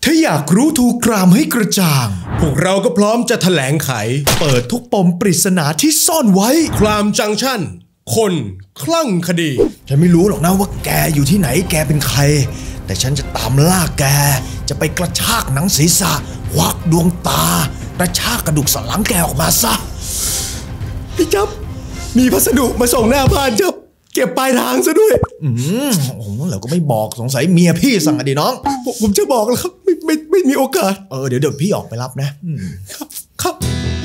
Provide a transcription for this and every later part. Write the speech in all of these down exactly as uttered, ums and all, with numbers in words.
ถ้าอยากรู้ทูกรามให้กระจ่างพวกเราก็พร้อมจะแถลงไขเปิดทุกปมปริศนาที่ซ่อนไว้ครามจังชั่นคนคลั่งคดีฉันไม่รู้หรอกนะว่าแกอยู่ที่ไหนแกเป็นใครแต่ฉันจะตามล่าแกจะไปกระชากหนังศีรษะควักดวงตากระชากกระดูกสันหลังแกออกมาซะพี่จับมีพัสดุมาส่งหน้าบ้านจับเก็บปลายทางซะด้วยอืมโอ้เราก็ไม่บอกสงสัยเมียพี่สั่งอดีน้องผมจะบอกแล้วครับไม่ไม่ไม่มีโอกาสเออเดี๋ยวเดี๋ยวพี่ออกไปรับนะครับครับ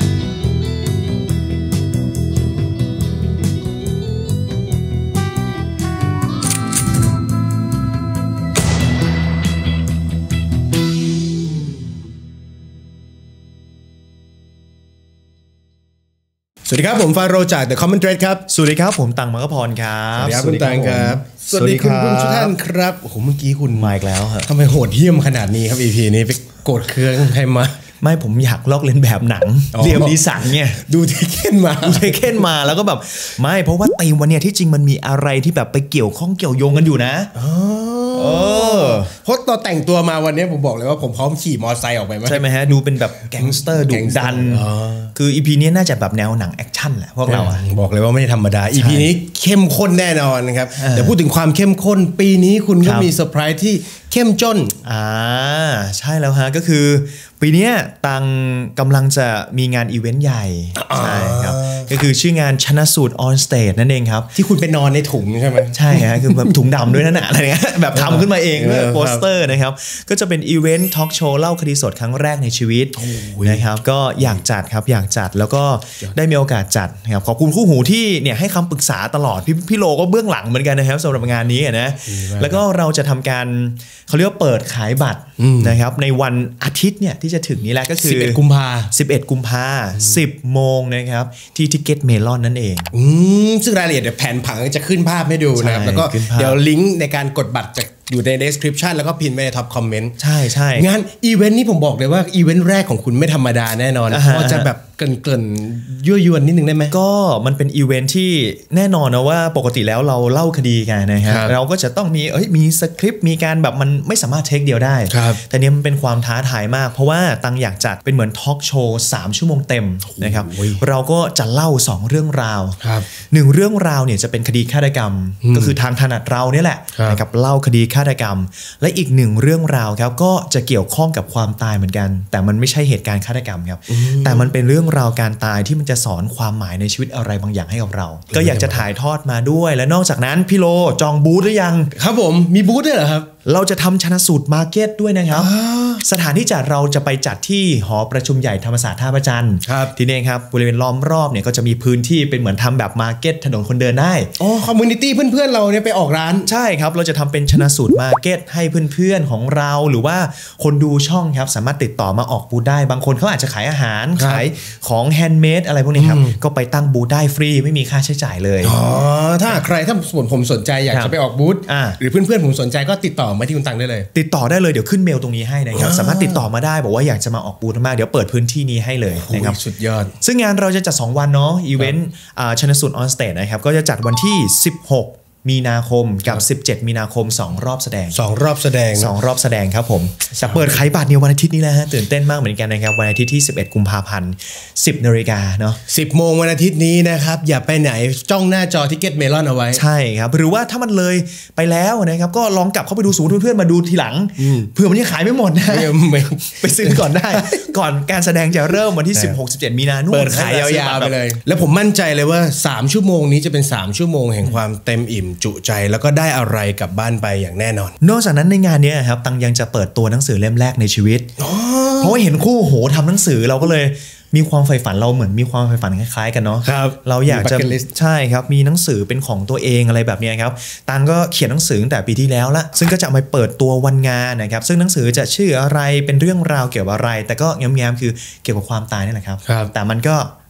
สวัสดีครับผมฟาโรจาก The Common Thread ครับสวัสดีครับผมตังมังคพรครับสวัสดีครับคุณตังครับสวัสดีคุณผู้ชมทุกท่านครับโอ้โหเมื่อกี้คุณมาอีกแล้วครับทำไมโหดเหี้ยมขนาดนี้ครับ อี พี นี้ไปโกรธเคืองใครมาไม่ผมอยากลอกเลียนแบบหนังเรียมดีสันเนี่ยดูเทเค้นมาดูเทเค้นมาแล้วก็แบบไม่เพราะว่าธีมวันนี้ที่จริงมันมีอะไรที่แบบไปเกี่ยวข้องเกี่ยวโยงกันอยู่นะเออเพราะตอนแต่งตัวมาวันนี้ผมบอกเลยว่าผมพร้อมขี่มอเตอร์ไซค์ออกไปไหมใช่ไหมฮะดูเป็นแบบแก๊งสเตอร์ดุดันคือ อี พี นี้น่าจะแบบแนวหนังแอคชั่นแหละพวกเราอ่ะบอกเลยว่าไม่ธรรมดา อี พี นี้เข้มข้นแน่นอนนะครับแต่พูดถึงความเข้มข้นปีนี้คุณก็มีเซอร์ไพรส์ที่เข้มจนอ่าใช่แล้วฮะก็คือปีนี้ตังกำลังจะมีงานอีเวนต์ใหญ่ใช่ครับก็คือชื่องานชนะสูตรออนสเตจนั่นเองครับที่คุณไปนอนในถุงใช่ไหมใช่ฮะคือแบบถุงดำด้วยนั่นแหละอะไรเงี้ยแบบทำขึ้นมาเองด้วยโปสเตอร์นะครับก็จะเป็นอีเวนต์ทอล์กโชว์เล่าคดีสดครั้งแรกในชีวิตนะครับก็อยากจัดครับอยากจัดแล้วก็ได้มีโอกาสจัดนะครับขอบคุณคู่หูที่เนี่ยให้คำปรึกษาตลอดพี่พี่โลก็เบื้องหลังเหมือนกันนะครับสำหรับงานนี้นะแล้วก็เราจะทำการเขาเรียกว่าเปิดขายบัตรนะครับในวันอาทิตย์เนี่ยที่จะถึงนี้แหละก็คือสิบเอ็ดกุมภาสิบเอ็ดกุมภาสิบโมงนะครับที่ทิเก็ตเมลอนนั่นเองอืมซึ่งรายละเอียดเดี๋ยวแผนผังจะขึ้นภาพให้ดูนะครับแล้วก็เดี๋ยวลิงก์ในการกดบัตรจะอยู่ใน description แล้วก็พิมพ์ไว้ใน top comment ใช่ใช่งานอีเวนต์นี้ผมบอกเลยว่าอีเวนต์แรกของคุณไม่ธรรมดาแน่นอนพอจะแบบเกริ่นๆยั่วยวนนิดนึงได้ไหมก็มันเป็นอีเวนต์ที่แน่นอนนะว่าปกติแล้วเราเล่าคดีกันนะครับเราก็จะต้องมีเอ้ยมีสคริปต์มีการแบบมันไม่สามารถเทคเดียวได้แต่เนี้ยมันเป็นความท้าทายมากเพราะว่าตังอยากจัดเป็นเหมือนทอล์กโชว์สามชั่วโมงเต็มนะครับเราก็จะเล่าสองเรื่องราวหนึ่งเรื่องราวเนี่ยจะเป็นคดีฆาตกรรมก็คือทางถนัดเราเนี่ยแหละนะครับเล่าคดีฆาตกรรมและอีกหนึ่งเรื่องราวครับก็จะเกี่ยวข้องกับความตายเหมือนกันแต่มันไม่ใช่เหตุการณ์ฆาตกรรมครับแต่มันเป็นเรื่องราวการตายที่มันจะสอนความหมายในชีวิตอะไรบางอย่างให้กับเราก็อยากจะถ่ายทอดมาด้วยและนอกจากนั้นพี่โลจองบูธหรือยังครับผมมีบูธด้วยเหรอครับเราจะทำชนะสูตรมาร์เก็ตด้วยนะครับสถานที่จัดเราจะไปจัดที่หอประชุมใหญ่ธรรมศาสตร์ท่าพระจันทร์ที่นี่ครับบริเวณล้อมรอบเนี่ยก็จะมีพื้นที่เป็นเหมือนทำแบบมาร์เก็ตถนนคนเดินได้อ๋อคอมมูนิตี้เพื่อนๆเราเนี่ยไปออกร้านใช่ครับเราจะทำเป็นชนะสูตรมาร์เก็ตให้เพื่อนๆของเราหรือว่าคนดูช่องครับสามารถติดต่อมาออกบูธได้บางคนเขาอาจจะขายอาหารขายของแฮนด์เมดอะไรพวกนี้ครับก็ไปตั้งบูธได้ฟรีไม่มีค่าใช้จ่ายเลยอ๋อถ้าใครถ้าผมสนใจอยากจะไปออกบูธหรือเพื่อนๆผมสนใจก็ติดต่อมาที่คุณตังได้เลยติดต่อได้เลยเดี๋ยวขึ้นเมลตรงนี้ให้นะครับสามารถติดต่อมาได้บอกว่าอยากจะมาออกบูธมากเดี๋ยวเปิดพื้นที่นี้ให้เลยนะครับสุดยอดซึ่งงานเราจะจัดสองวันเนาะอีเวนต์ชนะสูตรออนสเตจนะครับก็จะจัดวันที่สิบหกมีนาคมกับสิบเจ็ดมีนาคมสองรอบแสดงสองรอบแสดงสองรอบแสดงครับผมจะเปิดขายบัตรในวันอาทิตย์นี้นะฮะตื่นเต้นมากเหมือนกันนะครับวันอาทิตย์ที่สิบเอ็ดกุมภาพันธ์สิบนาฬิกาเนาะสิบโมงวันอาทิตย์นี้นะครับอย่าไปไหนจ้องหน้าจอทิเก็ตเมลอนเอาไว้ใช่ครับหรือว่าถ้ามันเลยไปแล้วนะครับก็ลองกลับเข้าไปดูสูตรเพื่อนๆมาดูทีหลังเผื่อมันยังขายไม่หมดนะไปซื้อก่อนได้ก่อนการแสดงจะเริ่มวันที่สิบหก สิบเจ็ดมีนาเปิดขายยาวๆไปเลยแล้วผมมั่นใจเลยว่าสามชั่วโมงนี้จะเป็นสามชั่วโมงแห่งความเต็มอิ่มจุใจแล้วก็ได้อะไรกลับบ้านไปอย่างแน่นอนนอกจากนั้นในงานนี้ครับตังยังจะเปิดตัวหนังสือเล่มแรกในชีวิตเพราะว่าเห็นคู่โหทำหนังสือเราก็เลยมีความใฝ่ฝันเราเหมือนมีความใฝ่ฝันคล้ายๆกันเนาะเราอยากจะใช่ครับมีหนังสือเป็นของตัวเองอะไรแบบนี้ครับตังก็เขียนหนังสือตั้งแต่ปีที่แล้วละซึ่งก็จะมาเปิดตัววันงานนะครับซึ่งหนังสือจะชื่ออะไรเป็นเรื่องราวเกี่ยวกับอะไรแต่ก็แง้มๆคือเกี่ยวกับความตายนี่แหละครับแต่มันก็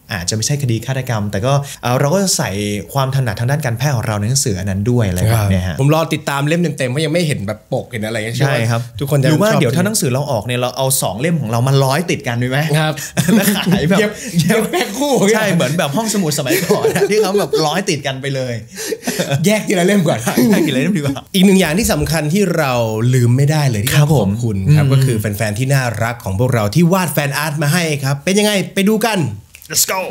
อาจจะไม่ใช่คดีฆาตกรรมแต่ก็เราก็จะใส่ความถนัดทางด้านการแพทย์ของเราในหนังสืออันนั้นด้วยอะไรแบบนี้ฮะผมรอติดตามเล่มเต็มๆเพราะยังไม่เห็นแบบปกเห็นอะไรใช่ครับทุกคนจะหรือว่าเดี๋ยวถ้าหนังสือเราออกเนี่ยเราเอาสองเล่มของเรามาร้อยติดกันด้วยไหมครับแล้วขายแบบเย็บแพ็คคู่ใช่เหมือนแบบห้องสมุดสมัยก่อนที่เขาแบบร้อยติดกันไปเลยแยกทีละเล่มก่อนแยกทีละเล่มดีกว่าอีกหนึ่งอย่างที่สำคัญที่เราลืมไม่ได้เลยที่ขอบคุณครับก็คือแฟนๆที่น่ารักของพวกเราที่วาดแฟนอาร์ตมาให้ครับเป็นยังไงไปดูกัน let's go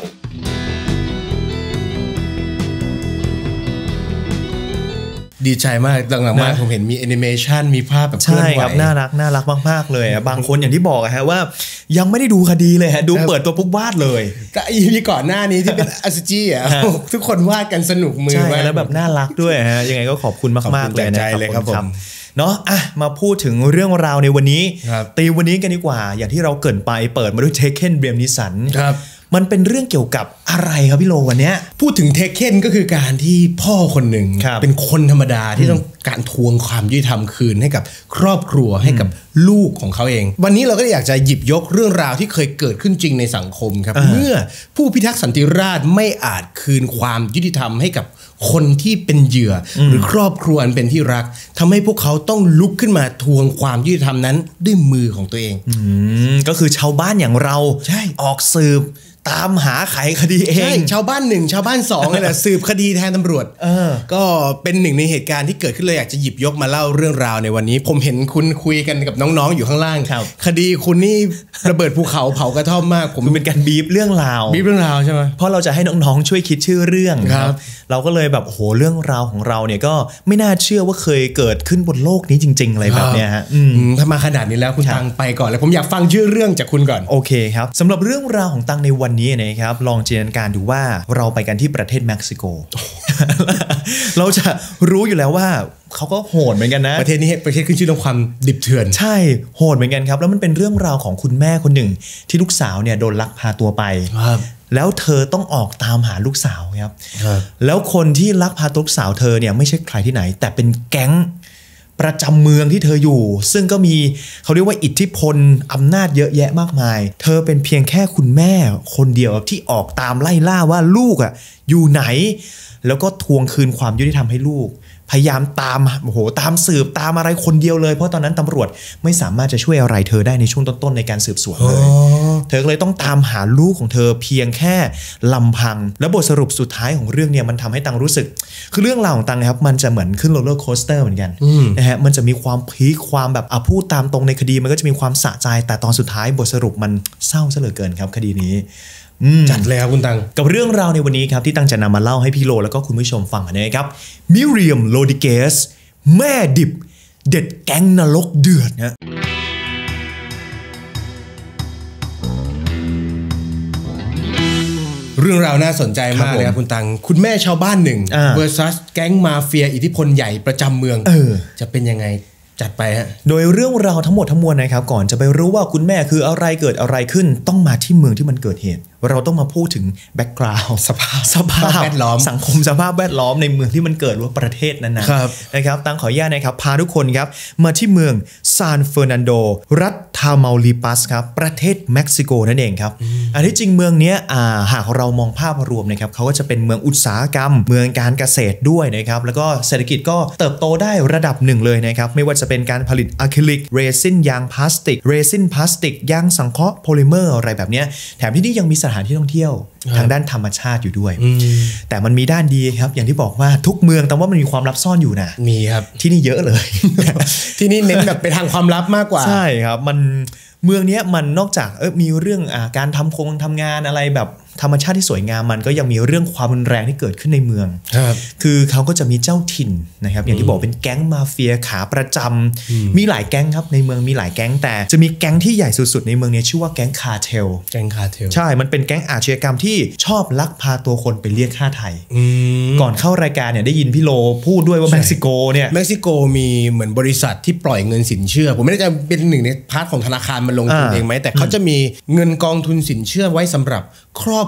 ดีใจมากหลังๆมาผมเห็นมีแอนิเมชันมีภาพแบบเคลื่อนไหวใช่ครับน่ารักน่ารักมากๆเลยบางคนอย่างที่บอกฮะว่ายังไม่ได้ดูคดีเลยฮะดูเปิดตัวปุ๊บวาดเลยก็อีพีก่อนหน้านี้ที่เป็นอาซิจิอ่ะทุกคนวาดกันสนุกมือมากแล้วแบบน่ารักด้วยฮะยังไงก็ขอบคุณมากๆเลยนะครับผมเนาะอ่ะมาพูดถึงเรื่องราวในวันนี้ตีวันนี้กันดีกว่าอย่างที่เราเกริ่นไปเปิดมาด้วยเทคเคนเบรมนิสันมันเป็นเรื่องเกี่ยวกับอะไรครับพี่โลวันนี้พูดถึงเทคเคนก็คือการที่พ่อคนหนึ่งเป็นคนธรรมดาที่ต้องการทวงความยุติธรรมคืนให้กับครอบครัวให้กับลูกของเขาเองวันนี้เราก็อยากจะหยิบยกเรื่องราวที่เคยเกิดขึ้นจริงในสังคมครับเมื่อผู้พิทักษ์สันติราษฎร์ไม่อาจคืนความยุติธรรมให้กับคนที่เป็นเหยื่อหรือครอบครัวอันเป็นที่รักทำให้พวกเขาต้องลุกขึ้นมาทวงความยุติธรรมนั้นด้วยมือของตัวเองอืมก็คือชาวบ้านอย่างเราออกสืบตามหาไขคดีเองใช่ชาวบ้านหนึ่งชาวบ้านสองนี่แหละสืบคดีแทนตำรวจเออก็เป็นหนึ่งในเหตุการณ์ที่เกิดขึ้นเลยอยากจะหยิบยกมาเล่าเรื่องราวในวันนี้ผมเห็นคุณคุยกันกับน้องๆอยู่ข้างล่างคดีคุณนี่ระเบิดภูเขาเผากระท่อมมากผมเป็นการบีบเรื่องราวบีบเรื่องราวใช่ไหมเพราะเราจะให้น้องๆช่วยคิดชื่อเรื่องครับเราก็เลยแบบโหเรื่องราวของเราเนี่ยก็ไม่น่าเชื่อว่าเคยเกิดขึ้นบนโลกนี้จริงๆอะไรแบบเนี้ยฮะถ้ามาขนาดนี้แล้วคุณตังไปก่อนเลยผมอยากฟังชื่อเรื่องจากคุณก่อนโอเคครับสำหรับเรื่องราวของตังในวันนี้นะครับลองจินตนาการดูว่าเราไปกันที่ประเทศเม็กซิโก เราจะรู้อยู่แล้วว่าเขาก็โหดเหมือนกันนะประเทศนี้ประเทศขึ้นชื่อเรื่องความดิบเถื่อนใช่โหดเหมือนกันครับแล้วมันเป็นเรื่องราวของคุณแม่คนหนึ่งที่ลูกสาวเนี่ยโดนลักพาตัวไปแล้วเธอต้องออกตามหาลูกสาวครับแล้วคนที่ลักพาตัวลูกสาวเธอเนี่ยไม่ใช่ใครที่ไหนแต่เป็นแก๊งประจำเมืองที่เธออยู่ซึ่งก็มีเขาเรียกว่าอิทธิพลอำนาจเยอะแยะมากมายเธอเป็นเพียงแค่คุณแม่คนเดียวที่ออกตามไล่ล่าว่าลูกอ่ะอยู่ไหนแล้วก็ทวงคืนความยุติธรรมให้ลูกพยายามตามโอ้โหตามสืบตามอะไรคนเดียวเลยเพราะตอนนั้นตำรวจไม่สามารถจะช่วยอะไรเธอได้ในช่วงต้นๆในการสืบสวนเลยเธอเลยต้องตามหาลูกของเธอเพียงแค่ลำพังแล้วบทสรุปสุดท้ายของเรื่องเนี่ยมันทำให้ตังรู้สึกคือเรื่องราวของตังนะครับมันจะเหมือนขึ้นโรลเลอร์โคสเตอร์เหมือนกันนะฮะมันจะมีความพีคความแบบอ่ะพูดตามตรงในคดีมันก็จะมีความสะใจแต่ตอนสุดท้ายบทสรุปมันเศร้าซะเหลือเกินครับคดีนี้จัดเลยครับคุณตังกับเรื่องราวในวันนี้ครับที่ตังจะนำมาเล่าให้พี่โลแล้วก็คุณผู้ชมฟังนะครับมิเรียมโรดิเกสแม่ดิบเด็ดแก๊งนรกเดือดนะเรื่องราวน่าสนใจมากเลยครับคุณตังคุณแม่ชาวบ้านหนึ่ง versus แก๊งมาเฟียอิทธิพลใหญ่ประจำเมืองเออจะเป็นยังไงจัดไปฮะโดยเรื่องราวทั้งหมดทั้งมวลนะครับก่อนจะไปรู้ว่าคุณแม่คืออะไรเกิดอะไรขึ้นต้องมาที่เมืองที่มันเกิดเหตุเราต้องมาพูดถึงแบ็กกราวด์สภาพสภาพแวดล้อมสังคมสภาพแวดล้อมในเมืองที่มันเกิดหรือประเทศนั้นๆนะครับตั้งขออนุญาตนะครับพาทุกคนครับมาที่เมืองซานเฟอร์นันโดรัฐทามาลิปัสครับประเทศเม็กซิโกนั่นเองครับอันที่จริงเมืองนี้หากเรามองภาพรวมนะครับเขาก็จะเป็นเมืองอุตสาหกรรมเมืองการเกษตรด้วยนะครับแล้วก็เศรษฐกิจก็เติบโตได้ระดับหนึ่งเลยนะครับไม่ว่าจะเป็นการผลิตอะคริลิกเรซินยางพลาสติกเรซินพลาสติกยางสังเคราะห์โพลิเมอร์อะไรแบบนี้แถมที่นี่ยังมีสถานที่ท่องเที่ยวทางด้านธรรมชาติอยู่ด้วยแต่มันมีด้านดีครับอย่างที่บอกว่าทุกเมืองแต่ว่ามันมีความลับซ่อนอยู่นะมีครับที่นี่เยอะเลยที่นี่เน้นแบบไปทางความลับมากกว่าใช่ครับมันเมืองนี้มันนอกจากเออมีเรื่องอ่าการทำโครงทำงานอะไรแบบธรรมชาติที่สวยงามมันก็ยังมีเรื่องความรุนแรงที่เกิดขึ้นในเมืองคือเขาก็จะมีเจ้าถิ่นนะครับอย่างที่บอกเป็นแก๊งมาเฟียขาประจำมีหลายแก๊งครับในเมืองมีหลายแก๊งแต่จะมีแก๊งที่ใหญ่สุดๆในเมืองนี้ชื่อว่าแก๊งคาร์เทลแก๊งคาร์เทลใช่มันเป็นแก๊งอาชญากรรมที่ชอบลักพาตัวคนไปเรียกค่าไถ่ก่อนเข้ารายการเนี่ยได้ยินพี่โลพูดด้วยว่าเม็กซิโกเนี่ยเม็กซิโกมีเหมือนบริษัทที่ปล่อยเงินสินเชื่อผมไม่ได้จะเป็นหนึ่งในพาร์ทของธนาคารมันลงทุนเองไหมแต่เขาจะมีเงินกองทุนสินเชื่อไว้สำหรับครอบ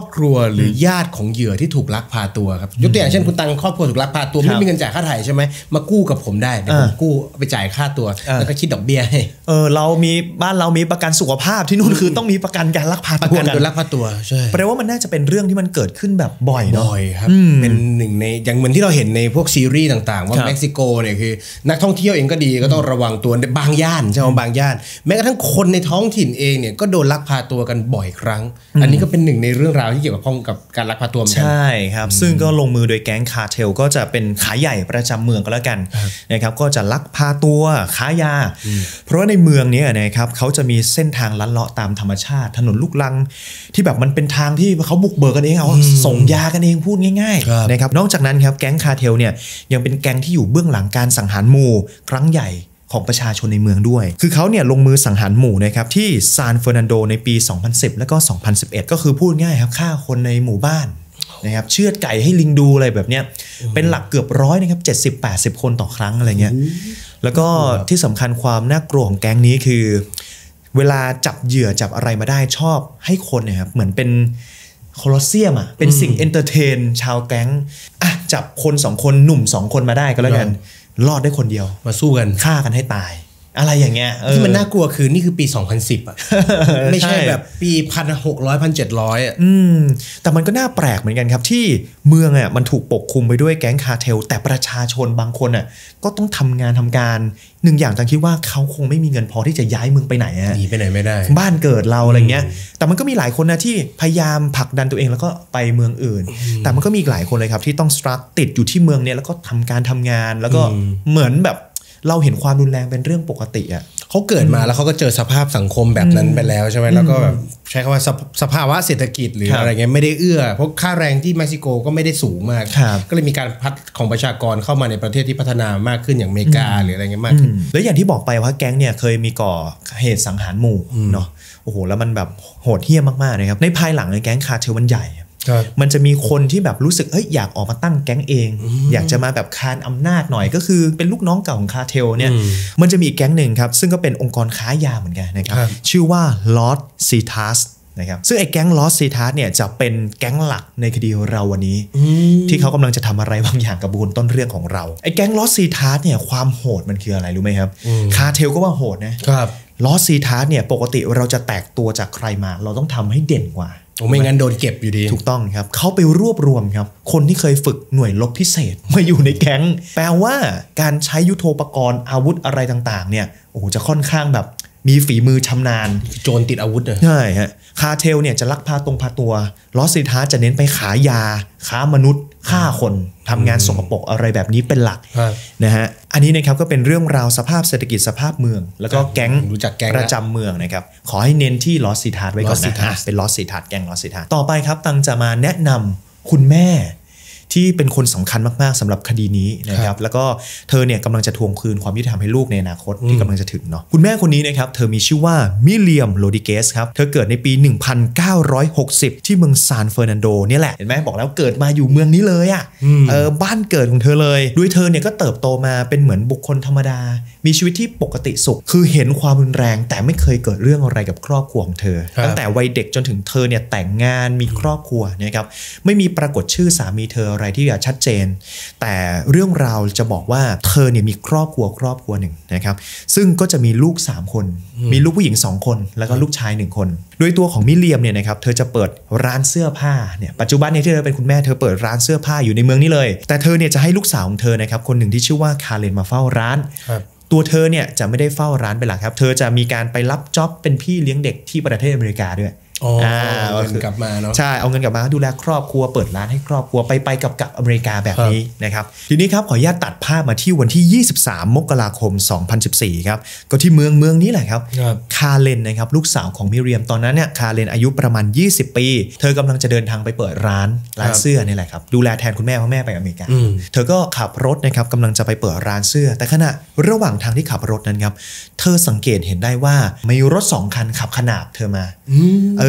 อบครัวหรือญาติของเหยื่อที่ถูกลักพาตัวครับยกตัวอย่างเช่นคุณตังครอบครัวถูกลักพาตัวไม่มีเงินจ่ายค่าไถ่ใช่ไหมมากู้กับผมได้เดี๋ยวผมกู้ไปจ่ายค่าตัวแล้วก็คิดดอกเบี้ยให้เออเรามีบ้านเรามีประกันสุขภาพที่นู่นคือต้องมีประกันการลักพาตัวกันประกันลักพาตัวใช่แปลว่ามันน่าจะเป็นเรื่องที่มันเกิดขึ้นแบบบ่อยเนาะบ่อยครับเป็นหนึ่งในอย่างเหมือนที่เราเห็นในพวกซีรีส์ต่างๆว่าเม็กซิโกเนี่ยคือนักท่องเที่ยวเองก็ดีก็ต้องระวังตัวบางย่านใช่ไหมบางย่านแม้กระทั่งคนในท้องถิ่นเองเนี่ยก็โดนลักพาตัวกันบ่อยครั้งอันนี้ก็เป็นหนึ่งในเรื่องราวที่เกี่ยวข้องกับการลักพาตัวเหมือนกันใช่ครับซึ่งก็ลงมือโดยแก๊งคาร์เทลก็จะเป็นขาใหญ่ประจำเมืองก็แล้วกันนะครับก็จะลักพาตัวค้ายาเพราะว่าในเมืองนี้นะครับเขาจะมีเส้นทางลัดเลาะตามธรรมชาติถนนลูกรังที่แบบมันเป็นทางที่เขาบุกเบิกกันเองเอาส่งยากันเองพูดง่ายๆนะครับนอกจากนั้นครับแก๊งคาร์เทลเนี่ยยังเป็นแก๊งที่อยู่เบื้องหลังการสังหารหมู่ครั้งใหญ่ของประชาชนในเมืองด้วยคือเขาเนี่ยลงมือสังหารหมู่นะครับที่ซานเฟอร์นันโดในปีสองพันสิบแล้วก็สองพันสิบเอ็ดก็คือพูดง่ายครับฆ่าคนในหมู่บ้านนะครับเชือดไก่ให้ลิงดูอะไรแบบเนี้ยเป็นหลักเกือบร้อยนะครับเจ็ดสิบ แปดสิบคนต่อครั้งอะไรเงี้ยแล้วก็ที่สำคัญความน่ากลัวของแก๊งนี้คือเวลาจับเหยื่อจับอะไรมาได้ชอบให้คนเนี่ยครับเหมือนเป็นโคลอสเซียมอ่ะเป็นสิ่งเอนเตอร์เทนชาวแก๊งอ่ะจับคนสองคนหนุ่มสองคนมาได้ก็แล้วกันรอดได้คนเดียวมาสู้กันฆ่ากันให้ตายอะไรอย่างเงี้ยที่มันน่ากลัวคือนี่คือปีสองพันสิบอ่ะไม่ใช่แบบปีหนึ่งพันหกร้อย หนึ่งพันเจ็ดร้อยอ่ะอืมแต่มันก็น่าแปลกเหมือนกันครับที่เมืองอ่ะมันถูกปกคลุมไปด้วยแก๊งคาร์เทลแต่ประชาชนบางคนอ่ะก็ต้องทำงานทำการหนึ่งอย่างจังคิดว่าเขาคงไม่มีเงินพอที่จะย้ายเมืองไปไหนอ่ะหนีไปไหนไม่ได้บ้านเกิดเราอะไรเงี้ยแต่มันก็มีหลายคนนะที่พยายามผลักดันตัวเองแล้วก็ไปเมืองอื่นแต่มันก็มีหลายคนเลยครับที่ต้องสตรักติดอยู่ที่เมืองเนี้ยแล้วก็ทำการทำงานแล้วก็เหมือนแบบเราเห็นความรุนแรงเป็นเรื่องปกติอ่ะเขาเกิดมาแล้วเขาก็เจอสภาพสังคมแบบนั้นไปแล้วใช่ไหมแล้วก็แบบใช้คำว่าสภาวะเศรษฐกิจหรืออะไรเงี้ยไม่ได้เอื้อเพราะค่าแรงที่เม็กซิโกก็ไม่ได้สูงมากก็เลยมีการพัฒนาของประชากรเข้ามาในประเทศที่พัฒนามากขึ้นอย่างอเมริกาหรืออะไรเงี้ยมากขึ้นแล้วอย่างที่บอกไปว่าแก๊งเนี่ยเคยมีก่อเหตุสังหารหมู่เนาะโอ้โหแล้วมันแบบโหดเหี้ยมมากๆนะครับในภายหลังในแก๊งคาร์เทลมันใหญ่มันจะมีคนที่แบบรู้สึกเอ้ยอยากออกมาตั้งแก๊งเองอยากจะมาแบบคานอำนาจหน่อยก็คือเป็นลูกน้องเก่าของคาร์เทลเนี่ยมันจะมีอีกแก๊งหนึ่งครับซึ่งก็เป็นองค์กรค้ายาเหมือนกันนะครับชื่อว่า Los Zetas นะครับซึ่งไอ้แก๊ง Los Zetas เนี่ยจะเป็นแก๊งหลักในคดีเราวันนี้ที่เขากำลังจะทำอะไรบางอย่างกับบุคคลต้นเรื่องของเราไอ้แก๊ง Los Zetas เนี่ยความโหดมันคืออะไรรู้ไหมครับคาร์เทลก็ว่าโหดนะครับ Los Zetas เนี่ยปกติเราจะแตกตัวจากใครมาเราต้องทำให้เด่นกว่าไม่งั้นโดนเก็บอยู่ดีถูกต้องครับเขาไปรวบรวมครับคนที่เคยฝึกหน่วยรบพิเศษมาอยู่ในแก๊งแปลว่าการใช้ยุทโธปกรณ์อาวุธอะไรต่างๆเนี่ยโอ้โหจะค่อนข้างแบบมีฝีมือชำนาญโจรติดอาวุธเลยใช่ฮะคาร์เทลเนี่ยจะลักพาตรงพาตัวลอสซิทาจะเน้นไปขายยาค้ามนุษย์ฆ่าคนทำงานสกปรกอะไรแบบนี้เป็นหลักนะฮะอันนี้นะครับก็เป็นเรื่องราวสภาพเศรษฐกิจสภาพเมืองแล้วก็แก๊งประจำเมืองนะครับขอให้เน้นที่ลอสซิทาไว้ก่อนนะเป็นลอสซิทาแก๊งลอสซิทาต่อไปครับตังจะมาแนะนำคุณแม่ที่เป็นคนสำคัญมากๆสำหรับคดีนี้นะครับแล้วก็เธอเนี่ยกำลังจะทวงคืนความยุติธรรมให้ลูกในอนาคตที่กำลังจะถึงเนาะคุณแม่คนนี้นะครับเธอมีชื่อว่ามิเลียมโรดิเกสครับเธอเกิดในปีหนึ่งพันเก้าร้อยหกสิบที่เมืองซานเฟอร์นันโดเนี่ยแหละเห็นไหมบอกแล้วเกิดมาอยู่เมืองนี้เลยอ่ะเออบ้านเกิดของเธอเลยด้วยเธอเนี่ยก็เติบโตมาเป็นเหมือนบุคคลธรรมดามีชีวิตที่ปกติสุขคือเห็นความรุนแรงแต่ไม่เคยเกิดเรื่องอะไรกับครอบครัวของเธอตั้งแต่วัยเด็กจนถึงเธอเนี่ยแต่งงานมีครอบครัวนะครับไม่มีปรากฏชื่อสามีเธออะไรที่ชัดเจนแต่เรื่องราวจะบอกว่าเธอเนี่ยมีครอบครัวครอบครัวหนึ่งนะครับซึ่งก็จะมีลูกสามคนมีลูกผู้หญิงสองคนแล้วก็ลูกชายหนึ่งคนโดยตัวของมิเลียมเนี่ยนะครับเธอจะเปิดร้านเสื้อผ้าเนี่ยปัจจุบันเนี่ยที่เธอเป็นคุณแม่เธอเปิดร้านเสื้อผ้าอยู่ในเมืองนี้เลยแต่เธอเนี่ยจะให้ลูกสาวของเธอนะครับคนหนึ่งที่ชื่อว่าคาเรนมาเฝ้าร้านตัวเธอเนี่ยจะไม่ได้เฝ้าร้านเป็นหลักครับเธอจะมีการไปรับจ็อบเป็นพี่เลี้ยงเด็กที่ประเทศอเมริกาด้วยเอาเงินกลับมาเนาะใช่เอาเงินกลับมาดูแลครอบครัวเปิดร้านให้ครอบครัวไปไปกับกับอเมริกาแบบนี้นะครับทีนี้ครับขออนุญาตตัดภาพมาที่วันที่ยี่สิบสามมกราคมสองพันสิบสี่ครับก็ที่เมืองเมืองนี้แหละครับคาเรนนะครับลูกสาวของมิเรียมตอนนั้นเนี่ยคาเรนอายุประมาณยี่สิบปีเธอกำลังจะเดินทางไปเปิดร้านร้านเสื้อนี่แหละครับดูแลแทนคุณแม่เพราะแม่ไปอเมริกาเธอก็ขับรถนะครับกำลังจะไปเปิดร้านเสื้อแต่ขณะระหว่างทางที่ขับรถนั้นครับเธอสังเกตเห็นได้ว่ามีรถสองคันขับขนาบเธอมาเออ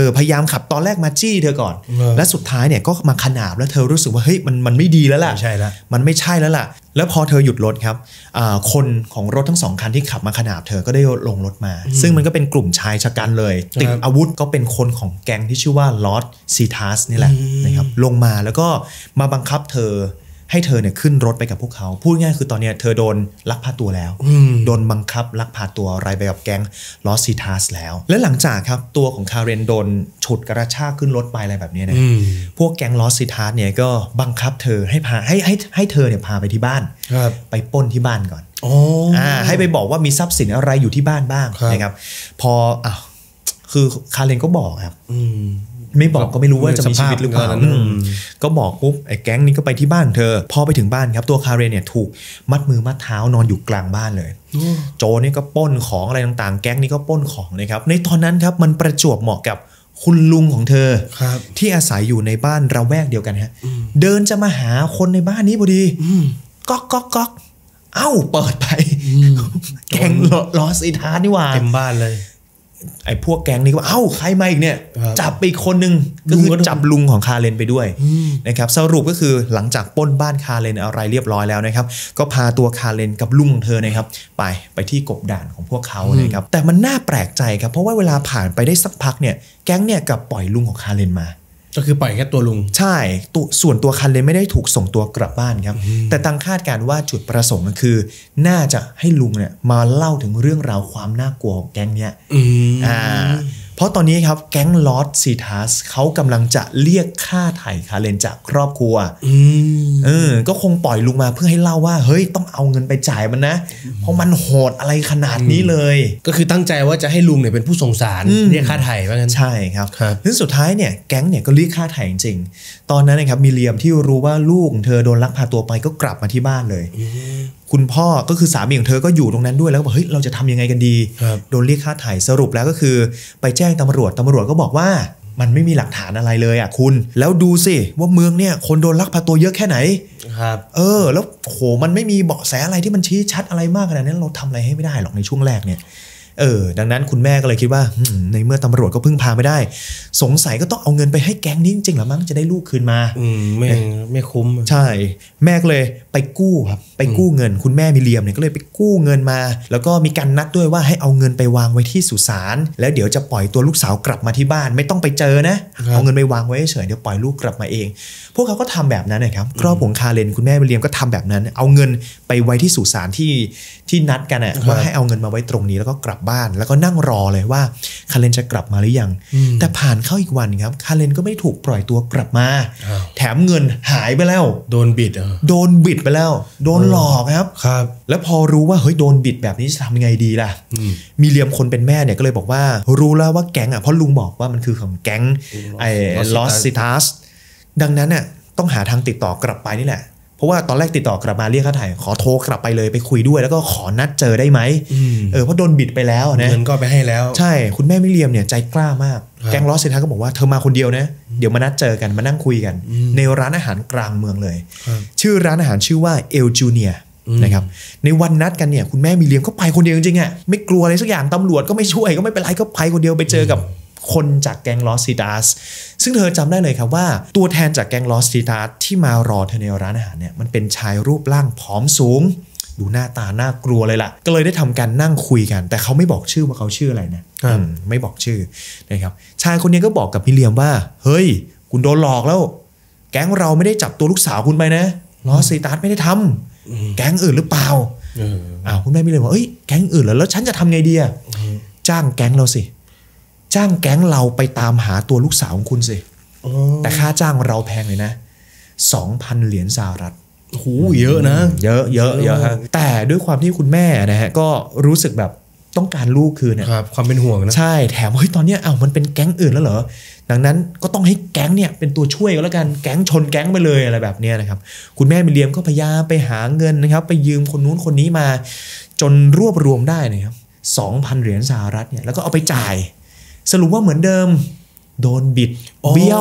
อพยายามขับตอนแรกมาจี้เธอก่อนและสุดท้ายเนี่ยก็มาขนาบแล้วเธอรู้สึกว่าเฮ้ยมันมันไม่ดีแล้วล่ะใช่แล้วมันไม่ใช่แล้วล่ะแล้วพอเธอหยุดรถครับคนของรถทั้งสองคันที่ขับมาขนาบเธอก็ได้ลงรถมาซึ่งมันก็เป็นกลุ่มชายชะกันเลยติดอาวุธก็เป็นคนของแก๊งที่ชื่อว่าลอร์ดซีทัสนี่แหละนะครับลงมาแล้วก็มาบังคับเธอให้เธอเนี่ยขึ้นรถไปกับพวกเขาพูดง่ายคือตอนนี้เธอโดนลักพาตัวแล้วโดนบังคับลักพาตัวอะไรไปกับแก๊งลอสซิทัสแล้วและหลังจากครับตัวของคาเรนโดนฉุดกระชากขึ้นรถไปอะไรแบบนี้เนี่ยพวกแก๊งลอสซิทัสเนี่ยก็บังคับเธอให้พาให้ให้ให้เธอเนี่ยพาไปที่บ้านไปปล้นที่บ้านก่อนอ่าให้ไปบอกว่ามีทรัพย์สินอะไรอยู่ที่บ้านบ้างนะครับพออ่ะคือคาเรนก็บอกครับไม่บอกก็ไม่รู้ว่าจะมีชีวิตหรือเปล่าก็บอกปุ๊บไอ้แก๊งนี้ก็ไปที่บ้านเธอพอไปถึงบ้านครับตัวคาเรนเนี่ยถูกมัดมือมัดเท้านอนอยู่กลางบ้านเลยโจนี่ก็ปล้นของอะไรต่างๆแก๊งนี้ก็ปล้นของนะครับในตอนนั้นครับมันประจวบเหมาะกับคุณลุงของเธอที่อาศัยอยู่ในบ้านระแวกเดียวกันฮะเดินจะมาหาคนในบ้านนี้พอดีก๊อกก๊อกก๊อกเอ้าเปิดไปแก๊งลอสซิทัสนี่หว่าเต็มบ้านเลยไอ้พวกแก๊งนี้ก็เอ้าใครมาอีกเนี่ยจับไปอีกคนนึงก็คือจับลุงของคาเรนไปด้วยนะครับสรุปก็คือหลังจากปล้นบ้านคาเรนอะไรเรียบร้อยแล้วนะครับก็พาตัวคาเรนกับลุงของเธอนะครับไปไปที่กบดานของพวกเขานะครับแต่มันน่าแปลกใจครับเพราะว่าเวลาผ่านไปได้สักพักเนี่ยแก๊งเนี่ยกับปล่อยลุงของคาเรนมาก็คือปล่อยแค่ตัวลุงใช่ตัวส่วนตัวคาเรนไม่ได้ถูกส่งตัวกลับบ้านครับแต่ตั้งคาดการว่าจุดประสงค์ก็คือน่าจะให้ลุงเนี่ยมาเล่าถึงเรื่องราวความน่ากลัวของแก๊งเนี้ยอ่าเพราะตอนนี้ครับแก๊งลอร์ดซีทัสเขากำลังจะเรียกค่าไถ่คาเรนจากครอบครัวเออก็คงปล่อยลุงมาเพื่อให้เล่าว่าเฮ้ยต้องเอาเงินไปจ่ายมันนะเพราะมันโหดอะไรขนาดนี้เลยก็คือตั้งใจว่าจะให้ลุงเนี่ยเป็นผู้สงสารเรียกค่าไถ่ว่างั้นใช่ครับซึ่งสุดท้ายเนี่ยแก๊งเนี่ยก็เรียกค่าไถ่จริงๆตอนนั้นนะครับมิเลียมที่รู้ว่าลูกเธอโดนลักพาตัวไปก็กลับมาที่บ้านเลยคุณพ่อก็คือสามีของเธอก็อยู่ตรงนั้นด้วยแล้วก็บอกเฮ้ยเราจะทำยังไงกันดีโดนเรียกค่าไถ่สรุปแล้วก็คือไปแจ้งตำรวจตำรวจก็บอกว่ามันไม่มีหลักฐานอะไรเลยอ่ะคุณแล้วดูสิว่าเมืองเนี่ยคนโดนลักพาตัวเยอะแค่ไหนครับเออแล้วโหมันไม่มีเบาะแสอะไรที่มันชี้ชัดอะไรมากขนาดนั้นเราทำอะไรให้ไม่ได้หรอกในช่วงแรกเนี่ยเออดังนั้นคุณแม่ก็เลยคิดว่าในเมื่อตำรวจก็พึ่งพาไม่ได้สงสัยก็ต้องเอาเงินไปให้แก๊งนี้จริงๆหรอมั้งจะได้ลูกคืนมาอืมไม่ไม่คุ้มใช่แม่ก็เลยไปกู้ครับไปกู้เงินคุณแม่มิเลียมเนี่ยก็เลยไปกู้เงินมาแล้วก็มีการนัดด้วยว่าให้เอาเงินไปวางไว้ที่สุสานแล้วเดี๋ยวจะปล่อยตัวลูกสาวกลับมาที่บ้านไม่ต้องไปเจอนะเอาเงินไปวางไว้เฉยเดี๋ยวปล่อยลูกกลับมาเองพวกเขาก็ทำแบบนั้นนะครับครอบครัวคาเรนคุณแม่มิเลียมก็ทำแบบนั้นเอาเงินไปไว้ที่สุสานที่ที่นัดกันน่ะว่าให้เอาเงินมาไว้ตรงนี้แล้วก็กลับบ้านแล้วก็นั่งรอเลยว่าคาเรนจะกลับมาหรือยังแต่ผ่านเข้าอีกวันครับคาเรนก็ไม่ถูกปล่อยตัวกลับมาแถมเงินหายไปแล้วโดนบิดโดนบิดไปแล้วโดนหลอกครับครับแล้วพอรู้ว่าเฮ้ยโดนบิดแบบนี้จะทำยังไงดีล่ะมีเลียมคนเป็นแม่เนี่ยก็เลยบอกว่ารู้แล้วว่าแก๊งอ่ะเพราะลุงบอกว่ามันคือของแก๊งไอ้ลอสซิทัสดังนั้นน่ะต้องหาทางติดต่อกลับไปนี่แหละเพราะว่าตอนแรกติดต่อกลับมาเรียกค่าไถ่ขอโทรกลับไปเลยไปคุยด้วยแล้วก็ขอนัดเจอได้ไหมเออเพราะโดนบิดไปแล้วนะเงินก็ไปให้แล้วใช่คุณแม่มิเลียมเนี่ยใจกล้ามากแก๊งลอสซิทัสก็บอกว่าเธอมาคนเดียวนะเดี๋ยวมานัดเจอกันมานั่งคุยกันในร้านอาหารกลางเมืองเลยชื่อร้านอาหารชื่อว่าเอลจูเนียนะครับในวันนัดกันเนี่ยคุณแม่มิเลียมก็ไปคนเดียวจริงๆอ่ะไม่กลัวอะไรสักอย่างตำรวจก็ไม่ช่วยก็ไม่เป็นไรก็ไปคนเดียวไปเจอกับคนจากแก๊งลอสซิทัสซึ่งเธอจำได้เลยครับว่าตัวแทนจากแก๊งลอสซิทัสที่มารอเธอในร้านอาหารเนี่ยมันเป็นชายรูปร่างผอมสูงดูหน้าตาน่ากลัวเลยล่ะก็เลยได้ทำการนั่งคุยกันแต่เขาไม่บอกชื่อว่าเขาชื่ออะไรนะไม่บอกชื่อนะครับชายคนนี้ก็บอกกับมิเลียมว่าเฮ้ยคุณโดนหลอกแล้วแก๊งเราไม่ได้จับตัวลูกสาวคุณไปนะลอสซิทัสไม่ได้ทำแก๊งอื่นหรือเปล่าอ้าวคุณแม่มิเลียมบอกเอ้ยแก๊งอื่นเหรอแล้วฉันจะทำไงดีอะจ้างแก๊งเราสิจ้างแก๊งเราไปตามหาตัวลูกสาวของคุณสิแต่ค่าจ้างเราแพงเลยนะ สองพัน เหรียญสหรัฐโอ้โหเยอะนะเยอะเยอะเยอะฮะแต่ด้วยความที่คุณแม่นะฮะก็รู้สึกแบบต้องการลูกคืนเนี่ยครับความเป็นห่วงนะใช่แถมเฮ้ยตอนนี้อ้าวมันเป็นแก๊งอื่นแล้วเหรอดังนั้นก็ต้องให้แก๊งเนี่ยเป็นตัวช่วยก็แล้วกันแก๊งชนแก๊งไปเลยอะไรแบบนี้นะครับคุณแม่มิเลียมก็พยายามไปหาเงินนะครับไปยืมคนนู้นคนนี้มาจนรวบรวมได้นะครับ สองพัน เหรียญสหรัฐเนี่ยแล้วก็เอาไปจ่ายสรุปว่าเหมือนเดิมโดนบิดเบี้ยว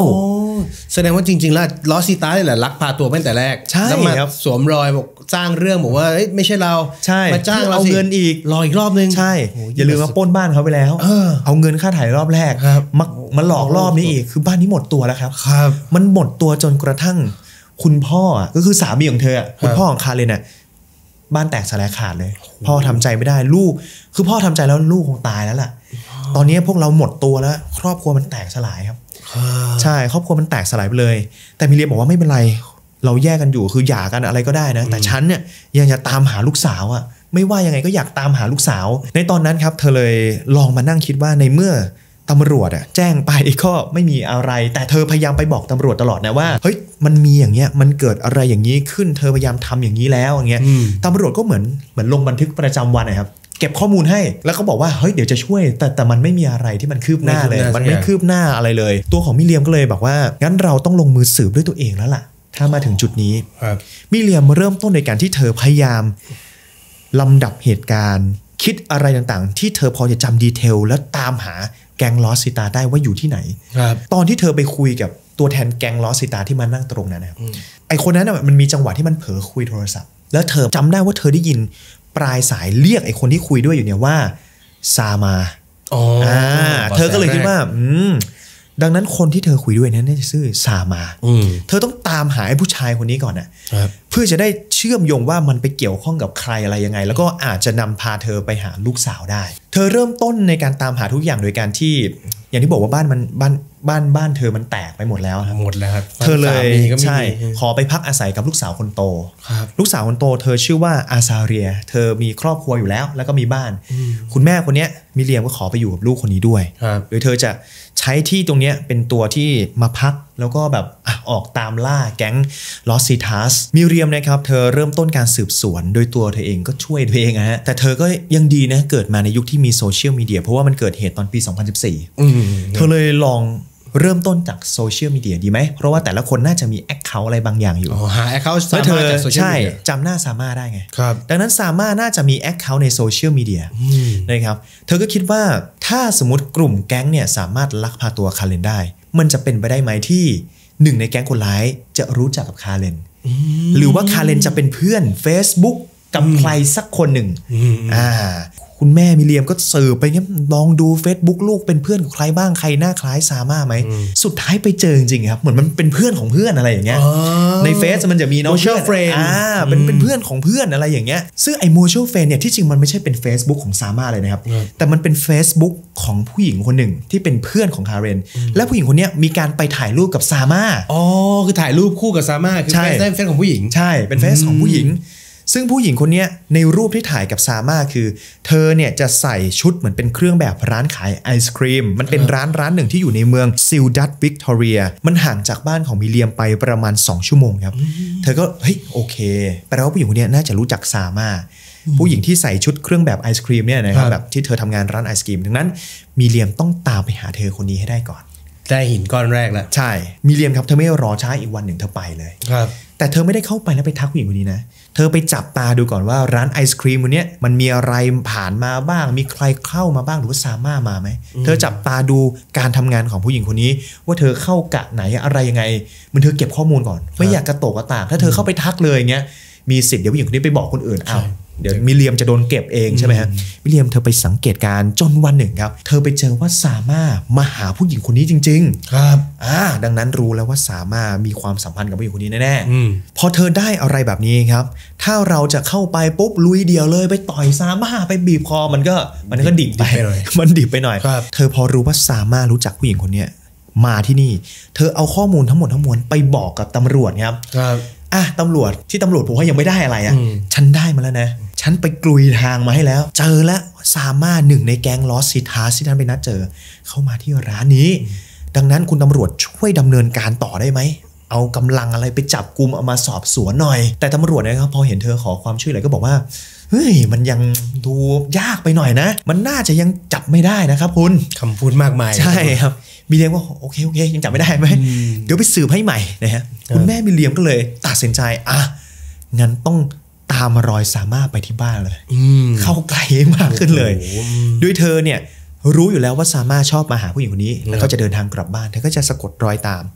แสดงว่าจริงๆแล้วลอสซิตาเนี่ยแหละลักพาตัวตั้งแต่แรกแล้วมาสวมรอยบอกสร้างเรื่องบอกว่าไม่ใช่เรามาจ้างเราเอาเงินอีกรออีกรอบนึงใช่อย่าลืมมาปล้นบ้านเขาไปแล้วเอาเงินค่าถ่ายรอบแรกมามาหลอกรอบนี้อีกคือบ้านนี้หมดตัวแล้วครับมันหมดตัวจนกระทั่งคุณพ่อก็คือสามีของเธอคุณพ่อของคาเรนน่ะบ้านแตกสลายขาดเลยพ่อทำใจไม่ได้ลูกคือพ่อทำใจแล้วลูกคงตายแล้วล่ะตอนนี้พวกเราหมดตัวแล้วครอบครัวมันแตกสลายครับใช่ครอบครัวมันแตกสลายไปเลยแต่มิเรียมบอกว่าไม่เป็นไรเราแยกกันอยู่คือหย่ากันอะไรก็ได้นะแต่ฉันเนี่ยยังจะตามหาลูกสาวอ่ะไม่ว่ายังไงก็อยากตามหาลูกสาวในตอนนั้นครับเธอเลยลองมานั่งคิดว่าในเมื่อตำรวจอะแจ้งไปก็ไม่มีอะไรแต่เธอพยายามไปบอกตำรวจตลอดนะว่าเฮ้ยมันมีอย่างเงี้ยมันเกิดอะไรอย่างนี้ขึ้นเธอพยายามทำอย่างนี้แล้วอย่างเงี้ยตำรวจก็เหมือนเหมือนลงบันทึกประจำวันนะครับเก็บข้อมูลให้แล้วก็บอกว่าเฮ้ยเดี๋ยวจะช่วยแต่แต่มันไม่มีอะไรที่มันคืบหน้าเลยมันไม่คืบหน้าอะไรเลยตัวของมิเรียมก็เลยบอกว่างั้นเราต้องลงมือสืบด้วยตัวเองแล้วล่ะถ้ามาถึงจุดนี้มิเรียมเริ่มต้นในการที่เธอพยายามลำดับเหตุการณ์คิดอะไรต่างๆที่เธอพอจะจำดีเทลและตามหาแก๊งลอสซิตาได้ว่าอยู่ที่ไหนตอนที่เธอไปคุยกับตัวแทนแก๊งลอสซิตาที่มานั่งตรงนั้นนะครับไอคนนั้นมันมีจังหวะที่มันเผลอคุยโทรศัพท์แล้วเธอจำได้ว่าเธอได้ยินปลายสายเรียกไอคนที่คุยด้วยอยู่เนี่ยว่าซามาอ๋อเธอก็เลยคิดว่าอืมดังนั้นคนที่เธอคุยด้วยนั้นน่าจะชื่อซามาเธอต้องตามหาไอ้ผู้ชายคนนี้ก่อนนะเพื่อจะได้เชื่อมโยงว่ามันไปเกี่ยวข้องกับใครอะไรยังไงแล้วก็อาจจะนำพาเธอไปหาลูกสาวได้เธอเริ่มต้นในการตามหาทุกอย่างโดยการที่อย่างที่บอกว่าบ้านมันบ้านบ้านบ้านเธอมันแตกไปหมดแล้วหมดแล้วครับเธอเลยใช่ขอไปพักอาศัยกับลูกสาวคนโตลูกสาวคนโตเธอชื่อว่าอาซาเรียเธอมีครอบครัวอยู่แล้วแล้วก็มีบ้านคุณแม่คนนี้มิเรียมก็ขอไปอยู่กับลูกคนนี้ด้วยโดยเธอจะใช้ที่ตรงนี้เป็นตัวที่มาพักแล้วก็แบบออกตามล่าแก๊งลอสซิทัสมิเรียมนะครับเธอเริ่มต้นการสืบสวนโดยตัวเธอเองก็ช่วยตัวเองนะฮะแต่เธอก็ยังดีนะเกิดมาในยุคที่มีโซเชียลมีเดียเพราะว่ามันเกิดเหตุตอนปีสองพันสิบสี่เธอเลยลองเริ่มต้นจากโซเชียลมีเดียดีไหมเพราะว่าแต่ละคนน่าจะมีแอคเคาท์อะไรบางอย่างอยู่หาแอคเคาท์สามารถจากโซเชียลมีเดียใช่จำหน้าซาม่าได้ไงดังนั้นซาม่าน่าจะมีแอคเคาท์ในโซเชียลมีเดียนะครับเธอก็คิดว่าถ้าสมมติกลุ่มแก๊งเนี่ยสามารถลักพาตัวคาเรนได้มันจะเป็นไปได้ไหมที่หนึ่งในแก๊งคนร้ายจะรู้จักกับคาเรนหรือว่าคาเรนจะเป็นเพื่อน Facebook กับใครสักคนหนึ่งอ่าคุณแม่มิเรียมก็สืบไปเงี้ยลองดู Facebook ลูกเป็นเพื่อนกับใครบ้างใครหน้าคล้ายซาม่าไหมสุดท้ายไปเจอจริงๆครับเหมือนมันเป็นเพื่อนของเพื่อนอะไรอย่างเงี้ยในเฟซมันจะมีน้องเพื่อนอ่าเป็นเป็นเพื่อนของเพื่อนอะไรอย่างเงี้ยซึ่งไอ้ mutual friend เนี่ยที่จริงมันไม่ใช่เป็น Facebook ของซาม่าเลยนะครับแต่มันเป็น Facebook ของผู้หญิงคนหนึ่งที่เป็นเพื่อนของคาเรนและผู้หญิงคนนี้มีการไปถ่ายรูปกับซาม่าอ๋อคือถ่ายรูปคู่กับซาม่าคือเฟซเฟซของผู้หญิงใช่เป็นเฟซของผู้หญิงซึ่งผู้หญิงคนนี้ในรูปที่ถ่ายกับซาม่าคือเธอเนี่ยจะใส่ชุดเหมือนเป็นเครื่องแบบร้านขายไอศครีมมันเป็นร้านร้านหนึ่งที่อยู่ในเมืองซิลดัตวิกตอเรียมันห่างจากบ้านของมิเรียมไปประมาณสองชั่วโมงครับเธอก็เฮ้ยโอเคแปลว่าผู้หญิงคนนี้น่าจะรู้จักซาม่าผู้หญิงที่ใส่ชุดเครื่องแบบไอศครีมเนี่ยนะครับแบบที่เธอทำงานร้านไอศครีมดังนั้นมิเรียมต้องตามไปหาเธอคนนี้ให้ได้ก่อนได้หินก้อนแรกแล้วใช่มิเรียมครับเธอไม่รอช้าอีกวันหนึ่งเธอไปเลยครับแต่เธอไม่ได้เข้าไปแล้วไปทักผู้หญิงคนนี้นะเธอไปจับตาดูก่อนว่าร้านไอศครีมวันนี้มันมีอะไรผ่านมาบ้างมีใครเข้ามาบ้างหรือว่าซาม่ามาไหมเธอจับตาดูการทำงานของผู้หญิงคนนี้ว่าเธอเข้ากะไหนอะไรยังไงมันเธอเก็บข้อมูลก่อนไม่อยากกระโตกกระตากถ้าเธอเข้าไปทักเลยเงี้ยมีสิทธิ์เดี๋ยวผู้หญิงคนนี้ไปบอกคนอื่นอ้าวเดี๋ยวมิเรียมจะโดนเก็บเองใช่ไหมฮะมิเรียมเธอไปสังเกตการจนวันหนึ่งครับเธอไปเจอว่าซาม่ามาหาผู้หญิงคนนี้จริงๆครับอ่าดังนั้นรู้แล้วว่าซาม่ามีความสัมพันธ์กับผู้หญิงคนนี้แน่ๆพอเธอได้อะไรแบบนี้ครับถ้าเราจะเข้าไปปุ๊บลุยเดียวเลยไปต่อยซาม่าไปบีบคอมันก็มันก็ดิบไปมันดิบไปหน่อยเธอพอรู้ว่าซาม่ารู้จักผู้หญิงคนนี้มาที่นี่เธอเอาข้อมูลทั้งหมดทั้งมวลไปบอกกับตำรวจครับอ่ะตำรวจที่ตำรวจผมว่ายังไม่ได้อะไรอ่ะฉันได้มาแล้วนะฉันไปกลุยทางมาให้แล้วเจอแล้วซาม่าหนึ่งในแก๊งลอสซิทัสที่ท่านไปนัดเจอเข้ามาที่ร้านนี้ดังนั้นคุณตำรวจช่วยดำเนินการต่อได้ไหมเอากำลังอะไรไปจับกุมเอามาสอบสวนหน่อยแต่ตำรวจนะครับพอเห็นเธอขอความช่วยเหลือก็บอกว่าเฮ้ยมันยังดูยากไปหน่อยนะมันน่าจะยังจับไม่ได้นะครับคุณคำพูดมากมายใช่ครับมิเรียมว่าโอเคโอเคยังจับไม่ได้ไหมเดี๋ยวไปสืบให้ใหม่นะฮะคุณแม่มิเรียมก็เลยตัดสินใจอ่ะงั้นต้องตามรอยซาม่าไปที่บ้านเลยเข้าใกล้มากขึ้นเลยด้วยเธอเนี่ยรู้อยู่แล้วว่าซาม่าชอบมาหาผู้หญิงคนนี้แล้วก็จะเดินทางกลับบ้านเธอก็จะสะกดรอยตาม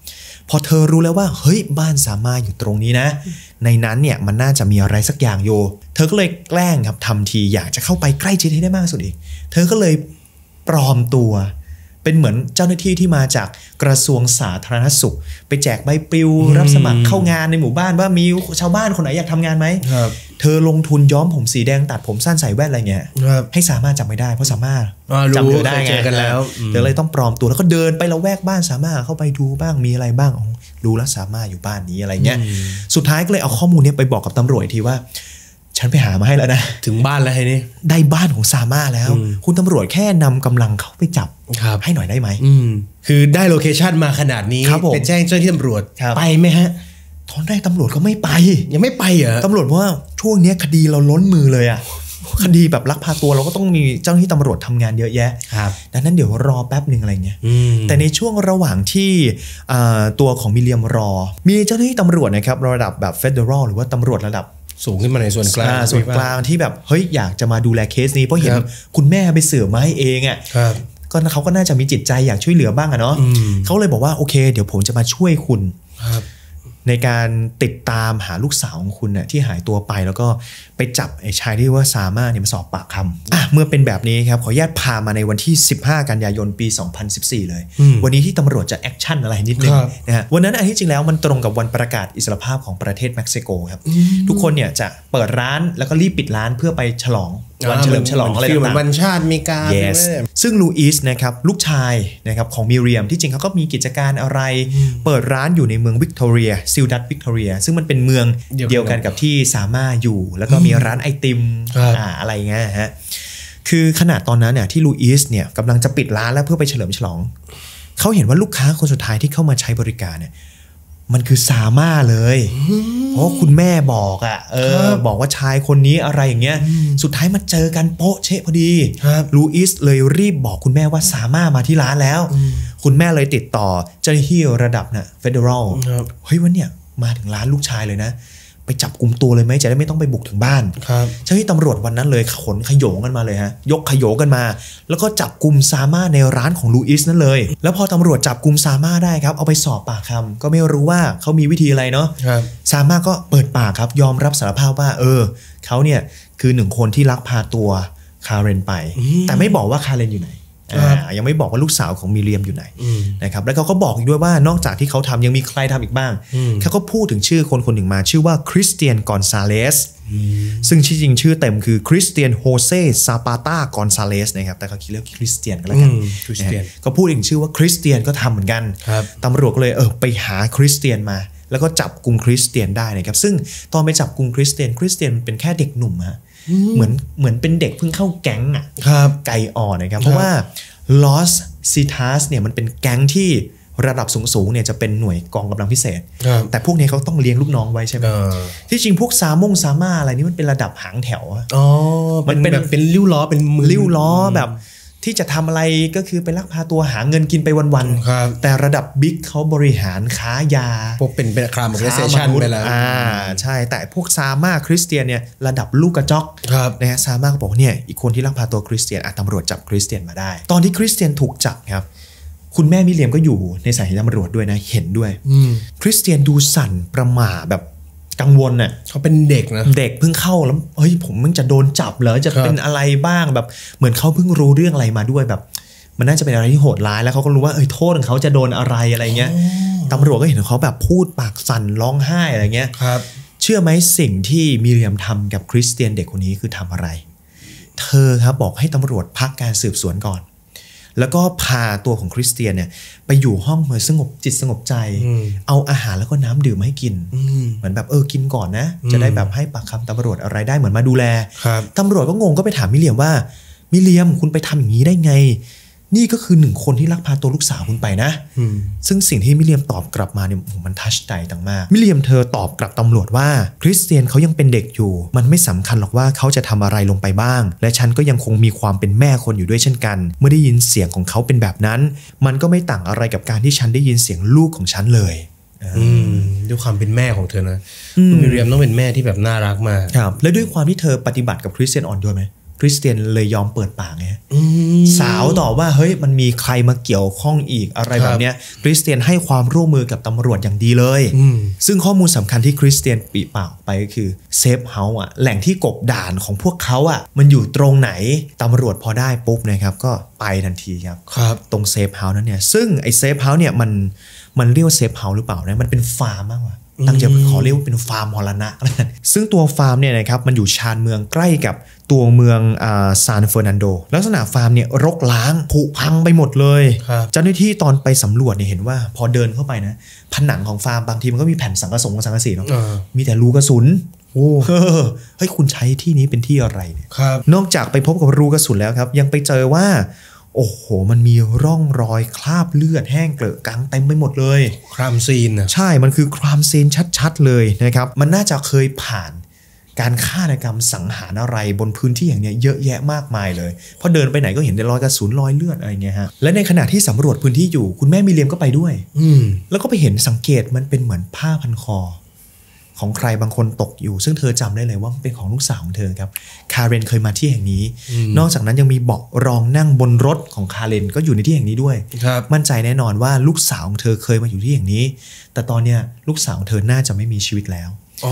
พอเธอรู้แล้วว่าเฮ้ยบ้านสามารถอยู่ตรงนี้นะในนั้นเนี่ยมันน่าจะมีอะไรสักอย่างอยู่เธอก็เลยแกล้งครับทำทีอยากจะเข้าไปใกล้ชิดให้ได้มากสุดอีกเธอก็เลยปลอมตัวเป็นเหมือนเจ้าหน้าที่ที่มาจากกระทรวงสาธารณสุขไปแจกใบปลิวรับสมัครเข้างานในหมู่บ้านว่ามีชาวบ้านคนไหนอยากทำงานไหมเธอลงทุนย้อมผมสีแดงตัดผมสั้นใส่แว่นอะไรเงี้ยให้สามารถจำไม่ได้เพราะสามารถจำเธอได้ไงกันแล้วเธอเลยต้องปลอมตัวแล้วก็เดินไปละแวกบ้านสามารถเข้าไปดูบ้างมีอะไรบ้างรู้แล้วสามารถอยู่บ้านนี้อะไรเงี้ยสุดท้ายก็เลยเอาข้อมูลนี้ไปบอกกับตำรวจทีว่าฉันไปหามาให้แล้วนะถึงบ้านแล้วไงนี่ได้บ้านของซาม่าแล้วคุณตำรวจแค่นำกำลังเข้าไปจับให้หน่อยได้ไหมคือได้โลเคชันมาขนาดนี้ไปแจ้งเจ้าหน้าที่ตำรวจไปไหมฮะตอนแรกตำรวจก็ไม่ไปยังไม่ไปเหรอตำรวจว่าช่วงนี้คดีเราล้นมือเลยอะคดีแบบลักพาตัวเราก็ต้องมีเจ้าหน้าที่ตำรวจทำงานเยอะแยะดังนั้นเดี๋ยวรอแป๊บหนึ่งอะไรเงี้ยแต่ในช่วงระหว่างที่ตัวของมิเลียมรอมีเจ้าหน้าที่ตำรวจนะครับระดับแบบเฟเดอรัลหรือว่าตำรวจระดับสูงขึ้นมาในส่วนกลางส่วนกลางที่แบบเฮ้ยอยากจะมาดูแลเคสนี้เพราะเห็นคุณแม่ไปเสือมาให้เองอ่ะก็เขาก็น่าจะมีจิตใจอยากช่วยเหลือบ้างอะเนาะเขาเลยบอกว่าโอเคเดี๋ยวผมจะมาช่วยคุณในการติดตามหาลูกสาวของคุณน่ะที่หายตัวไปแล้วก็ไปจับไอ้ชายที่ว่าซาม่าเนี่ยมาสอบปากคำอ่ะเมื่อเป็นแบบนี้ครับขออนุญาตพามาในวันที่สิบห้ากันยายนปีสองพันสิบสี่เลยวันนี้ที่ตำรวจจะแอคชั่นอะไรนิดนึงนะฮะวันนั้นอันที่จริงแล้วมันตรงกับวันประกาศอิสรภาพของประเทศเม็กซิโกครับทุกคนเนี่ยจะเปิดร้านแล้วก็รีบปิดร้านเพื่อไปฉลองวันเฉลิมฉลองอะไรต่างๆวันชาติมีการ yes. ซึ่งลูอิสนะครับลูกชายนะครับของมิเรียมที่จริงเขาก็มีกิจการอะไรเปิดร้านอยู่ในเมืองวิกตอเรียซิลดัตวิกตอเรียซึ่งมันเป็นเมืองเดียวกันกับที่ซาม่าอยู่แล้วก็มีร้านไอติมอ่าอะไรเงี้ยฮะคือขนาดตอนนั้นเนี่ยที่ลูอิสเนี่ยกำลังจะปิดร้านแล้วเพื่อไปเฉลิมฉลองเขาเห็นว่าลูกค้าคนสุดท้ายที่เข้ามาใช้บริการเนี่ยมันคือซาม่าเลยเพราะคุณแม่บอกอ่ะเออบอกว่าชายคนนี้อะไรอย่างเงี้ยสุดท้ายมาเจอกันโป๊ะเชะพอดีลูอิสเลยรีบบอกคุณแม่ว่าซาม่ามาที่ร้านแล้วคุณแม่เลยติดต่อเจ้าหน้าที่ระดับน่ะเฟเดอรัลเฮ้ยวันเนี้ยมาถึงร้านลูกชายเลยนะไปจับกุมตัวเลยไหมจะได้ไม่ต้องไปบุกถึงบ้านเจ้าหน้าที่ตำรวจวันนั้นเลยขนขโยงกันมาเลยฮะยกขโยงกันมาแล้วก็จับกุมซาม่าในร้านของลูอิสนั่นเลยแล้วพอตำรวจจับกุมซาม่าได้ครับเอาไปสอบปากคำก็ไม่รู้ว่าเขามีวิธีอะไรเนาะซาม่าก็เปิดปากครับยอมรับสารภาพว่าเออเขาเนี่ยคือหนึ่งคนที่ลักพาตัวคาเรนไปแต่ไม่บอกว่าคาเรนอยู่ไหนยังไม่บอกว่าลูกสาวของมิเรียมอยู่ไหนนะครับแล้วเขาก็บอกอีกด้วยว่านอกจากที่เขาทำยังมีใครทำอีกบ้างเขาก็พูดถึงชื่อคนคนหนึ่งมาชื่อว่าคริสเตียนกอนซาเลสซึ่งจริงๆชื่อเต็มคือคริสเตียนโฮเซซาปาตากอนซาเลสนะครับแต่เขาคิดเรียกคริสเตียนกันแล้วกันก็พูดถึงชื่อว่าคริสเตียนก็ทำเหมือนกันตำรวจก็เลยเออไปหาคริสเตียนมาแล้วก็จับกุมคริสเตียนได้นะครับซึ่งตอนไปจับกุมคริสเตียนคริสเตียนเป็นแค่เด็กหนุ่มฮะเหมือนเหมือนเป็นเด็กเพิ่งเข้าแก๊งอ่ะไก่อ่อนนะครับเพราะว่าลอสซิทัสเนี่ยมันเป็นแก๊งที่ระดับสูงๆเนี่ยจะเป็นหน่วยกองกำลังพิเศษแต่พวกนี้เขาต้องเลี้ยงลูกน้องไว้ใช่ไหมที่จริงพวกซามงซาม่าอะไรนี่มันเป็นระดับหางแถวอ๋อมันเป็นแบบเป็นริ้วล้อเป็นมือริ้วล้อแบบที่จะทำอะไรก็คือไปลักพาตัวหาเงินกินไปวันๆแต่ระดับบิ๊กเขาบริหารค้ายาพวกเป็นเป็นครามออร์แกไนเซชั่นไปแล้วอ่าใช่แต่พวกซาม่าคริสเตียนเนี่ยระดับลูกกระจอกนะฮะซาม่าก็บอกเนี่ยอีกคนที่ลักพาตัวคริสเตียนอ่ะตำรวจจับคริสเตียนมาได้ตอนที่คริสเตียนถูกจับครับคุณแม่มิเรียมก็อยู่ในสายตำรวจด้วยนะเห็นด้วยคริสเตียนดูสั่นประหม่าแบบกังวลน่ะเขาเป็นเด็กนะเด็กเพิ่งเข้าแล้วเฮ้ยผมมึงจะโดนจับเหรอจะเป็นอะไรบ้างแบบเหมือนเขาเพิ่งรู้เรื่องอะไรมาด้วยแบบมันน่าจะเป็นอะไรที่โหดร้ายแล้วเขาก็รู้ว่าเอ้ยโทษของเขาจะโดนอะไรอะไรเงี้ยตำรวจก็เห็นเขาแบบพูดปากสั่นร้องไห้อะไรเงี้ยเชื่อไหมสิ่งที่มิเรียมทำกับคริสเตียนเด็กคนนี้คือทำอะไรเธอครับบอกให้ตำรวจพักการสืบสวนก่อนแล้วก็พาตัวของคริสเตียนเนี่ยไปอยู่ห้องเหมือนสงบจิตสงบใจเอาอาหารแล้วก็น้ำดื่มให้กินเหมือนแบบเออกินก่อนนะจะได้แบบให้ปากคำตำรวจอะไรได้เหมือนมาดูแลตำรวจก็งงก็ไปถามมิเรียมว่ามิเรียมคุณไปทำอย่างนี้ได้ไงนี่ก็คือหนึ่งคนที่ลักพาตัวลูกสาวคุณไปนะซึ่งสิ่งที่มิเรียมตอบกลับมาเนี่ยมันทัชใจต่างมากมิเรียมเธอตอบกลับตำรวจว่าคริสเตียนเขายังเป็นเด็กอยู่มันไม่สำคัญหรอกว่าเขาจะทำอะไรลงไปบ้างและฉันก็ยังคงมีความเป็นแม่คนอยู่ด้วยเช่นกันเมื่อได้ยินเสียงของเขาเป็นแบบนั้นมันก็ไม่ต่างอะไรกับการที่ฉันได้ยินเสียงลูกของฉันเลยด้วยความเป็นแม่ของเธอนะคุณมิเรียมต้องเป็นแม่ที่แบบน่ารักมากครับและด้วยความที่เธอปฏิบัติกับคริสเตียนอ่อนโยนไหมคริสเตียนเลยยอมเปิดปากไงสาวต่อว่าเฮ้ยมันมีใครมาเกี่ยวข้องอีกอะไรแบบเนี้ยคริสเตียนให้ความร่วมมือกับตำรวจอย่างดีเลยซึ่งข้อมูลสำคัญที่คริสเตียนปีปากไปก็คือเซฟเฮาส์อ่ะแหล่งที่กบดานของพวกเขาอ่ะมันอยู่ตรงไหนตำรวจพอได้ปุ๊บนะครับก็ไปทันทีครับตรงเซฟเฮาส์นั้นเนี่ยซึ่งไอ้เซฟเฮาส์เนี่ยมันมันเรียกว่าเซฟเฮาส์หรือเปล่านะมันเป็นฟาร์มมากกว่าตั้งใจขอเรียกว่าเป็นฟาร์มมรณะซึ่งตัวฟาร์มเนี่ยนะครับมันอยู่ชานเมืองใกล้กับตัวเมืองอ่าซานเฟอร์นันโดลักษณะฟาร์มเนี่ยรกร้างผุพังไปหมดเลยเจ้าหน้าที่ตอนไปสำรวจเนี่ยเห็นว่าพอเดินเข้าไปนะผนังของฟาร์มบางทีมันก็มีแผ่นสังกะสงสังกะสีเนาะมีแต่รูกระสุนโอ้เฮ้ยคุณใช้ที่นี้เป็นที่อะไรเนี่ยนอกจากไปพบกับรูกระสุนแล้วครับยังไปเจอว่าโอ้โหมันมีร่องรอยคราบเลือดแห้งเกลอะกังเต็มไปหมดเลยครามซีนนะใช่มันคือครามซีนชัดๆเลยนะครับมันน่าจะเคยผ่านการฆาตกรรมสังหารอะไรบนพื้นที่อย่างเนี้ยเยอะแยะมากมายเลยเพราะเดินไปไหนก็เห็นแต่รอยกระสุนรอยเลือดอะไรเงี้ยฮะและในขณะที่สำรวจพื้นที่อยู่คุณแม่มิเลียมก็ไปด้วยอืมแล้วก็ไปเห็นสังเกตมันเป็นเหมือนผ้าพันคอของใครบางคนตกอยู่ซึ่งเธอจำได้เลยว่าเป็นของลูกสาวของเธอครับคาเรนเคยมาที่แห่งนี้นอกจากนั้นยังมีเบาะรองนั่งบนรถของคาเรนก็อยู่ในที่แห่งนี้ด้วยมั่นใจแน่นอนว่าลูกสาวของเธอเคยมาอยู่ที่แห่งนี้แต่ตอนเนี้ยลูกสาวของเธอน่าจะไม่มีชีวิตแล้ว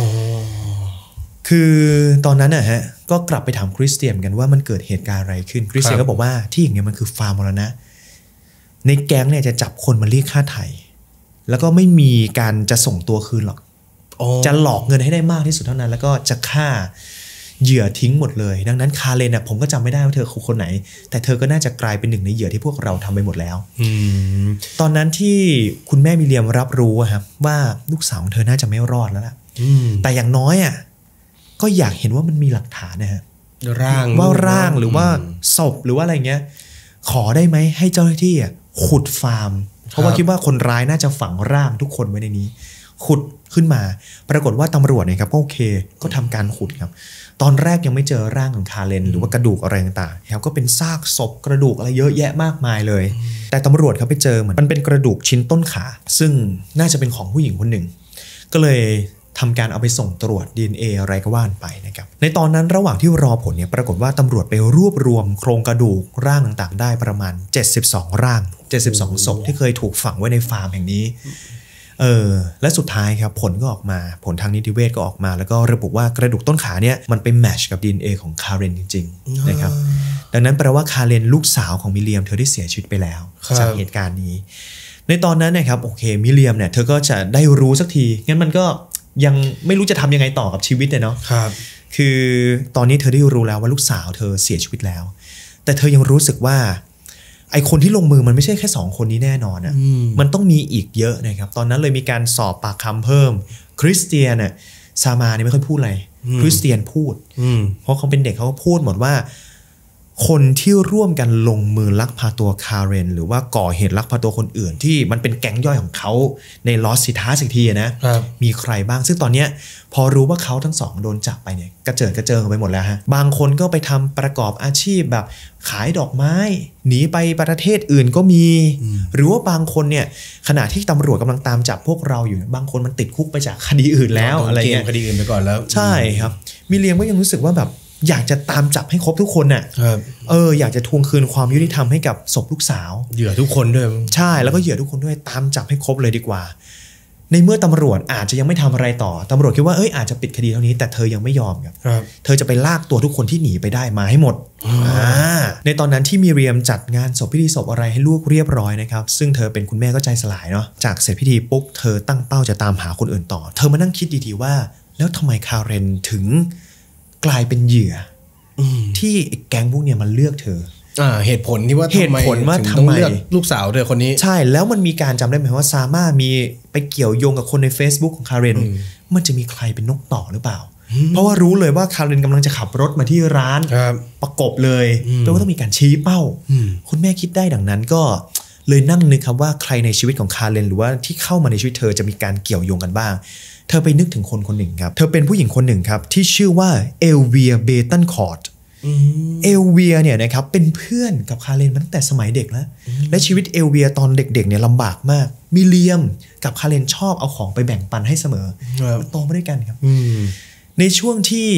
คือตอนนั้นนะฮะก็กลับไปถามคริสเตียนกันว่ามันเกิดเหตุการณ์อะไรขึ้นคริสเตียนก็บอกว่าที่อย่างเงี้ยมันคือฟาร์มมรณะในแก๊งเนี่ยจะจับคนมาเรียกค่าไถ่แล้วก็ไม่มีการจะส่งตัวคืนหรอกจะหลอกเงินให้ได้มากที่สุดเท่านั้นแล้วก็จะฆ่าเหยื่อทิ้งหมดเลยดังนั้นคาเรนน่ะผมก็จำไม่ได้ว่าเธอคนไหนแต่เธอก็น่าจะกลายเป็นหนึ่งในเหยื่อที่พวกเราทำไปหมดแล้วตอนนั้นที่คุณแม่มิเลียมรับรู้ครับว่าลูกสาวของเธอน่าจะไม่รอดแล้วล่ะแต่อย่างน้อยอ่ะก็อยากเห็นว่ามันมีหลักฐานนะฮะร่างว่าร่างหรือว่าศพหรือว่าอะไรเงี้ยขอได้ไหมให้เจ้าหน้าที่ขุดฟาร์มเพราะว่าคิดว่าคนร้ายน่าจะฝังร่างทุกคนไว้ในนี้ขุดขึ้นมาปรากฏว่าตำรวจเนี่ยครับก็โอเคก็ทำการขุดครับตอนแรกยังไม่เจอร่างของคาเรนหรือว่ากระดูกอะไรต่างๆครับก็เป็นซากศพกระดูกอะไรเยอะแยะมากมายเลยแต่ตำรวจเขาไปเจอเหมือนมันเป็นกระดูกชิ้นต้นขาซึ่งน่าจะเป็นของผู้หญิงคนหนึ่งก็เลยทำการเอาไปส่งตรวจ ดี เอ็น เอ อะไรก็ว่านไปนะครับในตอนนั้นระหว่างที่รอผลเนี่ยปรากฏว่าตำรวจไปรวบรวมโครงกระดูกร่างต่างๆได้ประมาณเจ็ดสิบสองร่างเจ็ดสิบสองศพที่เคยถูกฝังไว้ในฟาร์มแห่งนี้เออและสุดท้ายครับผลก็ออกมาผลทางนิติเวชก็ออกมาแล้วก็ระบุว่ากระดูกต้นขาเนี่ยมันไปแมทช์กับ ดี เอ็น เอ ของคาเรนจริงๆนะครับดังนั้นแปลว่าคาเรนลูกสาวของมิเลียมเธอได้เสียชีวิตไปแล้วจากเหตุการณ์นี้ในตอนนั้นนะครับโอเคมิเลียมเนี่ยเธอก็จะได้รู้สักทีงั้นมันก็ยังไม่รู้จะทำยังไงต่อกับชีวิตเลยเนาะครับคือตอนนี้เธอได้รู้แล้วว่าลูกสาวเธอเสียชีวิตแล้วแต่เธอยังรู้สึกว่าไอคนที่ลงมือมันไม่ใช่แค่สองคนนี้แน่นอนอ่ะมันต้องมีอีกเยอะนะครับตอนนั้นเลยมีการสอบปากคำเพิ่มคริสเตียนน่ะซามาเนี่ยไม่ค่อยพูดอะไรคริสเตียนพูดเพราะเขาเป็นเด็กเขาก็พูดหมดว่าคนที่ร่วมกันลงมือลักพาตัวคาเรนหรือว่าก่อเหตุลักพาตัวคนอื่นที่มันเป็นแก๊งย่อยของเขาในลอสซิทัสอีกทีนะมีใครบ้างซึ่งตอนเนี้ยพอรู้ว่าเขาทั้งสองโดนจับไปเนี่ยกระเจิดกระเจิงไปหมดแล้วฮะบางคนก็ไปทำประกอบอาชีพแบบขายดอกไม้หนีไปประเทศอื่นก็มีหรือว่าบางคนเนี่ยขณะที่ตำรวจกำลังตามจับพวกเราอยู่บางคนมันติดคุกไปจากคดีอื่นแล้วอะไรเงี้ยคดีอื่นไปก่อนแล้วใช่ครับมิเลียมก็ยังรู้สึกว่าแบบอยากจะตามจับให้ครบทุกคนน่ะเอออยากจะทวงคืนความยุติธรรมให้กับศพลูกสาวเหยื่อทุกคนด้วยใช่แล้วก็เหยื่อทุกคนด้วยตามจับให้ครบเลยดีกว่าในเมื่อตำรวจอาจจะยังไม่ทำอะไรต่อตำรวจคิดว่าเอ้ยอาจจะปิดคดีเท่านี้แต่เธอยังไม่ยอมครับเธอจะไปลากตัวทุกคนที่หนีไปได้มาให้หมดในตอนนั้นที่มิเรียมจัดงานศพพิธีศพอะไรให้ลูกเรียบร้อยนะครับซึ่งเธอเป็นคุณแม่ก็ใจสลายเนาะจากเสร็จพิธีปุ๊บเธอตั้งเป้าจะตามหาคนอื่นต่อเธอมานั่งคิดดีๆว่าแล้วทำไมคาเรนถึงกลายเป็นเหยื่อที่แก๊งพวกเนี้ยมันเลือกเธออ่าเหตุผลที่ว่าเหตุผลว่าทำไมเลือกลูกสาวเธอคนนี้ใช่แล้วมันมีการจำได้ไหมว่าซาม่ามีไปเกี่ยวโยงกับคนใน Facebook ของคาเรนมันจะมีใครเป็นนกต่อหรือเปล่าเพราะว่ารู้เลยว่าคาเรนกำลังจะขับรถมาที่ร้านประกบเลยแปลว่าต้องมีการชี้เป้าคุณแม่คิดได้ดังนั้นก็เลยนั่งนึกครับว่าใครในชีวิตของคาเรนหรือว่าที่เข้ามาในชีวิตเธอจะมีการเกี่ยวโยงกันบ้างเธอไปนึกถึงคนคนหนึ่งครับเธอเป็นผู้หญิงคนหนึ่งครับที่ชื่อว่าเอลเวียเบตันคอร์ดเอลเวียเนี่ยนะครับเป็นเพื่อนกับคาเรนมาตั้งแต่สมัยเด็กแล้วและชีวิตเอลเวียตอนเด็กๆเนี่ยลำบากมากมิเลียมกับคาเรนชอบเอาของไปแบ่งปันให้เสมอโตมาด้วยกันครับในช่วงที่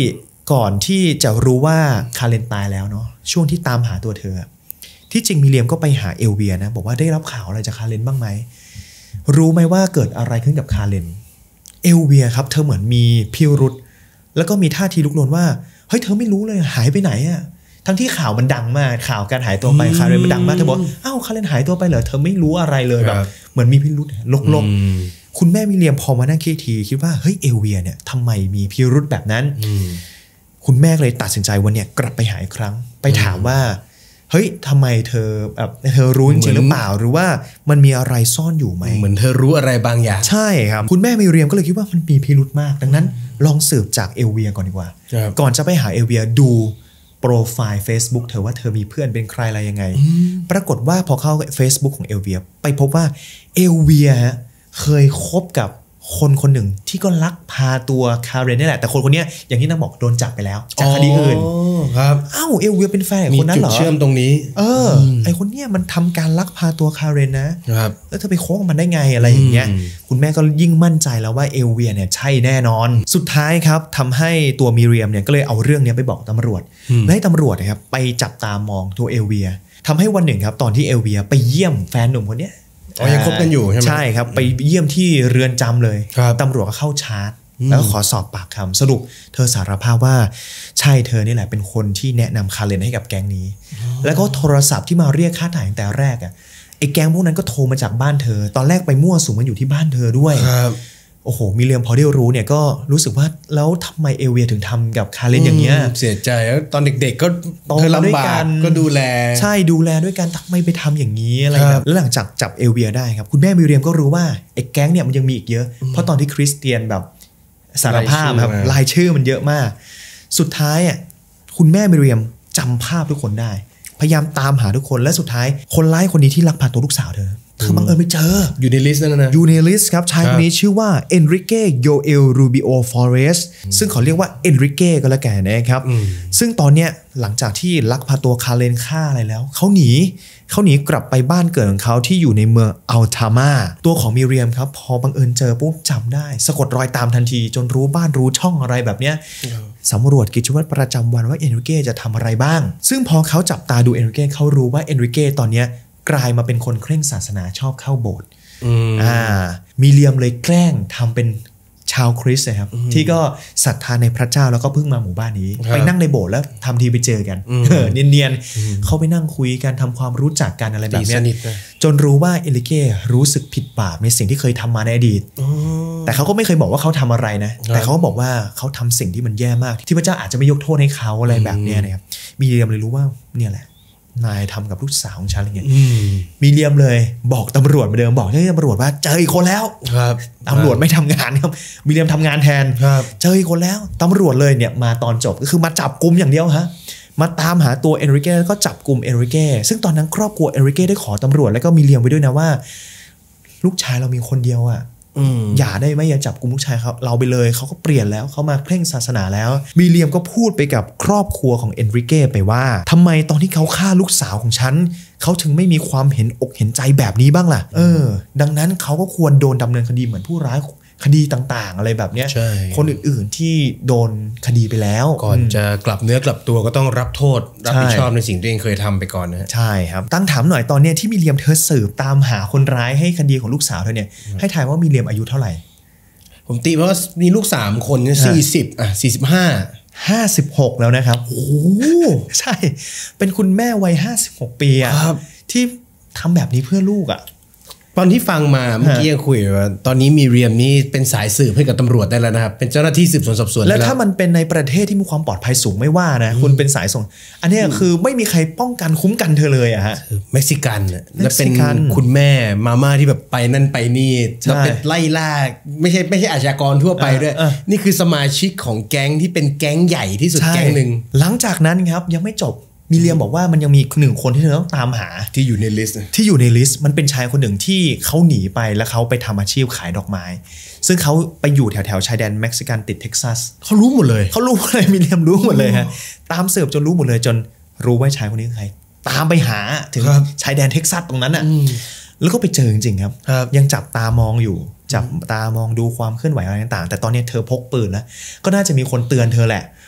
ก่อนที่จะรู้ว่าคาเรนตายแล้วเนาะช่วงที่ตามหาตัวเธอที่จริงมิเรียมก็ไปหาเอลเวียนะบอกว่าได้รับข่าวอะไรจากคาเรนบ้างไหมรู้ไหมว่าเกิดอะไรขึ้นกับคาเรนเอลเวียครับเธอเหมือนมีพิรุธแล้วก็มีท่าทีลุกลนว่าเฮ้ยเธอไม่รู้เลยหายไปไหนอะทั้งที่ข่าวมันดังมากข่าวการหายตัวไปคาเรนมันดังมากเธอบอกอ้าวคาเรนหายตัวไปเหรอเธอไม่รู้อะไรเลยแบบเหมือนมีพิรุธลกๆคุณแม่มิเรียมพอมานั่งคิดทีคิดว่าเฮ้ยเอลเวียเนี่ยทำไมมีพิรุธแบบนั้นคุณแม่เลยตัดสินใจวันเนี้ยกลับไปหาอีกครั้งไปถามว่าเฮ้ยทำไมเธอแบบเธอรู้จริงหรือเปล่าหรือว่ามันมีอะไรซ่อนอยู่ไหมเหมือนเธอรู้อะไรบางอย่างใช่ครับคุณแม่มิเรียมก็เลยคิดว่ามันมีพิรุธมากดังนั้นลองสืบจากเอลเวียก่อนดีกว่าก่อนจะไปหาเอลเวียดูโปรไฟล์ Facebook เธอว่าเธอมีเพื่อนเป็นใครอะไรยังไงปรากฏว่าพอเข้า Facebook ของเอลเวียไปพบว่าเอลเวียเคยคบกับคนคนหนึ่งที่ก็ลักพาตัวคาเรนนี่แหละแต่คนคนนี้อย่างที่น้าบอกโดนจับไปแล้วจากคดีอื่นครับอ้าวเอลเวียเป็นแฟนคนนั้นเหรอมีจุดเชื่อมตรงนี้เออไอคนเนี้ยมันทำการลักพาตัวคาเรนนะครับแล้วเธอไปโค้งมันได้ไงอะไรอย่างเงี้ยคุณแม่ก็ยิ่งมั่นใจแล้วว่าเอลเวียเนี่ยใช่แน่นอนสุดท้ายครับทำให้ตัวมิเรียมเนี่ยก็เลยเอาเรื่องนี้ไปบอกตำรวจและให้ตำรวจนะครับไปจับตามองตัวเอลเวียทำให้วันหนึ่งครับตอนที่เอลเวียไปเยี่ยมแฟนหนุ่มคนเนี้ยอ๋อยังคบกันอยู่ใช่ไหมใช่ครับไปเยี่ยมที่เรือนจำเลยตำรวจก็เข้าชาร์จแล้วก็ขอสอบปากคำสรุปเธอสารภาพว่าใช่เธอนี่แหละเป็นคนที่แนะนำคาเรนให้กับแก๊งนี้แล้วก็โทรศัพท์ที่มาเรียกค่าถ่ายตั้งแต่แรกอ่ะไอ้แก๊งพวกนั้นก็โทรมาจากบ้านเธอตอนแรกไปมั่วสุมกันอยู่ที่บ้านเธอด้วยโอ้โหมิเรียมพอได้รู้เนี่ยก็รู้สึกว่าแล้วทำไมเอลเวียถึงทำกับคาเรนอย่างเงี้ยเสียใจแล้วตอนเด็กๆก็เธอลำบากก็ดูแลใช่ดูแลด้วยกันทำไมไปทำอย่างนี้อะไรแบบแล้วหลังจากจับเอลเวียได้ครับคุณแม่มิเรียมก็รู้ว่าไอ้แก๊งเนี่ยมันยังมีอีกเยอะเพราะตอนที่คริสเตียนแบบสารภาพครับรายชื่อมันเยอะมากสุดท้ายอ่ะคุณแม่มิเรียมจำภาพทุกคนได้พยายามตามหาทุกคนและสุดท้ายคนร้ายคนนี้ที่ลักพาตัวลูกสาวเธอเธอบังเอิญไปเจออยู่ในลิสต์นั่นนะอยู่ในลิสต์ครับชายคนนี้ชื่อว่าเอนริเก้โยเอลรูบิโอฟอเรสซึ่งเขาเรียกว่าเอนริเก้ก็แล้วกันนะครับซึ่งตอนเนี้ยหลังจากที่ลักพาตัวคาเรนฆ่าอะไรแล้วเขาหนีเขาหนีกลับไปบ้านเกิดของเขาที่อยู่ในเมืองอัลทามาตัวของมิเรียมครับพอบังเอิญเจอปุ๊บจำได้สะกดรอยตามทันทีจนรู้บ้านรู้ช่องอะไรแบบเนี้ยสำรวจกิจวัตรประจำวันว่าเอนริเก้จะทำอะไรบ้างซึ่งพอเขาจับตาดูเอนริเก้เขารู้ว่าเอนริเก้ตอนเนี้ยกลายมาเป็นคนเคร่งศาสนาชอบเข้าโบสถ์อ่ามิเรียมเลยแกล้งทำเป็นชาวคริสต์นะครับที่ก็ศรัทธาในพระเจ้าแล้วก็เพิ่งมาหมู่บ้านนี้ไปนั่งในโบสถ์แล้วทำทีไปเจอกันเนียนๆเขาไปนั่งคุยกันทำความรู้จักกันอะไรแบบนี้จนรู้ว่าเอลิเก้รู้สึกผิดบาปในสิ่งที่เคยทำมาในอดีตแต่เขาก็ไม่เคยบอกว่าเขาทำอะไรนะแต่เขาก็บอกว่าเขาทำสิ่งที่มันแย่มากที่พระเจ้าอาจจะไม่ยกโทษให้เขาอะไรแบบนี้นะครับมิเรียมเลยรู้ว่าเนี่ยแหละนายทำกับลูกสาวของฉันอะไรเงี้ยมิเรียมเลยบอกตำรวจมาเดิมบอกให้ตำรวจว่าเจออีกคนแล้วตำรวจไม่ทำงานครับมิเรียมทำงานแทนเจออีกคนแล้วตำรวจเลยเนี่ยมาตอนจบก็คือมาจับกุมอย่างเดียวฮะมาตามหาตัวเอนริเก้แล้วก็จับกุมเอนริเก้ซึ่งตอนนั้นครอบครัวเอนริเก้ได้ขอตำรวจแล้วก็มิเรียมไว้ด้วยนะว่าลูกชายเรามีคนเดียวอ่ะอย่าได้ไหมอย่าจับกุมลูกชายเขาเราไปเลยเขาก็เปลี่ยนแล้วเขามาเคร่งศาสนาแล้วมิเรียมก็พูดไปกับครอบครัวของเอนริเก้ไปว่าทำไมตอนที่เขาฆ่าลูกสาวของฉันเขาถึงไม่มีความเห็นอกเห็นใจแบบนี้บ้างล่ะเออดังนั้นเขาก็ควรโดนดำเนินคดีเหมือนผู้ร้ายคดีต่างๆอะไรแบบเนี้ยคนอื่นๆที่โดนคดีไปแล้วก่อนจะกลับเนื้อกลับตัวก็ต้องรับโทษรับผิดชอบในสิ่งที่ตัวเองเคยทำไปก่อนนะใช่ครับตั้งถามหน่อยตอนเนี้ยที่มิเรียมเธอสืบตามหาคนร้ายให้คดีของลูกสาวเธอเนี่ยให้ทายว่ามิเรียมอายุเท่าไหร่ผมตีเพราะว่ามีลูกสามคนเนี่ยสี่สิบอ่ะสี่สิบห้าห้าสิบหกแล้วนะครับโอ้ใช่เป็นคุณแม่วัยห้าสิบหกปีอ่ะที่ทำแบบนี้เพื่อลูกอ่ะตอนที่ฟังมาเมื่อกี้ยังคุยว่าตอนนี้มิเรียมนี่เป็นสายสืบให้กับตำรวจได้แล้วนะครับเป็นเจ้าหน้าที่สืบสวนสอบสวนแล้วถ้ามันเป็นในประเทศที่มีความปลอดภัยสูงไม่ว่านะคุณเป็นสายส่งอันนี้คือไม่มีใครป้องกันคุ้มกันเธอเลยอะฮะเม็กซิกันและเป็นคุณแม่มาม่าที่แบบไปนั่นไปนี่แล้วเป็นไล่ล่าไม่ใช่ไม่ใช่อาชญากรทั่วไปด้วยนี่คือสมาชิกของแก๊งที่เป็นแก๊งใหญ่ที่สุดแก๊งหนึ่งหลังจากนั้นครับยังไม่จบมิเรียมบอกว่ามันยังมีหนึ่งคนที่เธอต้องตามหาที่อยู่ในลิสต์ที่อยู่ในลิสต์มันเป็นชายคนหนึ่งที่เขาหนีไปแล้วเขาไปทำอาชีพขายดอกไม้ซึ่งเขาไปอยู่แถวแถวชายแดนเม็กซิกันติดเท็กซัสเขารู้หมดเลยเขารู้เลยมิเรียมรู้หมดเลยฮะตามสืบจนรู้หมดเลยจนรู้ว่าชายคนนี้คือใครตามไปหาถึงชายแดนเท็กซัสตรงนั้นอ่ะแล้วก็ไปเจอจริงๆครับยังจับตามองอยู่จับตามองดูความเคลื่อนไหวอะไรต่างๆแต่ตอนนี้เธอพกปืนแล้วก็น่าจะมีคนเตือนเธอแหละ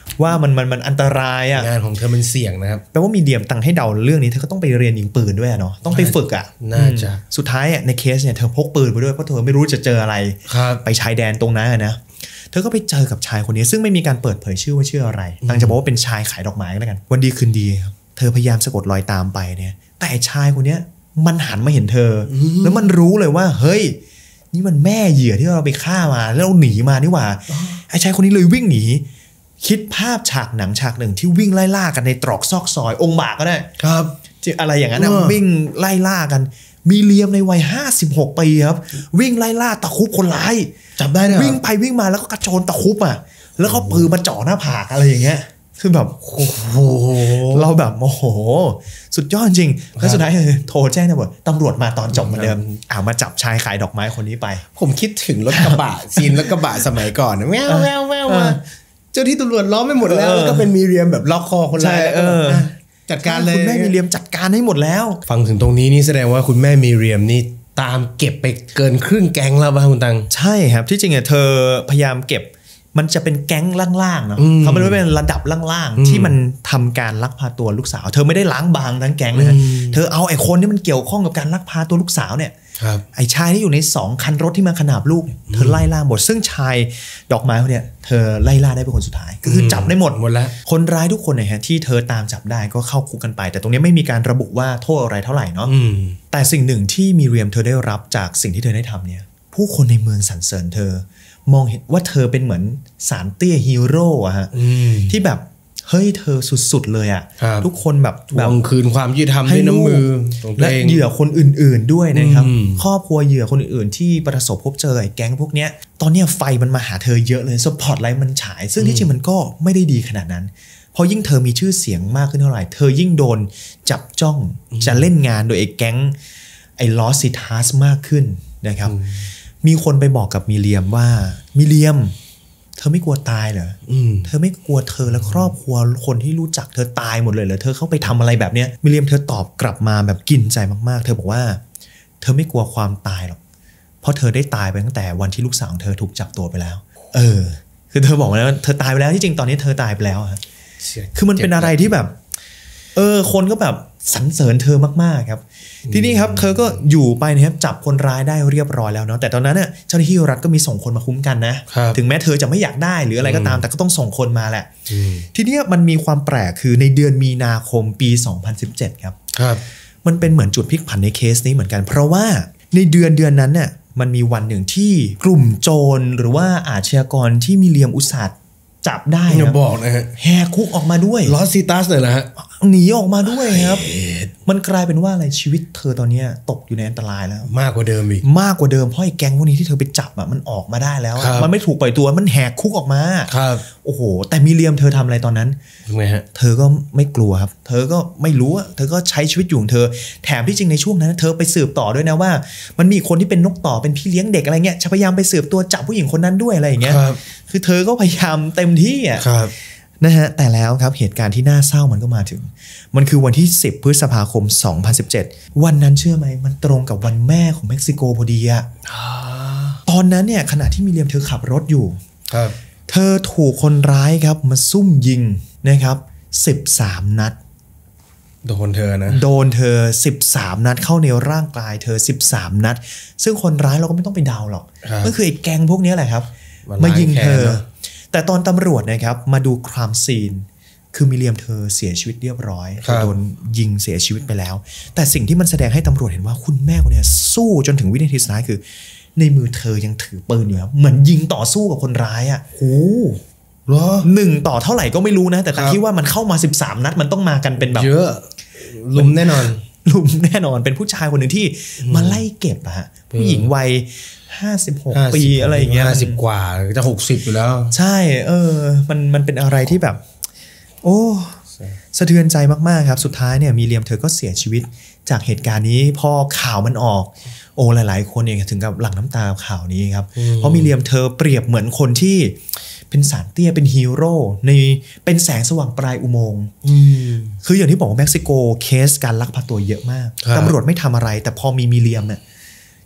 ว่ามันมันมันอันตรายอ่ะงานของเธอมันเสี่ยงนะครับแปลว่ามีเดียมตังให้เดาเรื่องนี้เธอก็ต้องไปเรียนยิงปืนด้วยเนาะต้องไปฝึกอ่ะน่าจะสุดท้ายอ่ะในเคสเนี่ยเธอพกปืนไปด้วยเพราะเธอไม่รู้จะเจออะไรไปชายแดนตรงนั้นนะเธอก็ไปเจอกับชายคนนี้ซึ่งไม่มีการเปิดเผยชื่อว่าชื่ออะไรตังจะบอกว่าเป็นชายขายดอกไม้แล้วกันวันดีคืนดีครับเธอพยายามสะกดรอยตามไปเนี่ยแต่ชายคนนี้มันหันมาเห็นเธอแล้วมันรู้เลยว่าเฮ้ยนี่มันแม่เหยื่อที่เราไปฆ่ามาแล้วเราหนีมานี่หว่าไอ้ชายคนนี้เลยวิ่งหนีคิดภาพฉากหนังฉากหนึ่งที่วิ่งไล่ล่ากันในตรอกซอกซอยองค์บากก็ได้ครับอะไรอย่างนั้นวิ่งไล่ล่ากันมีเลียมในวัยห้าสิบหกปีครับวิ่งไล่ล่าตะคุบคนร้ายจับได้เลยวิ่งไปวิ่งมาแล้วก็กระโจนตะคุบอ่ะแล้วเขาปืนมาจ่อหน้าผากอะไรอย่างเงี้ยคือแบบโอ้โหเราแบบโอ้โหสุดยอดจริงแล้วสุดท้ายโทรแจ้งตำรวจตำรวจมาตอนจบเหมือนเดิมอ่ามาจับชายขายดอกไม้คนนี้ไปผมคิดถึงรถกระบะซีนรถกระบะสมัยก่อนแววแววแววมาเจ้าที่ตำรวจล้อมไม่หมดแล้วแล้วก็เป็นมีเรียมแบบล็อกคอคนร้ายจัดการเลยคุณแม่มีเรียมจัดการให้หมดแล้วฟังถึงตรงนี้นี่แสดงว่าคุณแม่มีเรียมนี่ตามเก็บไปเกินครึ่งแก๊งแล้วป่ะคุณตังใช่ครับที่จริงอ่ะเธอพยายามเก็บมันจะเป็นแก๊งล่างๆเนาะเขาไม่ได้เป็นระดับล่างๆที่มันทำการลักพาตัวลูกสาวเธอไม่ได้ล้างบางทั้งแก๊งเลยเธอเอาไอ้คนที่มันเกี่ยวข้องกับการลักพาตัวลูกสาวเนี่ยไอ้ชายที่อยู่ในสองคันรถที่มาขนาบลูกเธอไล่ล่าหมดซึ่งชายดอกไม้เขาเนี่ยเธอไล่ล่าได้เป็นคนสุดท้ายก็คือจับได้หมดหมดแล้วคนร้ายทุกคนเนี่ยฮะที่เธอตามจับได้ก็เข้าคุกกันไปแต่ตรงนี้ไม่มีการระบุว่าโทษอะไรเท่าไหร่เนาะแต่สิ่งหนึ่งที่มีเรียมเธอได้รับจากสิ่งที่เธอได้ทำเนี่ยผู้คนในเมืองสรรเสริญเธอมองเห็นว่าเธอเป็นเหมือนสารเตี้ยฮีโร่อะฮะที่แบบเฮ้ยเธอสุดๆเลยอะทุกคนแบบแบบคืนความยุติธรรมด้วยน้ำมือและเหยื่อคนอื่นๆด้วยนะครับครอบครัวเหยื่อคนอื่นๆที่ประสบพบเจอไอ้แก๊งพวกเนี้ยตอนนี้ไฟมันมาหาเธอเยอะเลยสปอตไลท์มันฉายซึ่งที่จริงมันก็ไม่ได้ดีขนาดนั้นพอยิ่งเธอมีชื่อเสียงมากขึ้นเท่าไหร่เธอยิ่งโดนจับจ้องจะเล่นงานโดยไอ้แก๊งไอ้ลอสซิทัสมากขึ้นนะครับมีคนไปบอกกับมิเลียมว่ามิเลียมเธอไม่กลัวตายเหรอเธอไม่กลัวเธอและครอบครัวคนที่รู้จักเธอตายหมดเลยเหรอเธอเข้าไปทำอะไรแบบเนี้ยมิเลียมเธอตอบกลับมาแบบกินใจมากๆเธอบอกว่าเธอไม่กลัวความตายหรอกเพราะเธอได้ตายไปตั้งแต่วันที่ลูกสาวของเธอถูกจับตัวไปแล้วเออคือเธอบอกแล้วเธอตายไปแล้วที่จริงตอนนี้เธอตายไปแล้วอะคือมันเป็นอะไรที่แบบเออคนก็แบบสรรเสริญเธอมากๆครับทีนี้ครับเธอก็อยู่ไปนะครับจับคนร้ายได้เรียบร้อยแล้วเนาะแต่ตอนนั้นเนี่ยเจ้าหน้าที่รัฐก็มีส่งคนมาคุ้มกันนะถึงแม้เธอจะไม่อยากได้หรืออะไรก็ตามแต่ก็ต้องส่งคนมาแหละทีนี้มันมีความแปลกคือในเดือนมีนาคมปีสองพันสิบเจ็ดครับมันเป็นเหมือนจุดพลิกผันในเคสนี้เหมือนกันเพราะว่าในเดือนเดือนนั้นเนี่ยมันมีวันหนึ่งที่กลุ่มโจรหรือว่าอาชญากรที่มีเลียมอุตสาหจับได้อย่าบอกนะฮะแหกคุกออกมาด้วยลอสซิตัสเลยนะฮะหนีออกมาด้วยครับมันกลายเป็นว่าอะไรชีวิตเธอตอนนี้ตกอยู่ในอันตรายแล้วมากกว่าเดิมอีกมากกว่าเดิมเพราะไอ้แก๊งพวกนี้ที่เธอไปจับอ่ะมันออกมาได้แล้วมันไม่ถูกปล่อยตัวมันแหกคุกออกมาครับโอ้โหแต่มิเลียมเธอทำอะไรตอนนั้นทำไงฮะเธอก็ไม่กลัวครับเธอก็ไม่รู้อ่ะเธอก็ใช้ชีวิตอยู่ของเธอแถมที่จริงในช่วงนั้นเธอไปสืบต่อด้วยนะว่ามันมีคนที่เป็นนกต่อเป็นพี่เลี้ยงเด็กอะไรเงี้ยพยายามไปสืบตัวจับผู้หญิงคนนั้นด้วยอะไรอย่างเงี้ยคือเธอก็พยายามเต็มที่อ่ะนะฮะแต่แล้วครับเหตุการณ์ที่น่าเศร้ามันก็มาถึงมันคือวันที่สิบพฤษภาคมสองพันสิบเจ็ดวันนั้นเชื่อไหมมันตรงกับวันแม่ของเม็กซิโกพอดีอะตอนนั้นเนี่ยขณะที่มิเลียมเธอขับรถอยู่เธอถูกคนร้ายครับมาซุ่มยิงนะครับสิบสามนัดโดนเธอนะโดนเธอสิบสามนัดเข้าในร่างกายเธอสิบสามนัดซึ่งคนร้ายเราก็ไม่ต้องไปเดาหรอกก็คือไอ้แก๊งพวกนี้แหละครับมายิงเธอแต่ตอนตำรวจนะครับมาดูครามซีนคือมิเลียมเธอเสียชีวิตเรียบร้อยโดนยิงเสียชีวิตไปแล้วแต่สิ่งที่มันแสดงให้ตำรวจเห็นว่าคุณแม่คนนี้สู้จนถึงวินาทีสุดท้ายคือในมือเธอยังถือปืนอยู่ครับเหมือนยิงต่อสู้กับคนร้ายอ่ะโอ้เหรอหนึ่งต่อเท่าไหร่ก็ไม่รู้นะแต่คิดว่ามันเข้ามาสิบสามนัดมันต้องมากันเป็นแบบเยอะลุมแน่นอนลุมแน่นอนเป็นผู้ชายคนหนึ่งที่มาไล่เก็บอะฮะผู้หญิงวัยห้าสิบหกปีอะไรอย่างเงี้ยห้าสิบกว่าจะหกสิบอยู่แล้วใช่เออมันมันเป็นอะไรที่แบบโอ้สะเทือนใจมากๆครับสุดท้ายเนี่ยมิเลียมเธอก็เสียชีวิตจากเหตุการณ์นี้พอข่าวมันออกโอ้หลายๆคนเองถึงกับหลั่งน้ำตาข่าวนี้ครับเพราะมิเลียมเธอเปรียบเหมือนคนที่เป็นสารเตี้ยเป็นฮีโร่ในเป็นแสงสว่างปลายอุโมงค์คืออย่างที่บอกว่าเม็กซิโกเคสการลักพาตัวเยอะมากตำรวจไม่ทำอะไรแต่พอมีมิเลียมเนี่ย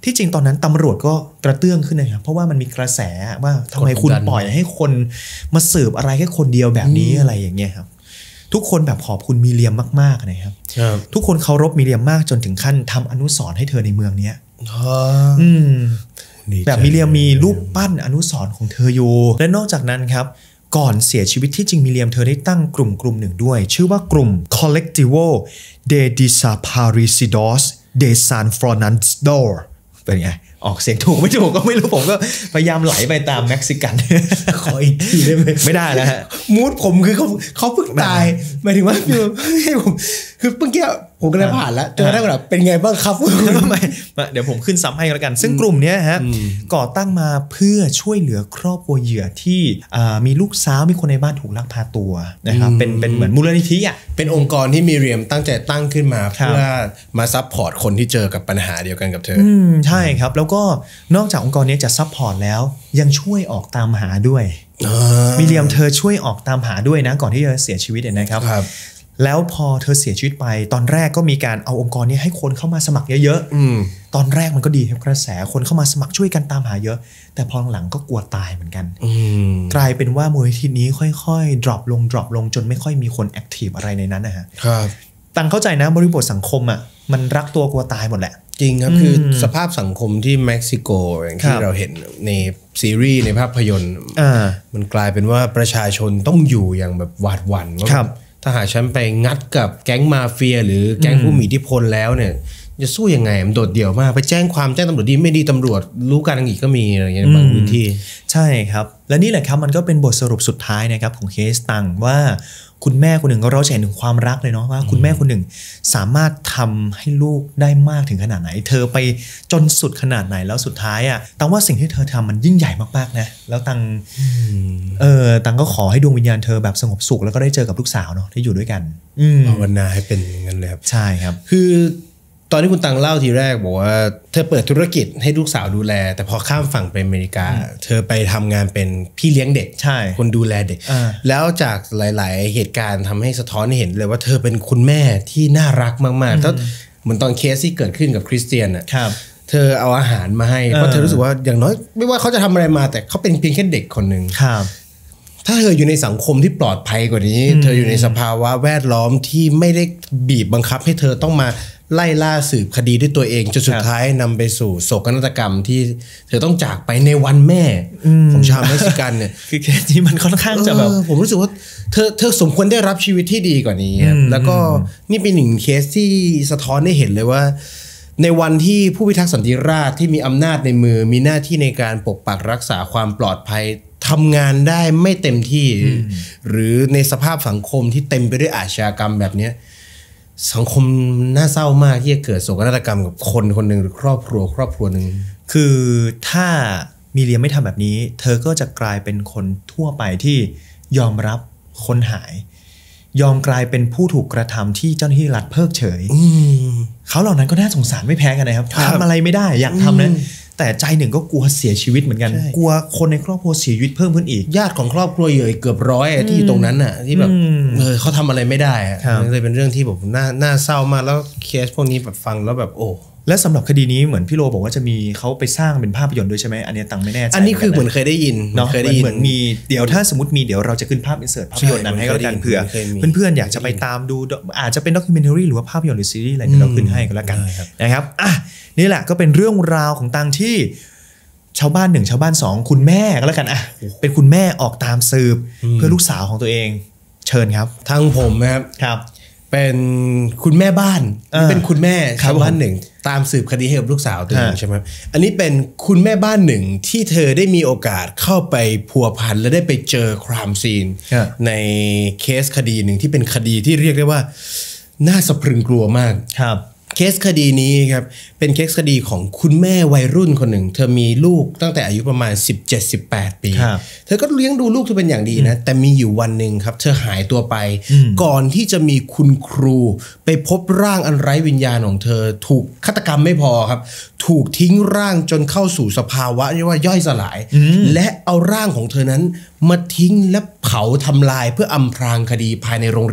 ที่จริงตอนนั้นตำรวจก็กระเตื้องขึ้นนะครับเพราะว่ามันมีกระแสว่าทำไมคุณปล่อยให้คนมาสืบอะไรแค่คนเดียวแบบนี้อะไรอย่างเงี้ยครับทุกคนแบบขอบคุณมิเรียมมากๆนะครับทุกคนเคารพมิเรียมมากจนถึงขั้นทำอนุสรณ์ให้เธอในเมืองนี้อืมแบบมิเรียมมีรูปปั้นอนุสรณ์ของเธออยู่และนอกจากนั้นครับก่อนเสียชีวิตที่จริงมิเรียมเธอได้ตั้งกลุ่มกลุ่มหนึ่งด้วยชื่อว่ากลุ่ม Colectivo de Desaparecidos de San Fernando เป็นไงออกเสียงถูกไม่ถูกก็ไม่รู้ผมก็พยายามไหลไปตามเม็กซิกันขออีกทีได้ไหมไม่ได้แล้วฮะมูดผมคือเขาเขาเพิ่งตายหมายถึงว่าให้ผมคือเมื่อกี้ผมก็ได้ผ่านแล้วจนได้แบบเป็นไงบ้างครับไม่เดี๋ยวผมขึ้นซ้ำให้แล้วกันซึ่งกลุ่มนี้ฮะก่อตั้งมาเพื่อช่วยเหลือครอบครัวเหยื่อที่มีลูกสาวมีคนในบ้านถูกลักพาตัวนะครับเป็นเป็นเหมือนมูลนิธิอ่ะเป็นองค์กรที่มิเรียมตั้งใจตั้งขึ้นมาเพื่อมาซัพพอร์ตคนที่เจอกับปัญหาเดียวกันกับเธออืมใช่ครับแล้วก็นอกจากองค์กรนี้จะซัพพอร์ตแล้วยังช่วยออกตามหาด้วยมิเรียมเธอช่วยออกตามหาด้วยนะก่อนที่จะเสียชีวิตเนี่ยนะครับแล้วพอเธอเสียชีวิตไปตอนแรกก็มีการเอาองค์กรนี้ให้คนเข้ามาสมัครเยอะๆตอนแรกมันก็ดีครับกระแสคนเข้ามาสมัครช่วยกันตามหาเยอะแต่พอหลังก็กลัวตายเหมือนกันกลายเป็นว่ามูลนิธินี้ค่อยๆ drop ลง drop ลงจนไม่ค่อยมีคนแอคทีฟอะไรในนั้นนะฮะตังเข้าใจนะบริบทสังคมอ่ะมันรักตัวกลัวตายหมดแหละจริงครับคือสภาพสังคมที่เม็กซิโกอย่างที่เราเห็นในซีรีส์ในภาพยนตร์มันกลายเป็นว่าประชาชนต้องอยู่อย่างแบบหวาดหวั่นว่าถ้าหากฉันไปงัดกับแก๊งมาเฟียหรือแก๊งผู้มีอิทธิพลแล้วเนี่ยจะสู้ยังไงมันโดดเดี่ยวมากไปแจ้งความแจ้งตำรวจดีไม่ดีตำรวจรู้กันอีกก็มีอะไรอย่างเงี้ยบางพื้นที่ใช่ครับและนี่แหละครับมันก็เป็นบทสรุปสุดท้ายนะครับของเคสตังว่าคุณแม่คนหนึ่งก็เราเห็นถึงความรักเลยเนาะว่าคุณแม่คนหนึ่งสามารถทำให้ลูกได้มากถึงขนาดไหนเธอไปจนสุดขนาดไหนแล้วสุดท้ายอ่ะตังว่าสิ่งที่เธอทำมันยิ่งใหญ่มากๆนะแล้วตังเออตังก็ขอให้ดวงวิญญาณเธอแบบสงบสุขแล้วก็ได้เจอกับลูกสาวเนาะที่อยู่ด้วยกันภาวนาให้เป็นอย่างนั้นเลยครับใช่ครับคือตอนที่คุณตังเล่าทีแรกบอกว่าเธอเปิดธุรกิจให้ลูกสาวดูแลแต่พอข้ามฝั่งไปอเมริกาเธอไปทำงานเป็นพี่เลี้ยงเด็กใช่คนดูแลเด็กแล้วจากหลายๆเหตุการณ์ทำให้สะท้อนให้เห็นเลยว่าเธอเป็นคุณแม่ที่น่ารักมากๆแล้วเหมือนตอนเคสที่เกิดขึ้นกับคริสเตียนอ่ะเธอเอาอาหารมาให้เพราะเธอรู้สึกว่าอย่างน้อยไม่ว่าเขาจะทำอะไรมาแต่เขาเป็นเพียงแค่เด็กคนหนึ่งถ้าเธออยู่ในสังคมที่ปลอดภัยกว่านี้เธออยู่ในสภาวะแวดล้อมที่ไม่ได้บีบบังคับให้เธอต้องมาไล่ล่าสืบคดีด้วยตัวเองจนสุดท้ายนำไปสู่โศกนาฏกรรมที่เธอต้องจากไปในวันแม่ของชาวเม็กซิกันเนี่ยคือแค่ที่มันค่อนข้างจะแบบผมรู้สึกว่าเธอเธอสมควรได้รับชีวิตที่ดีกว่านี้แล้วก็นี่เป็นหนึ่งเคสที่สะท้อนให้เห็นเลยว่าในวันที่ผู้พิทักษ์สันติราษฎร์ที่มีอำนาจในมือมีหน้าที่ในการปกปักรักษาความปลอดภัยทำงานได้ไม่เต็มที่หรือในสภาพสังคมที่เต็มไปด้วยอาชญากรรมแบบนี้สังคมน่าเศร้ามากที่จะเกิดโศกนาฏกรรมกับคนคนหนึ่งหรือครอบครัวครอบครัวหนึ่งคือถ้ามิเรียมไม่ทำแบบนี้เธอก็จะกลายเป็นคนทั่วไปที่ยอมรับคนหายยอมกลายเป็นผู้ถูกกระทำที่เจ้าหน้าที่รัฐเพิกเฉยเขาเหล่านั้นก็น่าสงสารไม่แพ้กันนะครับทำอะไรไม่ได้อยากทำนะแต่ใจหนึ่งก็กลัวเสียชีวิตเหมือนกันกลัวคนในครอบครัวเสียชีวิตเพิ่มขึ้นอีกญาติของครอบครัวเหยื่อเกือบร้อยที่อยู่ตรงนั้นน่ะที่แบบเออเขาทำอะไรไม่ได้มันเลยเป็นเรื่องที่แบบน่าน่าเศร้ามากแล้วเคสพวกนี้แบบฟังแล้วแบบโอ้และสำหรับคดีนี้เหมือนพี่โรบอกว่าจะมีเขาไปสร้างเป็นภาพยนตร์ด้วยใช่ไหมอันนี้ตังไม่แน่ใจอันนี้คือเหมือนเคยได้ยินเนาะเคยได้ยินเหมือนมีเดี๋ยวถ้าสมมติมีเดี๋ยวเราจะขึ้นภาพอินเสิร์ตภาพยนตร์นั้นให้ก็แล้วกันเผื่อเพื่อนๆอยากจะไปตามดูอาจจะเป็นด็อกิเมนทารีหรือว่าภาพยนตร์หรือซีรีส์อะไรเดี๋ยวเราขึ้นให้ก็แล้วกันนะครับอ่ะนี่แหละก็เป็นเรื่องราวของตังที่ชาวบ้านหนึ่งชาวบ้านสองคุณแม่ก็แล้วกันอ่ะเป็นคุณแม่ออกตามสืบเพื่อลูกสาวของตัวเองเชิญครับทางผมนะครับครับเป็นคุณแม่บ้านเป็นคุณแม่ชาวบ้านหนึ่งตามสืบคดีให้กับลูกสาวตัวเองใช่ไหมอันนี้เป็นคุณแม่บ้านหนึ่งที่เธอได้มีโอกาสเข้าไปพัวพันและได้ไปเจอครามซีนในเคสคดีหนึ่งที่เป็นคดีที่เรียกได้ว่าน่าสะพรึงกลัวมากครับเคสคดีนี้ครับเป็นเคสคดีของคุณแม่วัยรุ่นคนหนึ่งเธอมีลูกตั้งแต่อายุประมาณ สิบเจ็ด สิบแปด ปีเธอก็เลี้ยงดูลูกเธอเป็นอย่างดีนะแต่มีอยู่วันหนึ่งครับเธอหายตัวไปก่อนที่จะมีคุณครูไปพบร่างอันไร้วิญญาณของเธอถูกฆาตกรรมไม่พอครับถูกทิ้งร่างจนเข้าสู่สภาวะเรียกว่าย่อยสลายและเอาร่างของเธอนั้นมาทิ้งและเผาทำลายเพื่ออำพรางคดีภายในโรงเรียน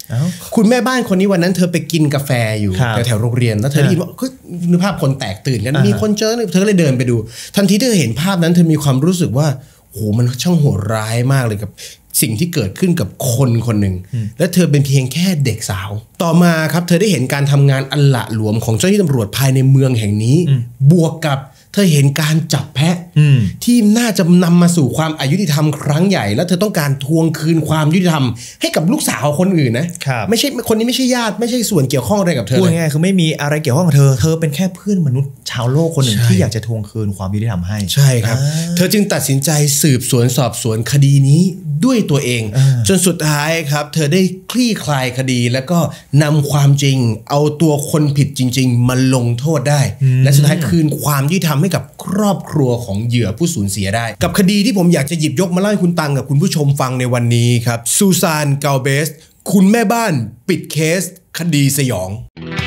คุณแม่บ้านคนนี้วันนั้นเธอไปกินกาแฟอยู่แถวโรงเรียนแล้วเธอได้ยินว่าก็นึกภาพคนแตกตื่นกันมีคนเจอเธอเลยเดินไปดูทันทีที่เธอเห็นภาพนั้นเธอมีความรู้สึกว่าโหมันช่างโหดร้ายมากเลยกับสิ่งที่เกิดขึ้นกับคนคนหนึ่งและเธอเป็นเพียงแค่เด็กสาวต่อมาครับเธอได้เห็นการทำงานอันละหลวมของเจ้าหน้าที่ตำรวจภายในเมืองแห่งนี้บวกกับเธอเห็นการจับแพะที่น่าจะนำมาสู่ความอายุติธรรมครั้งใหญ่แล้วเธอต้องการทวงคืนความยุติธรรมให้กับลูกสาวคนอื่นนะไม่ใช่คนนี้ไม่ใช่ญาติไม่ใช่ส่วนเกี่ยวข้องอะไรกับเธอพูดง่ายๆคือไม่มีอะไรเกี่ยวข้องกับเธอเธอเป็นแค่เพื่อนมนุษย์ชาวโลกคนหนึ่งที่อยากจะทวงคืนความยุติธรรมให้ใช่ครับเธอจึงตัดสินใจสืบสวนสอบสวนคดีนี้ด้วยตัวเองจนสุดท้ายครับเธอได้คลี่คลายคดีแล้วก็นำความจริงเอาตัวคนผิดจริงๆมาลงโทษได้และสุดท้ายคืนความยุติธรรมให้กับครอบครัวของเหยื่อผู้สูญเสียได้กับคดีที่ผมอยากจะหยิบยกมาเล่าให้คุณตังกับคุณผู้ชมฟังในวันนี้ครับซูซานเกาเบสคุณแม่บ้านปิดเคสคดีสยอง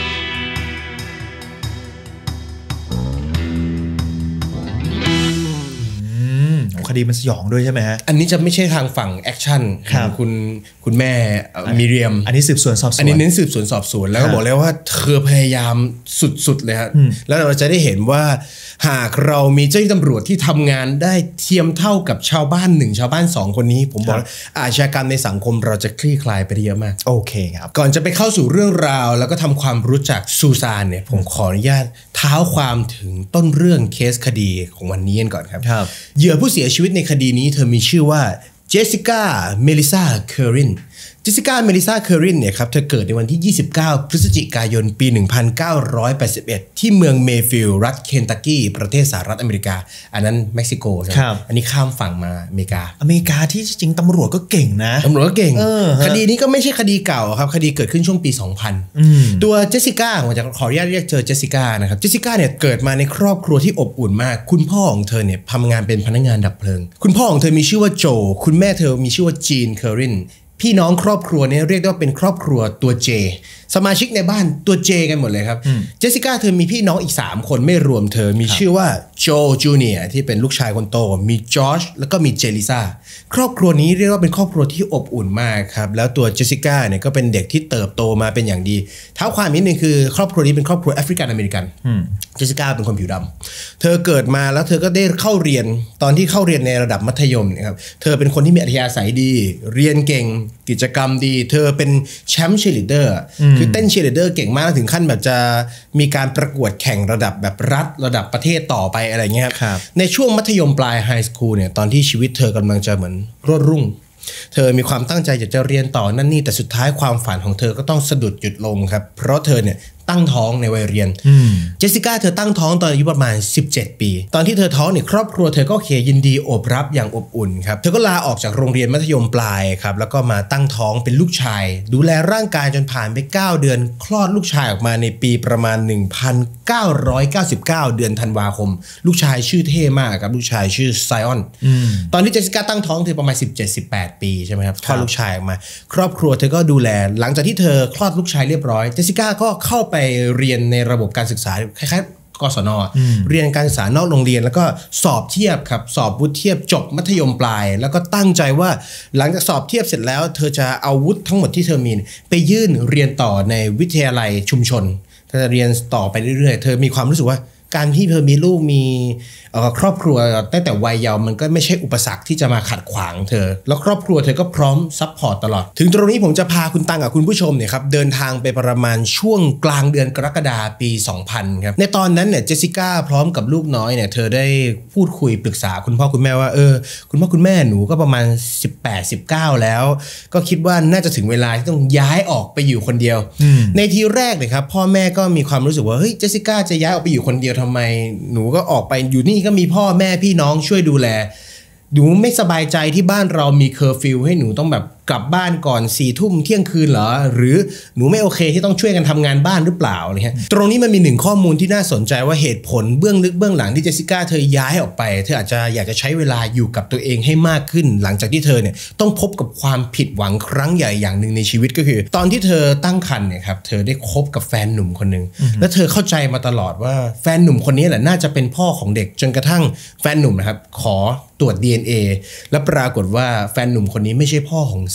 คดีมันสยองด้วยใช่ไหมฮะอันนี้จะไม่ใช่ทางฝั่งแอคชั่นของคุณคุณแม่มิเรียมอันนี้สืบสวนสอบสวนอันนี้เน้นสืบสวนสอบสวนแล้วก็บอกแล้วว่าเธอพยายามสุดๆเลยครับแล้วเราจะได้เห็นว่าหากเรามีเจ้าหน้าที่ตำรวจที่ทำงานได้เทียมเท่ากับชาวบ้านหนึ่งชาวบ้านสองคนนี้ผมบอกอาชญากรรมในสังคมเราจะคลี่คลายไปได้เยอะมากโอเคครับก่อนจะไปเข้าสู่เรื่องราวแล้วก็ทำความรู้จักซูซานเนี่ยผมขออนุญาตเท้าความถึงต้นเรื่องเคสคดีของวันนี้กันก่อนครับเหยื่อผู้เสียชีวิตในคดีนี้เธอมีชื่อว่าเจสสิก้าเมลิซาเคอรินเจสสิก้าเมลิซาเคอรินเนี่ยครับเธอเกิดในวันที่ยี่สิบเก้าพฤศจิกายนปีหนึ่งพันเก้าร้อยแปดสิบเอ็ดที่เมืองเมฟิลด์รัฐเคนตักกี้ประเทศสหรัฐอเมริกาอันนั้นเม็กซิโกใช่ไหมอันนี้ข้ามฝั่งมาอเมริกาอเมริกาที่จริงตำรวจก็เก่งนะตำรวจก็เก่งคดีนี้ก็ไม่ใช่คดีเก่าครับคดีเกิดขึ้นช่วงปีสองพันตัวเจสสิก้าผมจะขออนุญาตเรียกเธอเจสสิก้านะครับเจสสิก้าเนี่ยเกิดมาในครอบครัวที่อบอุ่นมากคุณพ่อของเธอเนี่ยทำงานเป็นพนักงานดับเพลิงคุณพ่อของเธอมีชื่อว่าโจคุณแม่เธอมีชื่อว่าจีนเคอรินพี่น้องครอบครัวนี้เรียกได้ว่าเป็นครอบครัวตัวเจสมาชิกในบ้านตัวเจกันหมดเลยครับเจสสิก้าเธอมีพี่น้องอีกสามคนไม่รวมเธอมีชื่อว่าโจจูเนียร์ที่เป็นลูกชายคนโตมีจอร์จแล้วก็มีเจลิซาครอบครัวนี้เรียกว่าเป็นครอบครัวที่อบอุ่นมากครับแล้วตัวเจสสิก้าเนี่ยก็เป็นเด็กที่เติบโตมาเป็นอย่างดีเท้าความนิดนึงคือครอบครัวนี้เป็นครอบครัวแอฟริกันอเมริกันเจสสิก้าเป็นคนผิวดำเธอเกิดมาแล้วเธอก็ได้เข้าเรียนตอนที่เข้าเรียนในระดับมัธยมนะครับเธอเป็นคนที่มีอัธยาศัยดีเรียนเก่งกิจกรรมดีเธอเป็นแชมป์เชียร์ลีดเดอร์คือเต้นเชียร์ลีดเดอร์เก่งมากถึงขั้นแบบจะมีการประกวดแข่งระดับแบบรัฐระดับประเทศต่อไปอะไรเงี้ยครับในช่วงมัธยมปลายไฮสคูลเนี่ยตอนที่ชีวิตเธอกำลังจะเหมือนรุ่งรุ่งเธอมีความตั้งใจอยากจะเรียนต่อนั่นนี่แต่สุดท้ายความฝันของเธอก็ต้องสะดุดหยุดลงครับเพราะเธอเนี่ยตั้งท้องในวัยเรียนเจสสิก้าเธอตั้งท้องตอนอายุประมาณสิบเจ็ดปีตอนที่เธอท้องเนี่ยครอบครัวเธอก็โอเคยินดีโอบรับอย่างอบอุ่นครับเธอก็ลาออกจากโรงเรียนมัธยมปลายครับแล้วก็มาตั้งท้องเป็นลูกชายดูแลร่างกายจนผ่านไปเก้าเดือนคลอดลูกชายออกมาในปีประมาณหนึ่งพันเก้าร้อยเก้าสิบเก้าเดือนธันวาคมลูกชายชื่อเท่มากครับลูกชายชื่อไซออนตอนที่เจสสิก้าตั้งท้องเธอประมาณ สิบเจ็ด สิบแปด ปีใช่ไหมครับคลอดลูกชายออกมาครอบครัวเธอก็ดูแลหลังจากที่เธอคลอดลูกชายเรียบร้อยเจสสิก้าก็เข้าไปเรียนในระบบการศึกษาคล้ายๆกศน.เรียนการศึกษานอกโรงเรียนแล้วก็สอบเทียบครับสอบวุฒิเทียบจบมัธยมปลายแล้วก็ตั้งใจว่าหลังจากสอบเทียบเสร็จแล้วเธอจะเอาวุฒิทั้งหมดที่เธอมีไปยื่นเรียนต่อในวิทยาลัยชุมชนเธอจะเรียนต่อไปเรื่อยๆเธอมีความรู้สึกว่าการที่เธอมีลูกมีครอบครัวตั้งแต่วัยเยาว์มันก็ไม่ใช่อุปสรรคที่จะมาขัดขวางเธอแล้วครอบครัวเธอก็พร้อมซัพพอร์ตตลอดถึงตรงนี้ผมจะพาคุณตังกับคุณผู้ชมเนี่ยครับเดินทางไปประมาณช่วงกลางเดือนกรกฎาคมปีสองพันครับในตอนนั้นเนี่ยเจสสิก้าพร้อมกับลูกน้อยเนี่ยเธอได้พูดคุยปรึกษาคุณพ่อคุณแม่ว่าเออคุณพ่อคุณแม่หนูก็ประมาณสิบแปด สิบเก้าแล้วก็คิดว่าน่าจะถึงเวลาที่ต้องย้ายออกไปอยู่คนเดียวในทีแรกเนี่ยครับพ่อแม่ก็มีความรู้สึกว่าเฮ้ยเจสสิก้าจะย้ายออกไปอยู่คนเดียวทำไมหนูก็ออกไปอยู่นี่ก็มีพ่อแม่พี่น้องช่วยดูแลหนูไม่สบายใจที่บ้านเรามีเคอร์ฟิวให้หนูต้องแบบกลับบ้านก่อนสี่ทุ่มเที่ยงคืนเหรอหรือหนูไม่โอเคที่ต้องช่วยกันทำงานบ้านหรือเปล่าอะไรเงี้ยตรงนี้มันมีหนึ่งข้อมูลที่น่าสนใจว่าเหตุผลเบื้องลึกเบื้องหลังที่เจสสิก้าเธอย้ายออกไปเธออาจจะอยากจะใช้เวลาอยู่กับตัวเองให้มากขึ้นหลังจากที่เธอเนี่ยต้องพบกับความผิดหวังครั้งใหญ่อย่างหนึ่งในชีวิตก็คือตอนที่เธอตั้งครรภ์เนี่ยครับเธอได้คบกับแฟนหนุ่มคนนึงและเธอเข้าใจมาตลอดว่าแฟนหนุ่มคนนี้แหละน่าจะเป็นพ่อของเด็กจนกระทั่งแฟนหนุ่มนะครับขอตรวจ ดี เอ็น เอ และปรากฏว่าแฟนหนุ่มคนนี้ไม่ใช่พ่อของไซ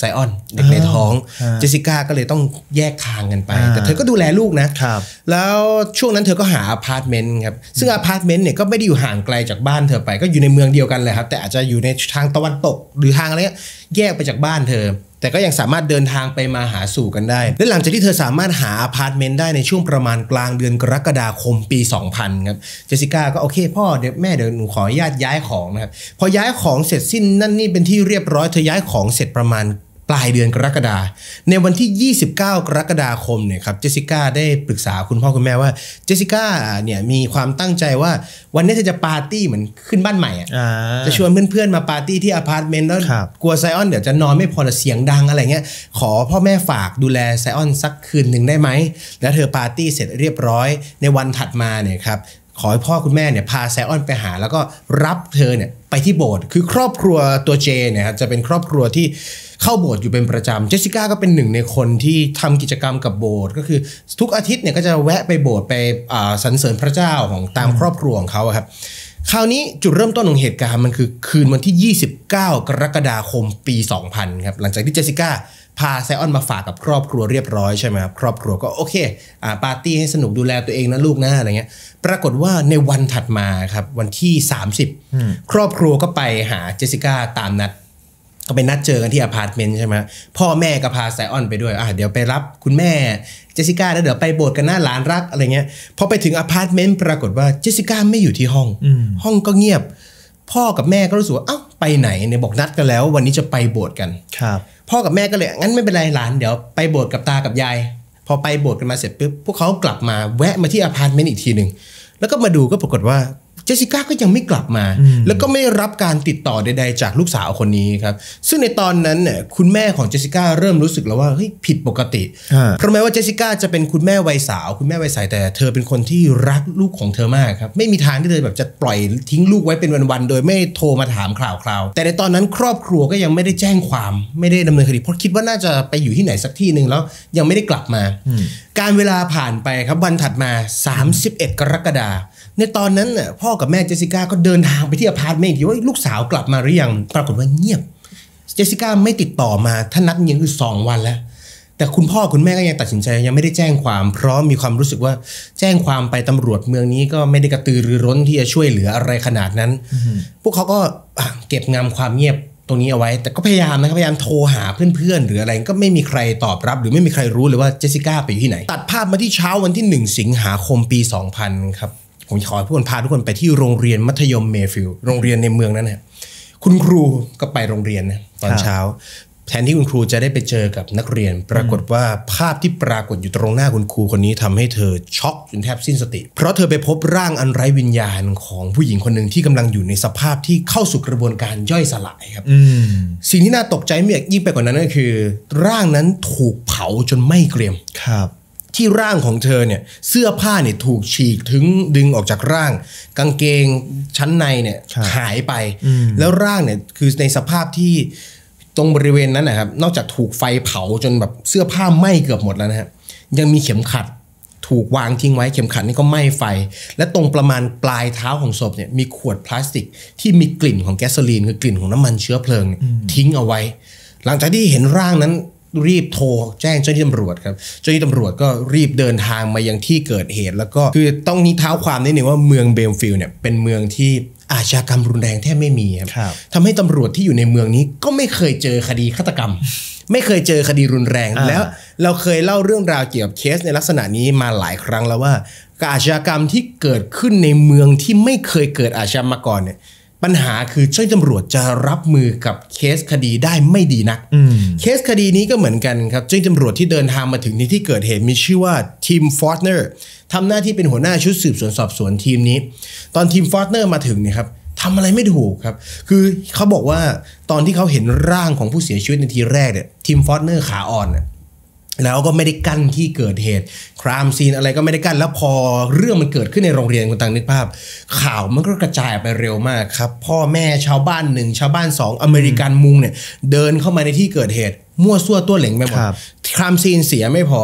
ออนเด็กในท้องเจสสิก้าก็เลยต้องแยกทางกันไปแต่เธอก็ดูแลลูกนะแล้วช่วงนั้นเธอก็หาอพาร์ตเมนต์ครับซึ่งอพาร์ตเมนต์เนี่ยก็ไม่ได้อยู่ห่างไกลจากบ้านเธอไปก็อยู่ในเมืองเดียวกันเลยครับแต่อาจจะอยู่ในทางตะวันตกหรือทางอะไรแยกไปจากบ้านเธอแต่ก็ยังสามารถเดินทางไปมาหาสู่กันได้และหลังจากที่เธอสามารถหาอพาร์ตเมนต์ได้ในช่วงประมาณกลางเดือนกรกฎาคมปีสองพันครับเจสสิก้าก็โอเคพ่อเดี๋ยวแม่เดี๋ยวหนูขออนุญาตย้ายของนะครับพอย้ายของเสร็จสิ้นนั่นนี่เป็นที่เรียบร้อยเธอย้ายของเสร็จประมาณปลายเดือนกรกฎาในวันที่ยี่สิบเก้ากรกฎาคมเนี่ยครับเจสสิก้าได้ปรึกษาคุณพ่อคุณแม่ว่าเจสสิก้าเนี่ยมีความตั้งใจว่าวันนี้เธอจะปาร์ตี้เหมือนขึ้นบ้านใหม่อ่ะจะชวนเพื่อนๆมาปาร์ตี้ที่อพาร์ตเมนต์แล้วกลัวไซออนเดี๋ยวจะนอนไม่พอเสียงดังอะไรเงี้ยขอพ่อแม่ฝากดูแลไซออนสักคืนหนึ่งได้ไหมแล้วเธอปาร์ตี้เสร็จเรียบร้อยในวันถัดมาเนี่ยครับขอให้พ่อคุณแม่เนี่ยพาไซออนไปหาแล้วก็รับเธอเนี่ยไปที่โบสถ์คือครอบครัวตัวเจเนี่ยครับจะเป็นครอบครัวที่เข้าโบสถ์อยู่เป็นประจำเจสสิก้าก็เป็นหนึ่งในคนที่ทำกิจกรรมกับโบสถ์ก็คือทุกอาทิตย์เนี่ยก็จะแวะไปโบสถ์ไปสรรเสริญพระเจ้าของตามครอบครัวของเขาครับคราวนี้จุดเริ่มต้นของเหตุการณ์มันคือคืนวันที่ยี่สิบเก้ากรกฎาคมปีสองพันครับหลังจากที่เจสสิก้าพาไซออนมาฝากกับครอบครัวเรียบร้อยใช่ไหมครับครอบครัวก็โอเคอ่าปาร์ตี้ให้สนุกดูแลตัวเองนะลูกนะอะไรเงี้ยปรากฏว่าในวันถัดมาครับวันที่สามสิบครอบครัวก็ไปหาเจสสิก้าตามนัดก็ไปนัดเจอกันที่อพาร์ตเมนต์ใช่ไหมพ่อแม่ก็พาไซออนไปด้วยอ่ะเดี๋ยวไปรับคุณแม่เจสสิก้าแล้วเดี๋ยวไปโบสถ์กันหน้าหลานรักอะไรเงี้ยพอไปถึงอพาร์ตเมนต์ปรากฏว่าเจสสิก้าไม่อยู่ที่ห้องห้องก็เงียบพ่อกับแม่ก็รู้สึกว่าเอ้าไปไหนเนี่ยบอกนัดกันแล้ววันนี้จะไปโบสถ์กันครับพ่อกับแม่ก็เลยงั้นไม่เป็นไรหลานเดี๋ยวไปโบสถ์กับตากับยายพอไปโบสถ์กันมาเสร็จปุ๊บพวกเขากลับมาแวะมาที่อพาร์ตเมนต์อีกทีหนึ่งแล้วก็มาดูก็ปรากฏว่าเจสสิก้าก็ยังไม่กลับมาแล้วก็ไม่รับการติดต่อใดๆจากลูกสาวคนนี้ครับซึ่งในตอนนั้นเนี่ยคุณแม่ของเจสสิก้าเริ่มรู้สึกแล้วว่าเฮ้ยผิดปกติเพราะแม้ว่าเจสสิก้าจะเป็นคุณแม่วัยสาวคุณแม่วัยใสแต่เธอเป็นคนที่รักลูกของเธอมากครับไม่มีทางที่เธอแบบจะปล่อยทิ้งลูกไว้เป็นวันๆโดยไม่โทรมาถามข่าวคราวแต่ในตอนนั้นครอบครัวก็ยังไม่ได้แจ้งความไม่ได้ดำเนินคดีเพราะคิดว่าน่าจะไปอยู่ที่ไหนสักที่นึงแล้วยังไม่ได้กลับมาการเวลาผ่านไปครับวันถัดมาสามสิบเอ็ดกรกฎาคมในตอนนั้นน่ะพ่อกับแม่เจสสิก้าก็เดินทางไปที่อพาร์ตเมนต์ว่าลูกสาวกลับมาหรือยังปรากฏว่าเงียบเจสสิก้าไม่ติดต่อมาถ้านับยังคือสองวันแล้วแต่คุณพ่อคุณแม่ก็ยังตัดสินใจยังไม่ได้แจ้งความเพราะมีความรู้สึกว่าแจ้งความไปตำรวจเมืองนี้ก็ไม่ได้กระตือรือร้นที่จะช่วยเหลืออะไรขนาดนั้นพวกเขาก็เก็บงำความเงียบตรงนี้เอาไว้แต่ก็พยายามนะครับพยายามโทรหาเพื่อนๆหรืออะไรก็ไม่มีใครตอบรับหรือไม่มีใครรู้เลยว่าเจสสิก้าไปอยู่ที่ไหนตัดภาพมาที่เช้าวันที่หนึ่งสิงหาคมปีสองพันครับผมขอให้ทุกคนพาทุกคนไปที่โรงเรียนมัธยมเมฟิลด์โรงเรียนในเมืองนั้นนะคุณครูก็ไปโรงเรียนนะตอนเช้าแทนที่คุณครูจะได้ไปเจอกับนักเรียนปรากฏว่าภาพที่ปรากฏอยู่ตรงหน้าคุณครูคนนี้ทำให้เธอช็อกจนแทบสิ้นสติเพราะเธอไปพบร่างอันไร้วิญญาณของผู้หญิงคนหนึ่งที่กำลังอยู่ในสภาพที่เข้าสู่กระบวนการย่อยสลายครับสิ่งที่น่าตกใจไม่อยากยิ่งไปกว่านั้นก็คือร่างนั้นถูกเผาจนไหม้เกรียมครับที่ร่างของเธอเนี่ยเสื้อผ้าเนี่ยถูกฉีกถึงดึงออกจากร่างกางเกงชั้นในเนี่ยหายไปแล้วร่างเนี่ยคือในสภาพที่ตรงบริเวณนั้นนะครับนอกจากถูกไฟเผาจนแบบเสื้อผ้าไหม้เกือบหมดแล้วนะฮะยังมีเข็มขัดถูกวางทิ้งไว้เข็มขัดนี่ก็ไหม้ไฟและตรงประมาณปลายเท้าของศพเนี่ยมีขวดพลาสติกที่มีกลิ่นของแก๊สโซลีนคือกลิ่นของน้ำมันเชื้อเพลิงทิ้งเอาไว้หลังจากที่เห็นร่างนั้นรีบโทรแจ้งเจ้าหน้าที่ตำรวจครับเจ้าหน้าที่ตำรวจก็รีบเดินทางมายังที่เกิดเหตุแล้วก็คือต้องนี้เท้าความนิดนึงว่าเมืองเบลฟิลด์เนี่ยเป็นเมืองที่อาชญากรรมรุนแรงแทบไม่มีครับทำให้ตำรวจที่อยู่ในเมืองนี้ก็ไม่เคยเจอคดีฆาตกรรมไม่เคยเจอคดีรุนแรงแล้วเราเคยเล่าเรื่องราวเกี่ยวกับเคสในลักษณะนี้มาหลายครั้งแล้วว่าอาชญากรรมที่เกิดขึ้นในเมืองที่ไม่เคยเกิดอาชญากรรมมาก่อนเนี่ยปัญหาคือเจ้าหน้าที่ตำรวจจะรับมือกับเคสคดีได้ไม่ดีนักเคสคดีนี้ก็เหมือนกันครับเจ้าหน้าที่ตำรวจที่เดินทางมาถึงในที่เกิดเหตุมีชื่อว่าทีมฟอร์ตเนอร์ทำหน้าที่เป็นหัวหน้าชุดสืบสวนสอบสวนทีมนี้ตอนทีมฟอร์ตเนอร์มาถึงเนี่ยครับทำอะไรไม่ถูกครับคือเขาบอกว่าตอนที่เขาเห็นร่างของผู้เสียชีวิตในทีแรกเนี่ยทีมฟอร์ตเนอร์ขาอ่อนเนี่ยแล้วก็ไม่ได้กั้นที่เกิดเหตุครามซีนอะไรก็ไม่ได้กั้นแล้วพอเรื่องมันเกิดขึ้นในโรงเรียนคุณตังนึกภาพข่าวมันก็กระจายไปเร็วมากครับพ่อแม่ชาวบ้านหนึ่งชาวบ้านสองอเมริกันมุงเนี่ยเดินเข้ามาในที่เกิดเหตุมั่วซั่วตัวเหลงไปหมดครามซีนเสียไม่พอ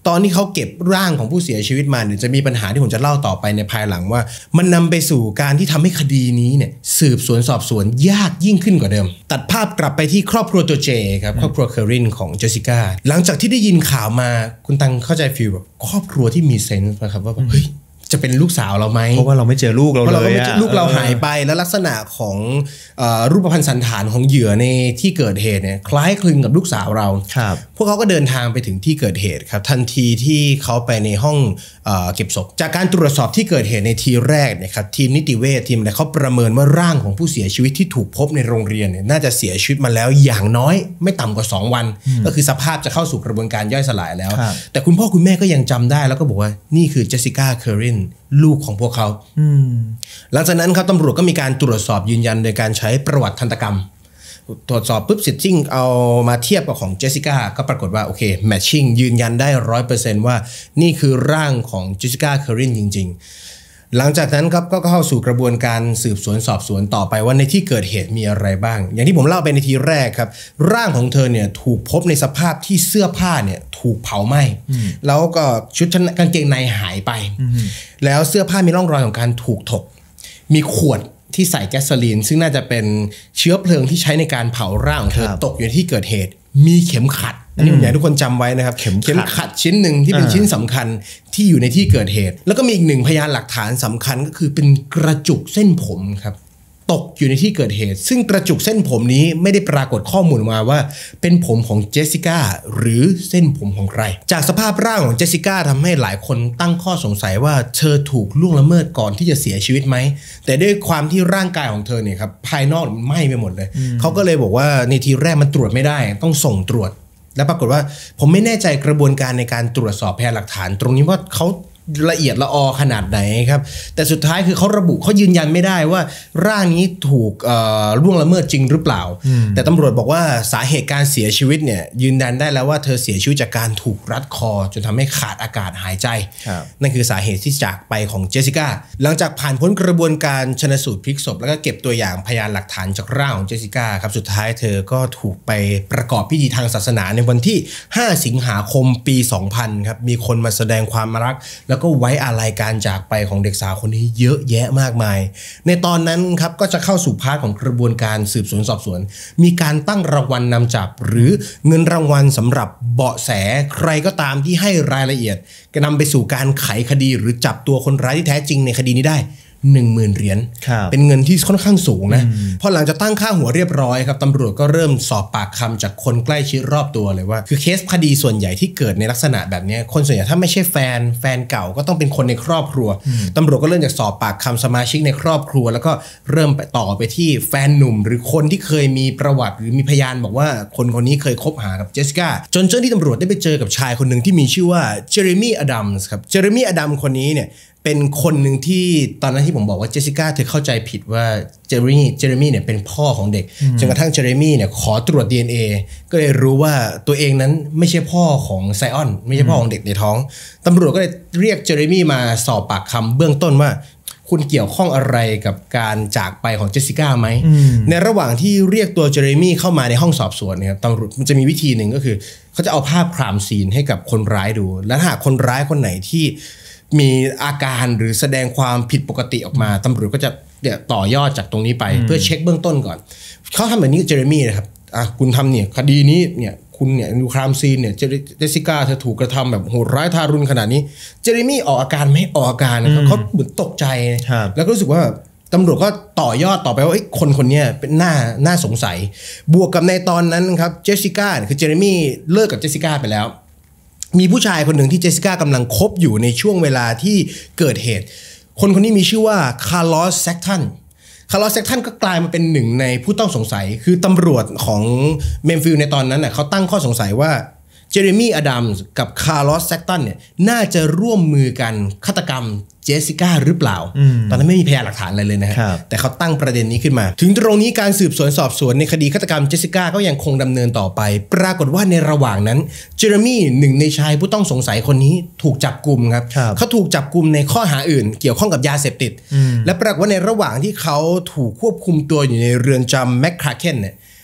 ตอนที่เขาเก็บร่างของผู้เสียชีวิตมาเนี่ยจะมีปัญหาที่ผมจะเล่าต่อไปในภายหลังว่ามันนำไปสู่การที่ทำให้คดีนี้เนี่ยสืบสวนสอบสวนยากยิ่งขึ้นกว่าเดิมตัดภาพกลับไปที่ครอบครัวตัวเจครับครอบครัวเคอรินของเจสสิก้าหลังจากที่ได้ยินข่าวมาคุณตังเข้าใจฟีลแบบครอบครัวที่มีเซนส์นะครับว่าเฮ้ยจะเป็นลูกสาวเราไหมเพราะว่าเราไม่เจอลูกเราเลยอะลูกเราหายไปแล้วลักษณะของรูปพรรณสันฐานของเหยื่อในที่เกิดเหตุเนี่ยคล้ายคลึงกับลูกสาวเราพวกเขาก็เดินทางไปถึงที่เกิดเหตุครับทันทีที่เขาไปในห้องเก็บศพจากการตรวจสอบที่เกิดเหตุในทีแรกเนี่ยครับทีมนิติเวชทีมอะไรเขาประเมินว่าร่างของผู้เสียชีวิตที่ถูกพบในโรงเรียนเนี่ยน่าจะเสียชีวิตมาแล้วอย่างน้อยไม่ต่ำกว่าสองวันก็คือสภาพจะเข้าสู่กระบวนการย่อยสลายแล้วแต่คุณพ่อคุณแม่ก็ยังจำได้แล้วก็บอกว่านี่คือเจสสิก้าเคอรินลูกของพวกเขาหลังจากนั้นครับตำรวจก็มีการตรวจสอบยืนยันโดยการใช้ประวัติทันตกรรมตรวจสอบปุ๊บเสร็จจิ้งเอามาเทียบกับของเจสสิก้าก็ปรากฏว่าโอเคแมทชิ่งยืนยันได้ ร้อยเปอร์เซ็นต์ ว่านี่คือร่างของเจสสิก้าเคอรินจริงๆหลังจากนั้นครับก็เข้าสู่กระบวนการสืบสวนสอบสวนต่อไปว่าในที่เกิดเหตุมีอะไรบ้างอย่างที่ผมเล่าไปในทีแรกครับร่างของเธอเนี่ยถูกพบในสภาพที่เสื้อผ้าเนี่ยถูกเผาไหม้แล้วก็ชุดกางเกงในหายไปแล้วเสื้อผ้ามีร่องรอยของการถูกถกมีขวดที่ใส่แก๊สโซลีนซึ่งน่าจะเป็นเชื้อเพลิงที่ใช้ในการเผาร่างของเธอตกอยู่ที่เกิดเหตุมีเข็มขัดอันนี้ผมอยากให้ทุกคนจำไว้นะครับเข็มเข็มขัดชิ้นหนึ่งที่เป็นชิ้นสำคัญที่อยู่ในที่เกิดเหตุแล้วก็มีอีกหนึ่งพยานหลักฐานสำคัญก็คือเป็นกระจุกเส้นผมครับตกอยู่ในที่เกิดเหตุซึ่งกระจุกเส้นผมนี้ไม่ได้ปรากฏข้อมูลมาว่าเป็นผมของเจสสิก้าหรือเส้นผมของใครจากสภาพร่างของเจสสิก้าทำให้หลายคนตั้งข้อสงสัยว่าเธอถูกล่วงละเมิดก่อนที่จะเสียชีวิตไหมแต่ด้วยความที่ร่างกายของเธอเนี่ยครับภายนอกมันไหม้ไปหมดเลยเขาก็เลยบอกว่าในทีแรกมันตรวจไม่ได้ต้องส่งตรวจและปรากฏว่าผมไม่แน่ใจกระบวนการในการตรวจสอบพยานหลักฐานตรงนี้ว่าเขาละเอียดละออขนาดไหนครับแต่สุดท้ายคือเขาระบุเขายืนยันไม่ได้ว่าร่างนี้ถูกล่วงละเมิดจริงหรือเปล่าแต่ตำรวจบอกว่าสาเหตุการเสียชีวิตเนี่ยยืนยันได้แล้วว่าเธอเสียชีวิตจากการถูกรัดคอจนทำให้ขาดอากาศหายใจนั่นคือสาเหตุที่จากไปของเจสสิก้าหลังจากผ่านพ้นกระบวนการชันสูตรพลิกศพแล้วก็เก็บตัวอย่างพยานหลักฐานจากร่างของเจสสิก้าครับสุดท้ายเธอก็ถูกไปประกอบพิธีทางศาสนาในวันที่ห้าสิงหาคมปีสองพันครับมีคนมาแสดงความรักแล้วก็ไว้อาลัยการจากไปของเด็กสาวคนนี้เยอะแยะมากมายในตอนนั้นครับก็จะเข้าสู่พาร์ทของกระบวนการสืบสวนสอบสวนมีการตั้งรางวัลนำจับหรือเงินรางวัลสำหรับเบาะแสใครก็ตามที่ให้รายละเอียดจะนำไปสู่การไขคดีหรือจับตัวคนร้ายที่แท้จริงในคดีนี้ได้หนึ่งหมื่นเหรียญเป็นเงินที่ค่อนข้างสูงนะพอหลังจากตั้งค่าหัวเรียบร้อยครับตำรวจก็เริ่มสอบปากคำจากคนใกล้ชิดรอบตัวเลยว่าคือเคสคดีส่วนใหญ่ที่เกิดในลักษณะแบบนี้คนส่วนใหญ่ถ้าไม่ใช่แฟนแฟนเก่าก็ต้องเป็นคนในครอบครัวตำรวจก็เริ่มจากสอบปากคำสมาชิกในครอบครัวแล้วก็เริ่มไปต่อไปที่แฟนหนุ่มหรือคนที่เคยมีประวัติหรือมีพยานบอกว่าคนคนนี้เคยคบหากับเจสสิก้าจนเจ้าหน้าที่ตำรวจได้ไปเจอกับชายคนหนึ่งที่มีชื่อว่าเจเรมี่อดัมส์ครับเจเรมี่อดัมคนนี้เนี่ยเป็นคนหนึ่งที่ตอนนั้นที่ผมบอกว่าเจสสิก้าเธอเข้าใจผิดว่าเจเรมี่เจเรมี่เนี่ยเป็นพ่อของเด็กจนกระทั่งเจเรมี่เนี่ยขอตรวจ ดี เอ็น เอ ก็เลยรู้ว่าตัวเองนั้นไม่ใช่พ่อของไซออนไม่ใช่พ่อของเด็กในท้องตำรวจก็เลยเรียกเจเรมี่มาสอบปากคำเบื้องต้นว่าคุณเกี่ยวข้องอะไรกับการจากไปของเจสสิก้าไหมในระหว่างที่เรียกตัวเจเรมี่เข้ามาในห้องสอบสวนเนี่ยตำรวจมันจะมีวิธีหนึ่งก็คือเขาจะเอาภาพครามซีนให้กับคนร้ายดูและหากคนร้ายคนไหนที่มีอาการหรือแสดงความผิดปกติออกมาตำรวจก็จะเดี๋ยวต่อยอดจากตรงนี้ไปเพื่อเช็คเบื้องต้นก่อนเขาทำแบบนี้กับเจเรมี่นะครับอ่ะคุณทำเนี่ยคดีนี้เนี่ยคุณเนี่ยดูครามซีนเนี่ยเจสสิก้าเธอถูกกระทำแบบโหดร้ายทารุณขนาดนี้เจเรมี่ออกอาการไม่ออกอาการนะครับเขาเหมือนตกใจแล้วก็รู้สึกว่าตำรวจก็ต่อยอดต่อไปว่าคนคนนี้เป็นหน้าน่าสงสัยบวกกับในตอนนั้นครับเจสสิก้าคือเจเรมี่เลิกกับเจสสิก้าไปแล้วมีผู้ชายคนหนึ่งที่เจสสิก้ากำลังคบอยู่ในช่วงเวลาที่เกิดเหตุคนคนนี้มีชื่อว่าคาร์ลอสแซกตันคาร์ลอสแซกตันก็กลายมาเป็นหนึ่งในผู้ต้องสงสัยคือตำรวจของเมมฟิลด์ในตอนนั้นเน่ะเขาตั้งข้อสงสัยว่าเจเรมี่อดัมส์กับคาร์ลอสแซกตันเนี่ยน่าจะร่วมมือกันฆาตกรรมเจสสิก้าหรือเปล่าตอนนั้นไม่มีพยานหลักฐานอะไรเลยนะฮะแต่เขาตั้งประเด็นนี้ขึ้นมาถึงตรงนี้การสืบสวนสอบสวนในคดีฆาตกรรมเจสสิก้าก็ยังคงดำเนินต่อไปปรากฏว่าในระหว่างนั้นเจเรมี่หนึ่งในชายผู้ต้องสงสัยคนนี้ถูกจับกุมครับเขาถูกจับกุมในข้อหาอื่นเกี่ยวข้องกับยาเสพติดและปรากฏว่าในระหว่างที่เขาถูกควบคุมตัวอยู่ในเรือนจำแมคคราเคนเนี่ย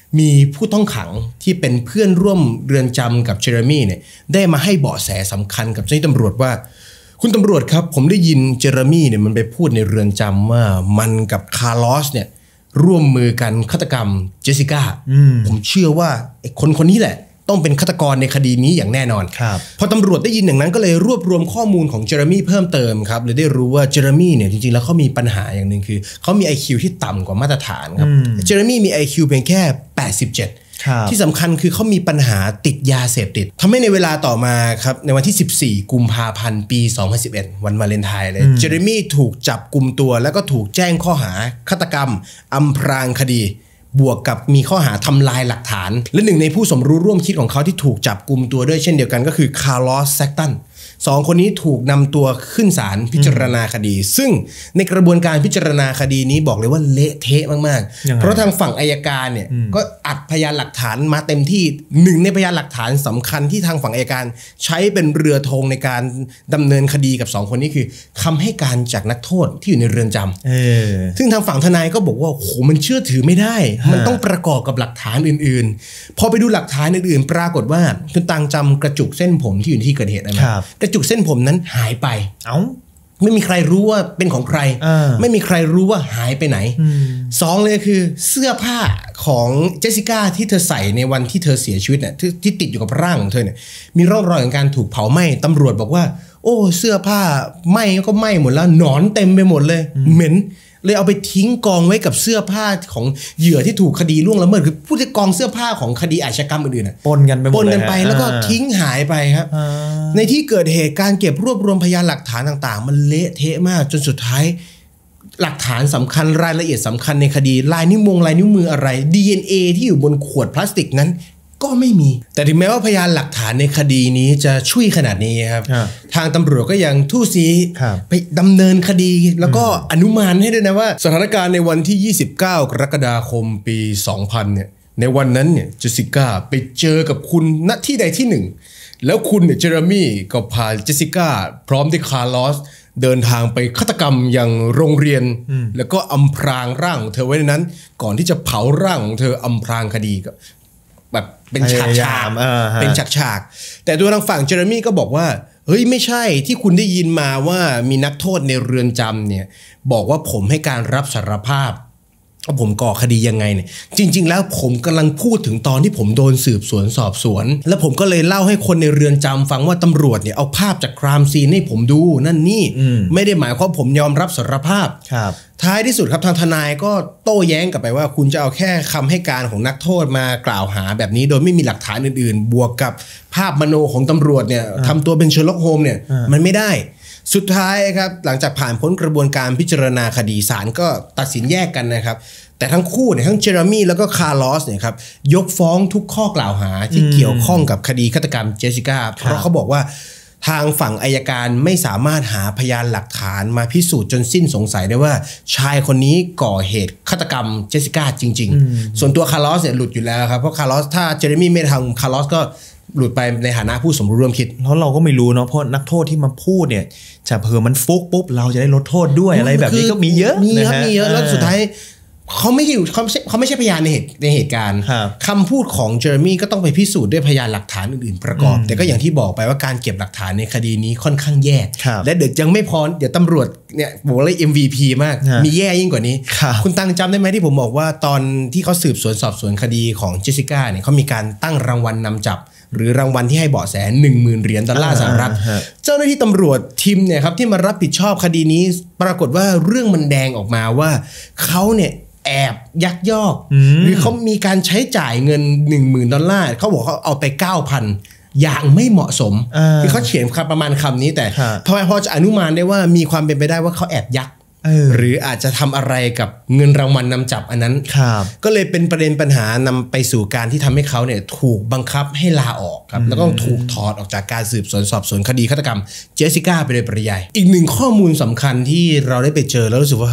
มีผู้ต้องขังที่เป็นเพื่อนร่วมเรือนจำกับเจเรมี่เนี่ยได้มาให้เบาะแสสำคัญกับเจ้าหน้าที่ตำรวจว่าคุณตำรวจครับผมได้ยินเจเรมี่เนี่ยมันไปพูดในเรือนจำว่ามันกับคาร์ลอสเนี่ยร่วมมือกันฆาตกรรมเจสสิก้าผมเชื่อว่าไอ้คนคนนี้แหละต้องเป็นฆาตกรในคดีนี้อย่างแน่นอนพอตำรวจได้ยินอย่างนั้นก็เลยรวบรวมข้อมูลของเจเรมี่เพิ่มเติมครับเลยได้รู้ว่าเจเรมี่เนี่ยจริงๆแล้วเขามีปัญหาอย่างหนึ่งคือเขามี ไอ คิว ที่ต่ำกว่ามาตรฐานครับเจเรมี่มี ไอ คิว เพียงแค่แปดสิบเจ็ดที่สำคัญคือเขามีปัญหาติดยาเสพติดทำให้ในเวลาต่อมาครับในวันที่สิบสี่กุมภาพันธ์ปีสองพันสิบเอ็ดวันวาเลนไทน์เลยเจเรมี่ถูกจับกุมตัวแล้วก็ถูกแจ้งข้อหาฆาตกรรมอำพรางคดีบวกกับมีข้อหาทำลายหลักฐานและหนึ่งในผู้สมรู้ร่วมคิดของเขาที่ถูกจับกุมตัวด้วยเช่นเดียวกันก็คือคาร์ลอสแซกตันสองคนนี้ถูกนำตัวขึ้นศาลพิจารณาคดีซึ่งในกระบวนการพิจารณาคดีนี้บอกเลยว่าเละเทะมากๆเพราะทางฝั่งอัยการเนี่ยก็อัดพยานหลักฐานมาเต็มที่หนึ่งในพยานหลักฐานสำคัญที่ทางฝั่งอัยการใช้เป็นเรือธงในการดำเนินคดีกับสองคนนี้คือคำให้การจากนักโทษที่อยู่ในเรือนจำซึ่งทางฝั่งทนายก็บอกว่าโหมันเชื่อถือไม่ได้มันต้องประกอบกับหลักฐานอื่นๆพอไปดูหลักฐานอื่นๆปรากฏว่าคุณตังจำกระจุกเส้นผมที่อยู่ที่เกิดเหตุได้ไหมกระจุกเส้นผมนั้นหายไปเอ้าไม่มีใครรู้ว่าเป็นของใครไม่มีใครรู้ว่าหายไปไหนสองเลยคือเสื้อผ้าของเจสสิก้าที่เธอใส่ในวันที่เธอเสียชีวิตเนี่ยที่ที่ติดอยู่กับร่างของเธอเนี่ยมีร่องรอยของการถูกเผาไหม้ตำรวจบอกว่าโอ้เสื้อผ้าไหม้ก็ไหม้หมดแล้วหนอนเต็มไปหมดเลยเหม็นเลยเอาไปทิ้งกองไว้กับเสื้อผ้าของเหยื่อที่ถูกคดีล่วงละเมิดคือผู้ที่กองเสื้อผ้าของคดีอาชญากรรมอื่นๆปนกันไปหมดปนกันไปแล้วก็ทิ้งหายไปครับในที่เกิดเหตุการเก็บรวบรวมพยานหลักฐานต่างๆมันเละเทะมากจนสุดท้ายหลักฐานสำคัญรายละเอียดสำคัญในคดีลายนิ้วมือลายนิ้วมืออะไร ดี เอ็น เอ ที่อยู่บนขวดพลาสติกนั้นก็ไม่มีแต่ถึงแม้ว่าพยานหลักฐานในคดีนี้จะช่วยขนาดนี้ครับทางตำรวจก็ยังทู่ซีไปดำเนินคดีแล้วก็อนุมานให้ด้วยนะว่าสถานการณ์ในวันที่ยี่สิบเก้ากรกฎาคมปีสองพันเนี่ยในวันนั้นเนี่ยเจสสิก้าไปเจอกับคุณณที่ใดที่หนึ่งแล้วคุณเนี่ยเจเรมี่ก็พาเจสสิก้าพร้อมด้วยคาร์ลอสเดินทางไปฆาตกรรมยังโรงเรียนแล้วก็อำพรางร่างของเธอไว้ในนั้นก่อนที่จะเผาร่างของเธออำพรางคดีก็แบบเป็นฉากฉากเป็นฉากฉากแต่ตัวทางฝั่งเจเรมี่ก็บอกว่าเฮ้ยไม่ใช่ที่คุณได้ยินมาว่ามีนักโทษในเรือนจำเนี่ยบอกว่าผมให้การรับสารภาพว่าผมก่อคดียังไงเนี่ยจริงๆแล้วผมกำลังพูดถึงตอนที่ผมโดนสืบสวนสอบสวนแล้วผมก็เลยเล่าให้คนในเรือนจำฟังว่าตำรวจเนี่ยเอาภาพจากครามซีนให้ผมดูนั่นนี่ไม่ได้หมายความผมยอมรับสารภาพท้ายที่สุดครับทางทนายก็โต้แย้งกลับไปว่าคุณจะเอาแค่คำให้การของนักโทษมากล่าวหาแบบนี้โดยไม่มีหลักฐานอื่นๆบวกกับภาพมโนของตำรวจเนี่ยทำตัวเป็นเชอร์ล็อกโฮมเนี่ยมันไม่ได้สุดท้ายครับหลังจากผ่านพ้นกระบวนการพิจารณาคดีศาลก็ตัดสินแยกกันนะครับแต่ทั้งคู่เนี่ยทั้งเจเรมี่แล้วก็คาร์ลอสเนี่ยครับยกฟ้องทุกข้อกล่าวหาที่เกี่ยวข้องกับคดีฆาตกรรมเจสสิก้าเพราะเขาบอกว่าทางฝั่งอัยการไม่สามารถหาพยานหลักฐานมาพิสูจน์จนสิ้นสงสัยได้ว่าชายคนนี้ก่อเหตุฆาตกรรมเจสสิก้าจริงๆส่วนตัวคาร์ลอสเนี่ยหลุดอยู่แล้วครับเพราะคาร์ลอสถ้าเจเรมี่ไม่ทำคาร์ลอสก็หลุดไปในฐานะผู้สมรู้ร่วมคิดเพราะเราก็ไม่รู้เนาะเพราะนักโทษที่มาพูดเนี่ยจะเผื่อมันฟุกปุ๊บเราจะได้ลดโทษด้วยอะไรแบบนี้ก็มีเยอะมีเยอะมีเยอะแล้วสุดท้ายเขาไม่อยู่เขาไม่ใช่เขาไม่ใช่พยานในเหตุในเหตุการณ์คำพูดของเจอร์มี่ก็ต้องไปพิสูจน์ด้วยพยานหลักฐานอื่นๆประกอบแต่ก็อย่างที่บอกไปว่าการเก็บหลักฐานในคดีนี้ค่อนข้างแย่และเดี๋ยวยังไม่พอเดี๋ยวตำรวจเนี่ยบอกเลย เอ็ม วี พี มากมีแย่ยิ่งกว่านี้คุณตังจำได้ไหมที่ผมบอกว่าตอนที่เขาสืบสวนสอบสวนคดีของเจสสิก้าเนี่ยเขามีการตั้งรางวัลนำจับหรือรางวัลที่ให้เบาะแส หนึ่งหมื่น เหรียญดอลลาร์สหรัฐเจ้าหน้าที่ตำรวจทีมเนี่ยครับที่มารับผิดชอบคดีนี้ปรากฏว่าเรื่องมันแดงออกมาว่าเขาเนี่ยแอบยักยอกหรือเขามีการใช้จ่ายเงิน หนึ่งหมื่น ดอลลาร์เขาบอกเขาเอาไป เก้าพัน อย่างไม่เหมาะสมคือเขาเขียนประมาณคำนี้แต่พอพอจะอนุมานได้ว่ามีความเป็นไปได้ว่าเขาแอบยักหรืออาจจะทำอะไรกับเงินรางวัลนำจับอันนั้นก็เลยเป็นประเด็นปัญหานำไปสู่การที่ทำให้เขาเนี่ยถูกบังคับให้ลาออกครับแล้วก็ถูกถอดออกจากการสืบสวนสอบสวนคดีฆาตกรรมเจสสิก้าไปโดยปริยายอีกหนึ่งข้อมูลสำคัญที่เราได้ไปเจอแล้วรู้สึกว่า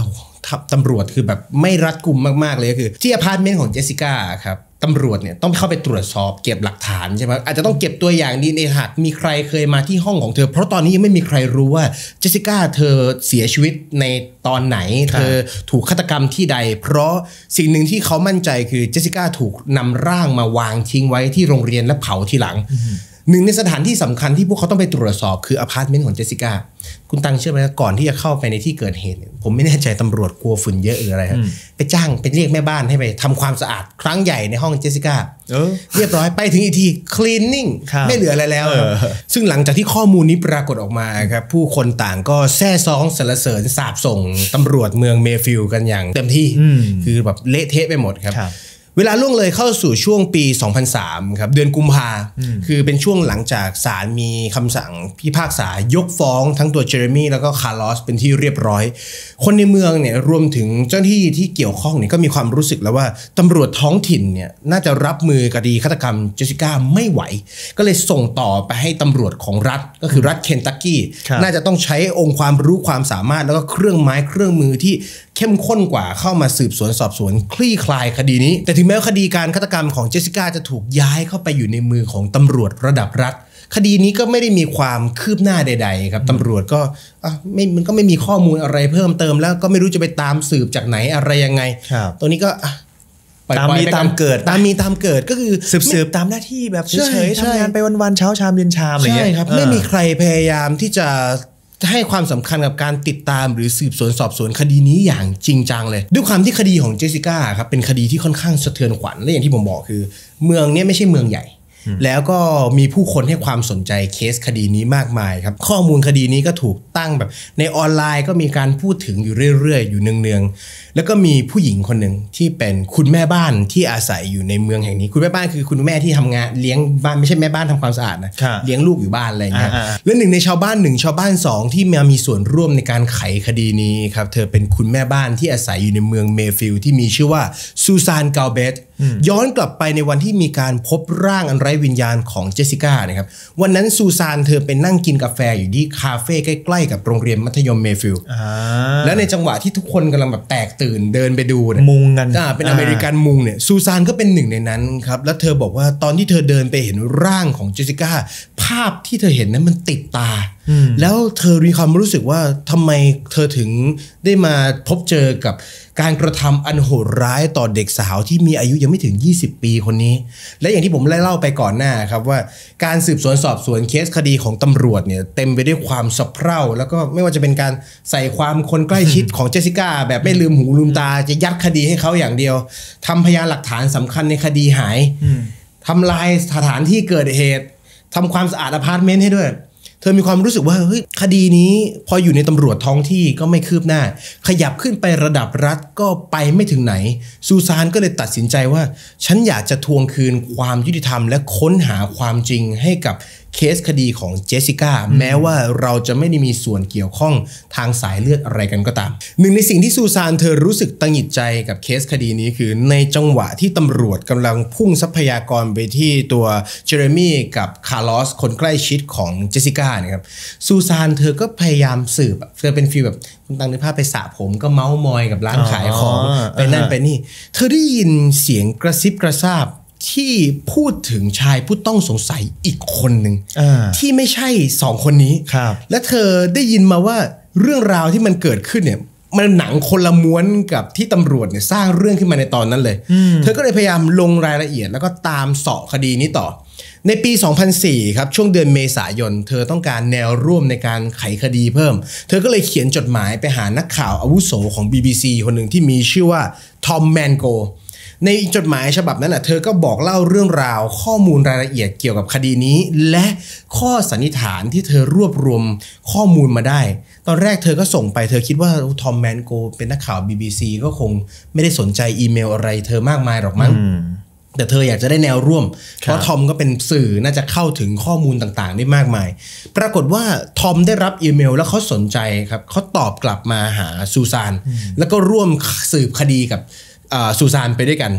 ตำรวจคือแบบไม่รัดกุมมากๆเลยก็คือที่อพาร์ตเมนต์ของเจสสิก้าครับตำรวจเนี่ยต้องเข้าไปตรวจสอบเก็บหลักฐานใช่ไหมอาจจะต้องเก็บตัวอย่างดีเอ็นเอหากมีใครเคยมาที่ห้องของเธอเพราะตอนนี้ยังไม่มีใครรู้ว่าเจสสิก้าเธอเสียชีวิตในตอนไหนเธอถูกฆาตกรรมที่ใดเพราะสิ่งหนึ่งที่เขามั่นใจคือเจสสิก้าถูกนำร่างมาวางทิ้งไว้ที่โรงเรียนและเผาทีหลังหนึ่งในสถานที่สำคัญที่พวกเขาต้องไปตรวจสอบคืออพาร์ตเมนต์ของเจสสิก้าคุณตังเชื่อไหมก่อนที่จะเข้าไปในที่เกิดเหตุผมไม่แน่ใจตำรวจกลัวฝุ่นเยอะหรืออะไรครับไปจ้างไปเรียกแม่บ้านให้ไปทำความสะอาดครั้งใหญ่ในห้องเจสสิก้าเรียบร้อยไปถึงอีกทีคลีนนิ่งไม่เหลืออะไรแล้วซึ่งหลังจากที่ข้อมูลนี้ปรากฏออกมาครับผู้คนต่างก็แซ่ซ้องสรรเสริญสาบส่งตำรวจเมืองเมฟิลด์กันอย่างเต็มที่คือแบบเละเทะไปหมดครับเวลาล่วงเลยเข้าสู่ช่วงปีสองพันสามครับเดือนกุมภาคือเป็นช่วงหลังจากศาลมีคำสั่งพิพากษายกฟ้องทั้งตัวเจเรมี่แล้วก็คาร์ลอสเป็นที่เรียบร้อยคนในเมืองเนี่ยรวมถึงเจ้าหน้าที่ที่เกี่ยวข้องเนี่ยก็มีความรู้สึกแล้วว่าตำรวจท้องถิ่นเนี่ยน่าจะรับมือคดีฆาตกรรมเจสสิก้าไม่ไหวก็เลยส่งต่อไปให้ตำรวจของรัฐก็คือรัฐเคนตักกี้น่าจะต้องใช้องค์ความรู้ความสามารถแล้วก็เครื่องไม้เครื่องมือที่เข้มข้นกว่าเข้ามาสืบสวนสอบสวนคลี่คลายคดีนี้แต่ถึงแม้คดีการฆาตกรรมของเจสสิก้าจะถูกย้ายเข้าไปอยู่ในมือของตำรวจระดับรัฐคดีนี้ก็ไม่ได้มีความคืบหน้าใดๆครับตำรวจก็อ่ะไม่มันก็ไม่มีข้อมูลอะไรเพิ่มเติมแล้วก็ไม่รู้จะไปตามสืบจากไหนอะไรยังไงตัวนี้ก็ตามมีตามเกิดตามมีตามเกิดก็คือสืบๆตามหน้าที่แบบเฉยๆทำงานไปวันๆเช้าชามเย็นชามอะไรเงี้ยครับไม่มีใครพยายามที่จะให้ความสำคัญกับการติดตามหรือสืบสวนสอบสวนคดีนี้อย่างจริงจังเลยด้วยความที่คดีของเจสสิก้าครับเป็นคดีที่ค่อนข้างสะเทือนขวัญและอย่างที่ผมบอกคือเมืองนี้ไม่ใช่เมืองใหญ่แล้วก็มีผู้คนให้ความสนใจเคสคดีนี้มากมายครับข้อมูลคดีนี้ก็ถูกตั้งแบบในออนไลน์ก็มีการพูดถึงอยู่เรื่อยๆอยู่เนืองๆแล้วก็มีผู้หญิงคนหนึ่งที่เป็นคุณแม่บ้านที่อาศัยอยู่ในเมืองแห่งนี้คุณแม่บ้านคือคุณแม่ที่ทำงานเลี้ยงบ้านไม่ใช่แม่บ้านทำความสะอาดนะเลี้ยงลูกอยู่บ้านอะไรเงี้ยและหนึ่งในชาวบ้านหนึ่งชาวบ้านสองที่มามีส่วนร่วมในการไขคดีนี้ครับเธอเป็นคุณแม่บ้านที่อาศัยอยู่ในเมืองเมฟิลด์ที่มีชื่อว่าซูซานกาลเบตย้อนกลับไปในวันที่มีการพบร่างอันไร้วิญญาณของเจสสิก้านะครับวันนั้นซูซานเธอเป็นนั่งกินกาแฟอยู่ที่คาเฟ่ใกล้ๆกับโรงเรียนมัธยมเมฟิลด์และในจังหวะที่ทุกคนกำลังแบบแตกตื่นเดินไปดูมุงกันเป็นอเมริกันมุงเนี่ยซูซานก็เป็นหนึ่งในนั้นครับแล้วเธอบอกว่าตอนที่เธอเดินไปเห็นร่างของเจสสิก้าภาพที่เธอเห็นนั้นมันติดตาแล้วเธอมีความรู้สึกว่าทำไมเธอถึงได้มาพบเจอกับการกระทำอันโหดร้ายต่อเด็กสาวที่มีอายุยังไม่ถึงยี่สิบปีคนนี้และอย่างที่ผมได้เล่าไปก่อนหน้าครับว่าการสืบสวนสอบสวนเคสคดีของตำรวจเนี่ยเต็มไปด้วยความสะเพร่าแล้วก็ไม่ว่าจะเป็นการใส่ความคนใกล้ชิดของเจสสิก้าแบบไม่ลืมหูลืมตาจะยัดคดีให้เขาอย่างเดียวทำพยานหลักฐานสำคัญในคดีหายทำลายสถานที่เกิดเหตุทำความสะอาดอพาร์ตเมนต์ให้ด้วยเธอมีความรู้สึกว่าเฮ้ยคดีนี้พออยู่ในตำรวจท้องที่ก็ไม่คืบหน้าขยับขึ้นไประดับรัฐก็ไปไม่ถึงไหนซูซานก็เลยตัดสินใจว่าฉันอยากจะทวงคืนความยุติธรรมและค้นหาความจริงให้กับเคสคดีของเจสสิก้าแม้ว่าเราจะไม่ได้มีส่วนเกี่ยวข้องทางสายเลือดอะไรกันก็ตามหนึ่งในสิ่งที่ซูซานเธอรู้สึกตังหิดใจกับเคสคดีนี้คือในจังหวะที่ตำรวจกำลังพุ่งทรัพยากรไปที่ตัวเจเรมี่กับคาร์ลอสคนใกล้ชิดของเจสสิก้านะครับซูซานเธอก็พยายามสืบเธอเป็นฟีลแบบคุณตังนึกภาพไปสระผมก็เมาส์มอยกับร้านขายของไปนั่นไปนี่เธอได้ยินเสียงกระซิบกระซาบที่พูดถึงชายผู้ต้องสงสัยอีกคนหนึ่งที่ไม่ใช่สองคนนี้และเธอได้ยินมาว่าเรื่องราวที่มันเกิดขึ้นเนี่ยมันหนังคนละม้วนกับที่ตำรวจเนี่ยสร้างเรื่องขึ้นมาในตอนนั้นเลยเธอก็เลยพยายามลงรายละเอียดแล้วก็ตามเสาะคดีนี้ต่อในปีสองพันสี่ครับช่วงเดือนเมษายนเธอต้องการแนวร่วมในการไขคดีเพิ่มเธอก็เลยเขียนจดหมายไปหานักข่าวอาวุโสของ บี บี ซี คนหนึ่งที่มีชื่อว่าทอมแมนโกในจดหมายฉบับนั้นน่ะเธอก็บอกเล่าเรื่องราวข้อมูลรายละเอียดเกี่ยวกับคดีนี้และข้อสันนิษฐานที่เธอรวบรวมข้อมูลมาได้ตอนแรกเธอก็ส่งไปเธอคิดว่าทอมแมนโกเป็นนักข่าว บี บี ซี ก็คงไม่ได้สนใจอีเมลอะไรเธอมากมายหรอกมั้งแต่เธออยากจะได้แนวร่วมเพราะทอมก็เป็นสื่อน่าจะเข้าถึงข้อมูลต่างๆได้มากมายปรากฏว่าทอมได้รับอีเมลแล้วเขาสนใจครับเขาตอบกลับมาหาซูซานแล้วก็ร่วมสืบคดีกับซูซานไปด้วยกัน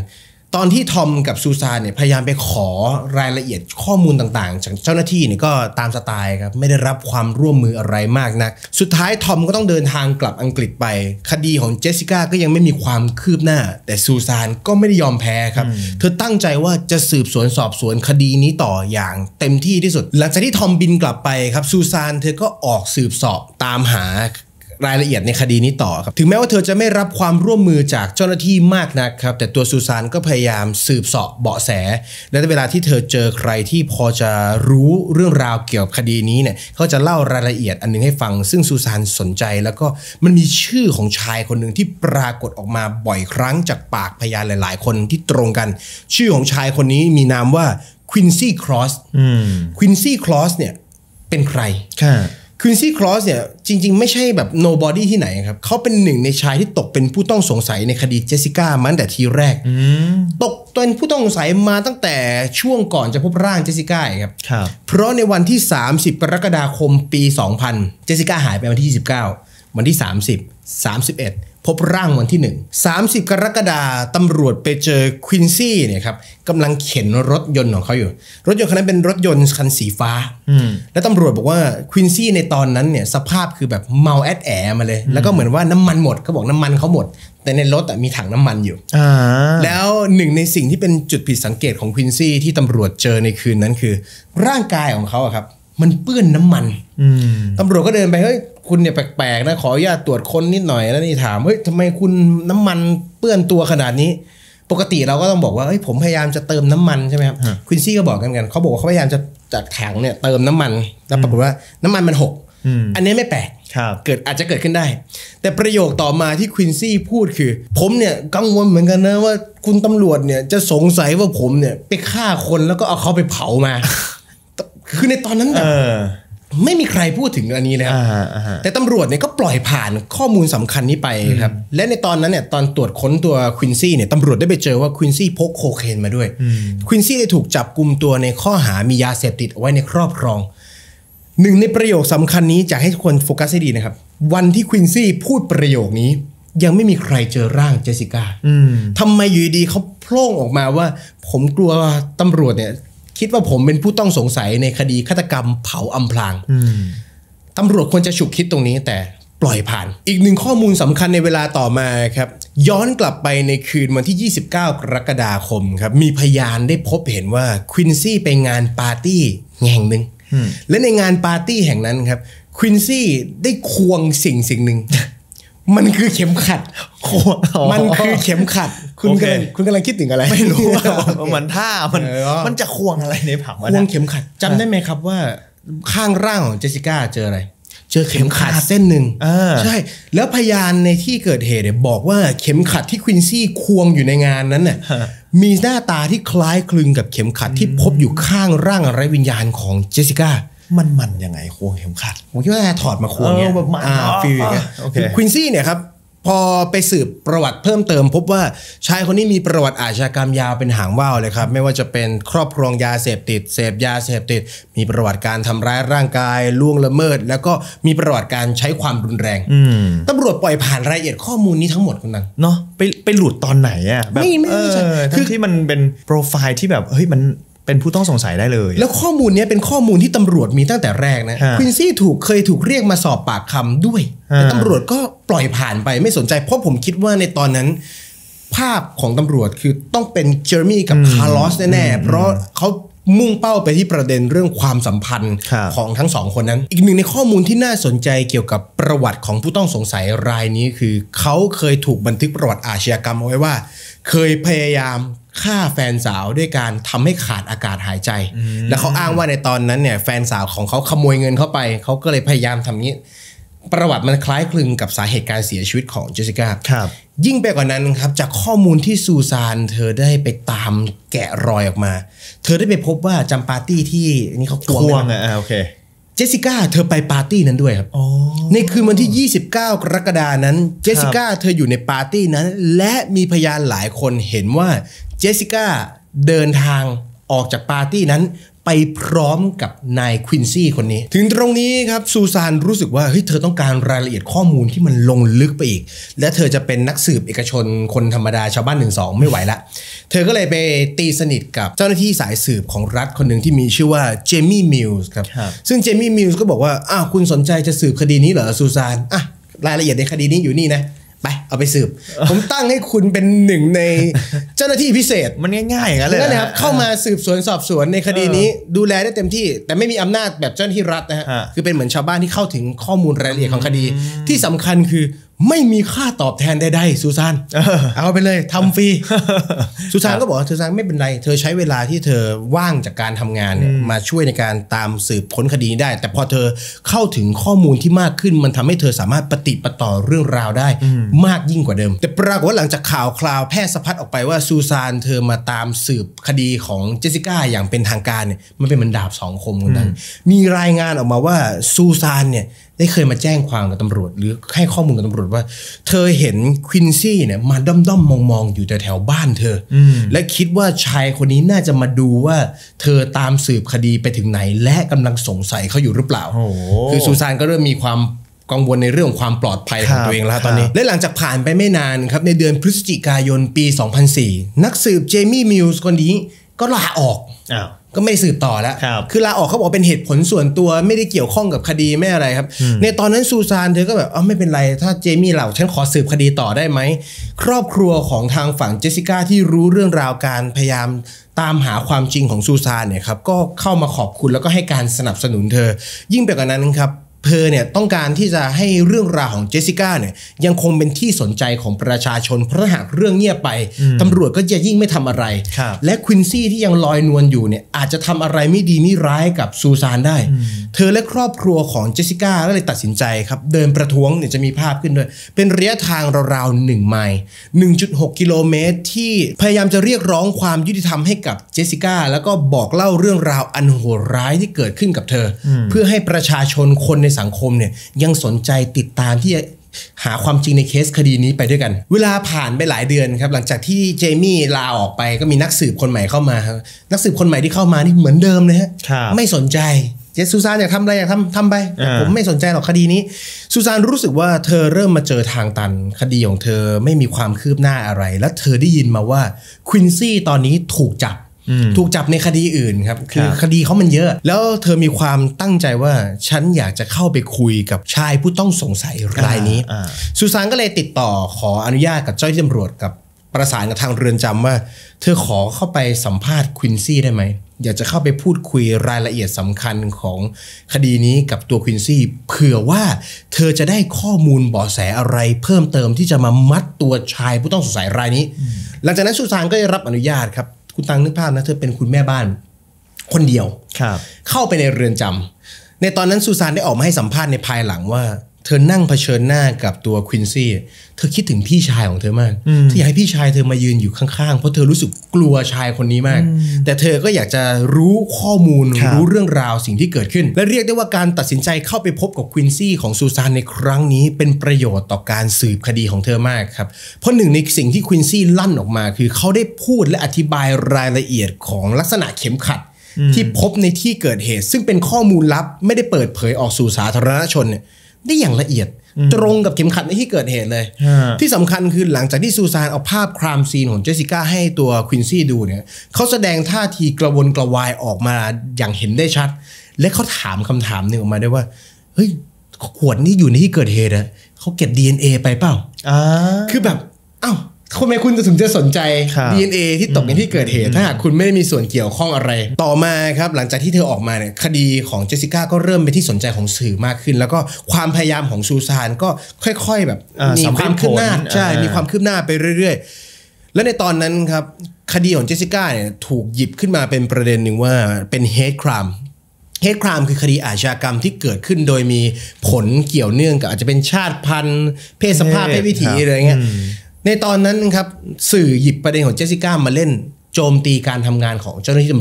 ตอนที่ทอมกับซูซานเนี่ยพยายามไปขอรายละเอียดข้อมูลต่างๆจากเจ้าหน้าที่เนี่ยก็ตามสไตล์ครับไม่ได้รับความร่วมมืออะไรมากนักสุดท้ายทอมก็ต้องเดินทางกลับอังกฤษไปคดีของเจสสิก้าก็ยังไม่มีความคืบหน้าแต่ซูซานก็ไม่ได้ยอมแพ้ครับเธอตั้งใจว่าจะสืบสวนสอบสวนคดีนี้ต่ออย่างเต็มที่ที่สุดหลังจากที่ทอมบินกลับไปครับซูซานเธอก็ออกสืบเสาะตามหารายละเอียดในคดีนี้ต่อครับถึงแม้ว่าเธอจะไม่รับความร่วมมือจากเจ้าหน้าที่มากนักครับแต่ตัวซูซานก็พยายามสืบเสาะเบาะแสและเวลาที่เธอเจอใครที่พอจะรู้เรื่องราวเกี่ยวกับคดีนี้เนี่ยเขาจะเล่ารายละเอียดอันนึงให้ฟังซึ่งซูซานสนใจแล้วก็มันมีชื่อของชายคนหนึ่งที่ปรากฏออกมาบ่อยครั้งจากปากพยานหลายๆคนที่ตรงกันชื่อของชายคนนี้มีนามว่าควินซี่ครอสควินซี่ครอสเนี่ยเป็นใครควินซี่ครอสเนี่ยจริงๆไม่ใช่แบบ nobody ที่ไหนครับเขาเป็นหนึ่งในชายที่ตกเป็นผู้ต้องสงสัยในคดีเจสสิก้ามาตั้งแต่ทีแรกตกเป็นผู้ต้องสงสัยมาตั้งแต่ช่วงก่อนจะพบร่างเจสสิก้าครับเพราะในวันที่สามสิบกรกฎาคมปีสองพันเจสสิก้าหายไปวันที่ยี่สิบเก้าวันที่สามสิบ สามสิบเอ็ดพบร่างวันที่หนึ่ง สามสิบกรกฎาคมตำรวจไปเจอควินซี่เนี่ยครับกำลังเข็นรถยนต์ของเขาอยู่รถยนต์คันนั้นเป็นรถยนต์คันสีฟ้าแล้วตำรวจบอกว่าควินซี่ในตอนนั้นเนี่ยสภาพคือแบบเมาแอดแอมาเลยแล้วก็เหมือนว่าน้ำมันหมดเขาบอกน้ำมันเขาหมดแต่ในรถมีถังน้ำมันอยู่แล้วหนึ่งในสิ่งที่เป็นจุดผิดสังเกตของควินซี่ที่ตำรวจเจอในคืนนั้นคือร่างกายของเขาครับมันเปื้อนน้ำมันตำรวจก็เดินไปเฮ้ยคุณเนี่ยแปลกๆนะขออนุญาตตรวจค้นนิดหน่อยแล้วนี่ถามเฮ้ยทำไมคุณน้ำมันเปื้อนตัวขนาดนี้ปกติเราก็ต้องบอกว่าเฮ้ยผมพยายามจะเติมน้ำมันใช่ไหมครับควินซี่ก็บอกกันกันเขาบอกว่าเขาพยายามจะจากถังเนี่ยเติมน้ำมันแล้วปรากฏว่าน้ำมันมันหกอันนี้ไม่แปลกเกิดอาจจะเกิดขึ้นได้แต่ประโยคต่อมาที่ควินซี่พูดคือผมเนี่ยกังวลเหมือนกันนะว่าคุณตำรวจเนี่ยจะสงสัยว่าผมเนี่ยไปฆ่าคนแล้วก็เอาเขาไปเผามาคือในตอนนั้นแบบไม่มีใครพูดถึงอันนี้เลยครับแต่ตำรวจเนี่ยก็ปล่อยผ่านข้อมูลสำคัญนี้ไปครับและในตอนนั้นเนี่ยตอนตรวจค้นตัวควินซี่เนี่ยตำรวจได้ไปเจอว่าควินซี่พกโคเคนมาด้วยควินซี่ได้ถูกจับกุมตัวในข้อหามียาเสพติดเอาไว้ในครอบครองหนึ่งในประโยคสำคัญนี้จะให้ทุกคนโฟกัสให้ดีนะครับวันที่ควินซี่พูดประโยคนี้ยังไม่มีใครเจอร่างเจสสิก้าทำไมอยู่ดีเขาโผล่ออกมาว่าผมกลัวตำรวจเนี่ยคิดว่าผมเป็นผู้ต้องสงสัยในคดีฆาตกรรมเผาอำพรางตำรวจควรจะฉุกคิดตรงนี้แต่ปล่อยผ่านอีกหนึ่งข้อมูลสำคัญในเวลาต่อมาครับย้อนกลับไปในคืนวันที่ยี่สิบเก้ากรกฎาคมครับมีพยานได้พบเห็นว่าควินซี่ไปงานปาร์ตี้แห่งหนึ่งและในงานปาร์ตี้แห่งนั้นครับควินซี่ได้ควงสิ่งสิ่งหนึ่งมันคือเข็มขัดมันคือเข็มขัดคุณกำลังคุณกำลังคิดถึงอะไรไม่รู้ว่ามันท่ามันมันจะควงอะไรในผับควงเข็มขัดจำได้ไหมครับว่าข้างร่างของเจสสิก้าเจออะไรเจอเข็มขัดเส้นหนึ่งใช่แล้วพยานในที่เกิดเหตุเนี่ยบอกว่าเข็มขัดที่ควินซี่ควงอยู่ในงานนั้นน่ะมีหน้าตาที่คล้ายคลึงกับเข็มขัดที่พบอยู่ข้างร่างไร้วิญญาณของเจสสิก้ามันมันยังไงควงเข็มขัดผมคิดว่าถอดมาควงเนี่ยอ่าฟีลอย่างเงี้ยควินซี่เนี่ยครับพอไปสืบประวัติเพิ่มเติมพบว่าชายคนนี้มีประวัติอาชญากรรมยาวเป็นหางว่าวเลยครับไม่ว่าจะเป็นครอบครองยาเสพติดเสพยาเสพติดมีประวัติการทำร้ายร่างกายล่วงละเมิดแล้วก็มีประวัติการใช้ความรุนแรงตำรวจปล่อยผ่านรายละเอียดข้อมูลนี้ทั้งหมดคุณนันเนาะไปไปหลุดตอนไหนอ่ะไม่ไม่ใช่คือที่มันเป็นโปรไฟล์ที่แบบเฮ้ยมันเป็นผู้ต้องสงสัยได้เลยแล้วข้อมูลนี้เป็นข้อมูลที่ตำรวจมีตั้งแต่แรกนะควินซี่ถูกเคยถูกเรียกมาสอบปากคำด้วยแต่ตำรวจก็ปล่อยผ่านไปไม่สนใจเพราะผมคิดว่าในตอนนั้นภาพของตำรวจคือต้องเป็นเจอร์มี่กับคาร์ลอสแน่ๆเพราะเขามุ่งเป้าไปที่ประเด็นเรื่องความสัมพันธ์ของทั้งสองคนนั้นอีกหนึ่งในข้อมูลที่น่าสนใจเกี่ยวกับประวัติของผู้ต้องสงสัยรายนี้คือเขาเคยถูกบันทึกประวัติอาชญากรรมเอาไว้ว่าเคยพยายามฆ่าแฟนสาวด้วยการทำให้ขาดอากาศหายใจแล้วเขาอ้างว่าในตอนนั้นเนี่ยแฟนสาวของเขาขโมยเงินเข้าไปเขาก็เลยพยายามทำนี้ประวัติมันคล้ายคลึงกับสาเหตุการเสียชีวิตของเจสสิก้ายิ่งไปกว่านั้นครับจากข้อมูลที่ซูซานเธอได้ไปตามแกะรอยออกมาเธอได้ไปพบว่าจำปาร์ตี้ที่นี่เขาควงอ่ะโอเคเจสสิก้าเธอไปปาร์ตี้นั้นด้วยครับในคืนวันที่ยี่สิบเก้ากรกฎาคมนั้นเจสสิก้าเธออยู่ในปาร์ตี้นั้นและมีพยานหลายคนเห็นว่าเจสสิก้าเดินทางออกจากปาร์ตี้นั้นไปไปพร้อมกับนายควินซี่คนนี้ถึงตรงนี้ครับซูซานรู้สึกว่าเฮ้ยเธอต้องการรายละเอียดข้อมูลที่มันลงลึกไปอีกและเธอจะเป็นนักสืบเอกชนคนธรรมดาชาวบ้านหนึ่งสองไม่ไหวละเธอก็เลยไปตีสนิทกับเจ้าหน้าที่สายสืบของรัฐคนหนึ่งที่มีชื่อว่าเจมี่มิลส์ครับซึ่งเจมี่มิลส์ก็บอกว่าอ้าวคุณสนใจจะสืบคดีนี้เหรอซูซานอ่ะรายละเอียดในคดีนี้อยู่นี่นะไปเอาไปสืบ ผมตั้งให้คุณเป็นหนึ่งในเจ้าหน้าที่พิเศษมันง่ายๆอย่างนั้นเลยนะครับเข้ามาสืบสวนสอบสวนในคดีนี้ดูแลได้เต็มที่แต่ไม่มีอำนาจแบบเจ้าหน้าที่รัฐนะฮะคือเป็นเหมือนชาวบ้านที่เข้าถึงข้อมูลรายละเอียดของคดีที่สำคัญคือไม่มีค่าตอบแทนใดๆซูซานเอาไปเลยทำฟรีซูซานก็บอกว่าซูซานไม่เป็นไรเธอใช้เวลาที่เธอว่างจากการทำงานเนี่ยมาช่วยในการตามสืบค้นคดีได้แต่พอเธอเข้าถึงข้อมูลที่มากขึ้นมันทำให้เธอสามารถปฏิปต่อเรื่องราวได้มากยิ่งกว่าเดิมแต่ปรากฏว่าหลังจากข่าวคราวแพร่สะพัดออกไปว่าซูซานเธอมาตามสืบคดีของเจสสิก้าอย่างเป็นทางการเนี่ยมันเป็นเหมือนดาบสองคมกันนั้นมีรายงานออกมาว่าซูซานเนี่ยได้เคยมาแจ้งความกับตำรวจหรือให้ข้อมูลกับตำรวจว่าเธอเห็นควินซี่เนี่ยมาด้อมๆมองๆอยู่แถวๆบ้านเธอและคิดว่าชายคนนี้น่าจะมาดูว่าเธอตามสืบคดีไปถึงไหนและกำลังสงสัยเขาอยู่หรือเปล่าคือซูซานก็เริ่มมีความกังวลในเรื่องความปลอดภัยของตัวเองแล้วตอนนี้และหลังจากผ่านไปไม่นานครับในเดือนพฤศจิกายนปีสองพันสี่นักสืบเจมี่มิลส์คนนี้ก็ลาออกก็ไม่ได้สืบต่อแล้ว คือลาออกเขาบอกเป็นเหตุผลส่วนตัวไม่ได้เกี่ยวข้องกับคดีไม่อะไรครับในตอนนั้นซูซานเธอก็แบบอ๋อไม่เป็นไรถ้าเจมี่ลาออกฉันขอสืบคดีต่อได้ไหมครอบครัวของทางฝั่งเจสสิก้าที่รู้เรื่องราวการพยายามตามหาความจริงของซูซานเนี่ยครับก็เข้ามาขอบคุณแล้วก็ให้การสนับสนุนเธอยิ่งไปกว่านั้นครับเธอเนี่ยต้องการที่จะให้เรื่องราวของเจสสิก้าเนี่ยยังคงเป็นที่สนใจของประชาชนเพราะหากเรื่องเงียบไปตำรวจก็จะยิ่งไม่ทำอะไรและควินซี่ที่ยังลอยนวลอยู่เนี่ยอาจจะทำอะไรไม่ดีไม่ร้ายกับซูซานได้เธอและครอบครัวของเจสสิก้าก็เลยตัดสินใจครับเดินประท้วงเนี่ยจะมีภาพขึ้นด้วยเป็นระยะทางราวๆหนึ่งไมล์ หนึ่งจุดหก กิโลเมตรที่พยายามจะเรียกร้องความยุติธรรมให้กับเจสสิก้าแล้วก็บอกเล่าเรื่องราวอันโหดร้ายที่เกิดขึ้นกับเธอเพื่อให้ประชาชนคนในสังคมเนี่ยยังสนใจติดตามที่หาความจริงในเคสคดีนี้ไปด้วยกันเวลาผ่านไปหลายเดือนครับหลังจากที่เจมี่ลาออกไปก็มีนักสืบคนใหม่เข้ามาครับนักสืบคนใหม่ที่เข้ามานี่เหมือนเดิมเลยฮะไม่สนใจเจสซูซานอยากทำอะไรอยากทำทำไปผมไม่สนใจหรอกคดีนี้ซูซานรู้สึกว่าเธอเริ่มมาเจอทางตันคดีของเธอไม่มีความคืบหน้าอะไรและเธอได้ยินมาว่าควินซี่ตอนนี้ถูกจับถูกจับในคดีอื่นครับคือคดีเขามันเยอะแล้วเธอมีความตั้งใจว่าฉันอยากจะเข้าไปคุยกับชายผู้ต้องสงสัยรายนี้ซูซานก็เลยติดต่อขออนุญาตกับเจ้าหน้าที่ตำรวจกับประสานกับทางเรือนจำว่าเธอขอเข้าไปสัมภาษณ์ควินซี่ได้ไหมอยากจะเข้าไปพูดคุยรายละเอียดสำคัญของคดีนี้กับตัวควินซี่เผื่อว่าเธอจะได้ข้อมูลเบาะแสอะไรเพิ่มเติมที่จะมามัดตัวชายผู้ต้องสงสัยรายนี้หลังจากนั้นซูซานก็ได้รับอนุญาตครับคุณตังนึกภาพนะเธอเป็นคุณแม่บ้านคนเดียวเข้าไปในเรือนจำในตอนนั้นซูซานได้ออกมาให้สัมภาษณ์ในภายหลังว่าเธอนั่งเผชิญหน้ากับตัวควินซี่เธอคิดถึงพี่ชายของเธอมากเธออยากให้พี่ชายเธอมายืนอยู่ข้างๆเพราะเธอรู้สึกกลัวชายคนนี้มากแต่เธอก็อยากจะรู้ข้อมูลรู้เรื่องราวสิ่งที่เกิดขึ้นและเรียกได้ว่าการตัดสินใจเข้าไปพบกับควินซี่ของซูซานในครั้งนี้เป็นประโยชน์ต่อการสืบคดีของเธอมากครับเพราะหนึ่งในสิ่งที่ควินซี่ลั่นออกมาคือเขาได้พูดและอธิบายรายละเอียดของลักษณะเข็มขัดที่พบในที่เกิดเหตุซึ่งเป็นข้อมูลลับไม่ได้เปิดเผยออกสู่สาธารณชนเนี่ยได้อย่างละเอียดตรงกับเข็มขัดในที่เกิดเหตุเลยที่สำคัญคือหลังจากที่ซูซานเอาภาพครามซีนของเจสสิก้าให้ตัวควินซี่ดูเนี่ยเขาแสดงท่าทีกระวนกระวายออกมาอย่างเห็นได้ชัดและเขาถามคำถามหนึ่งออกมาได้ว่าเฮ้ยขวดนี้อยู่ในที่เกิดเหตุอะเขาเก็บ ดี เอ็น เอ ไปเปล่าคือแบบอ้าวทำไมคุณจะถึงจะสนใจ ดี เอ็น เอ ที่ตกในที่เกิดเหตุถ้าหากคุณไม่ได้มีส่วนเกี่ยวข้องอะไรต่อมาครับหลังจากที่เธอออกมาเนี่ยคดีของเจสสิก้าก็เริ่มเป็นที่สนใจของสื่อมากขึ้นแล้วก็ความพยายามของซูซานก็ค่อยๆแบบมีความคืบหน้าใช่มีความคืบหน้าไปเรื่อยๆและในตอนนั้นครับคดีของเจสสิก้าเนี่ยถูกหยิบขึ้นมาเป็นประเด็นหนึ่งว่าเป็น hate crime hate crime คือคดีอาชญากรรมที่เกิดขึ้นโดยมีผลเกี่ยวเนื่องกับอาจจะเป็นชาติพันธุ์เพศสภาพเพศวิถีอะไรเงี้ยในตอนนั้นครับสื่อหยิบประเด็นของเจสสิก้ามาเล่นโจมตีการทำงานของเจ้าหน้าที่ตำรวจ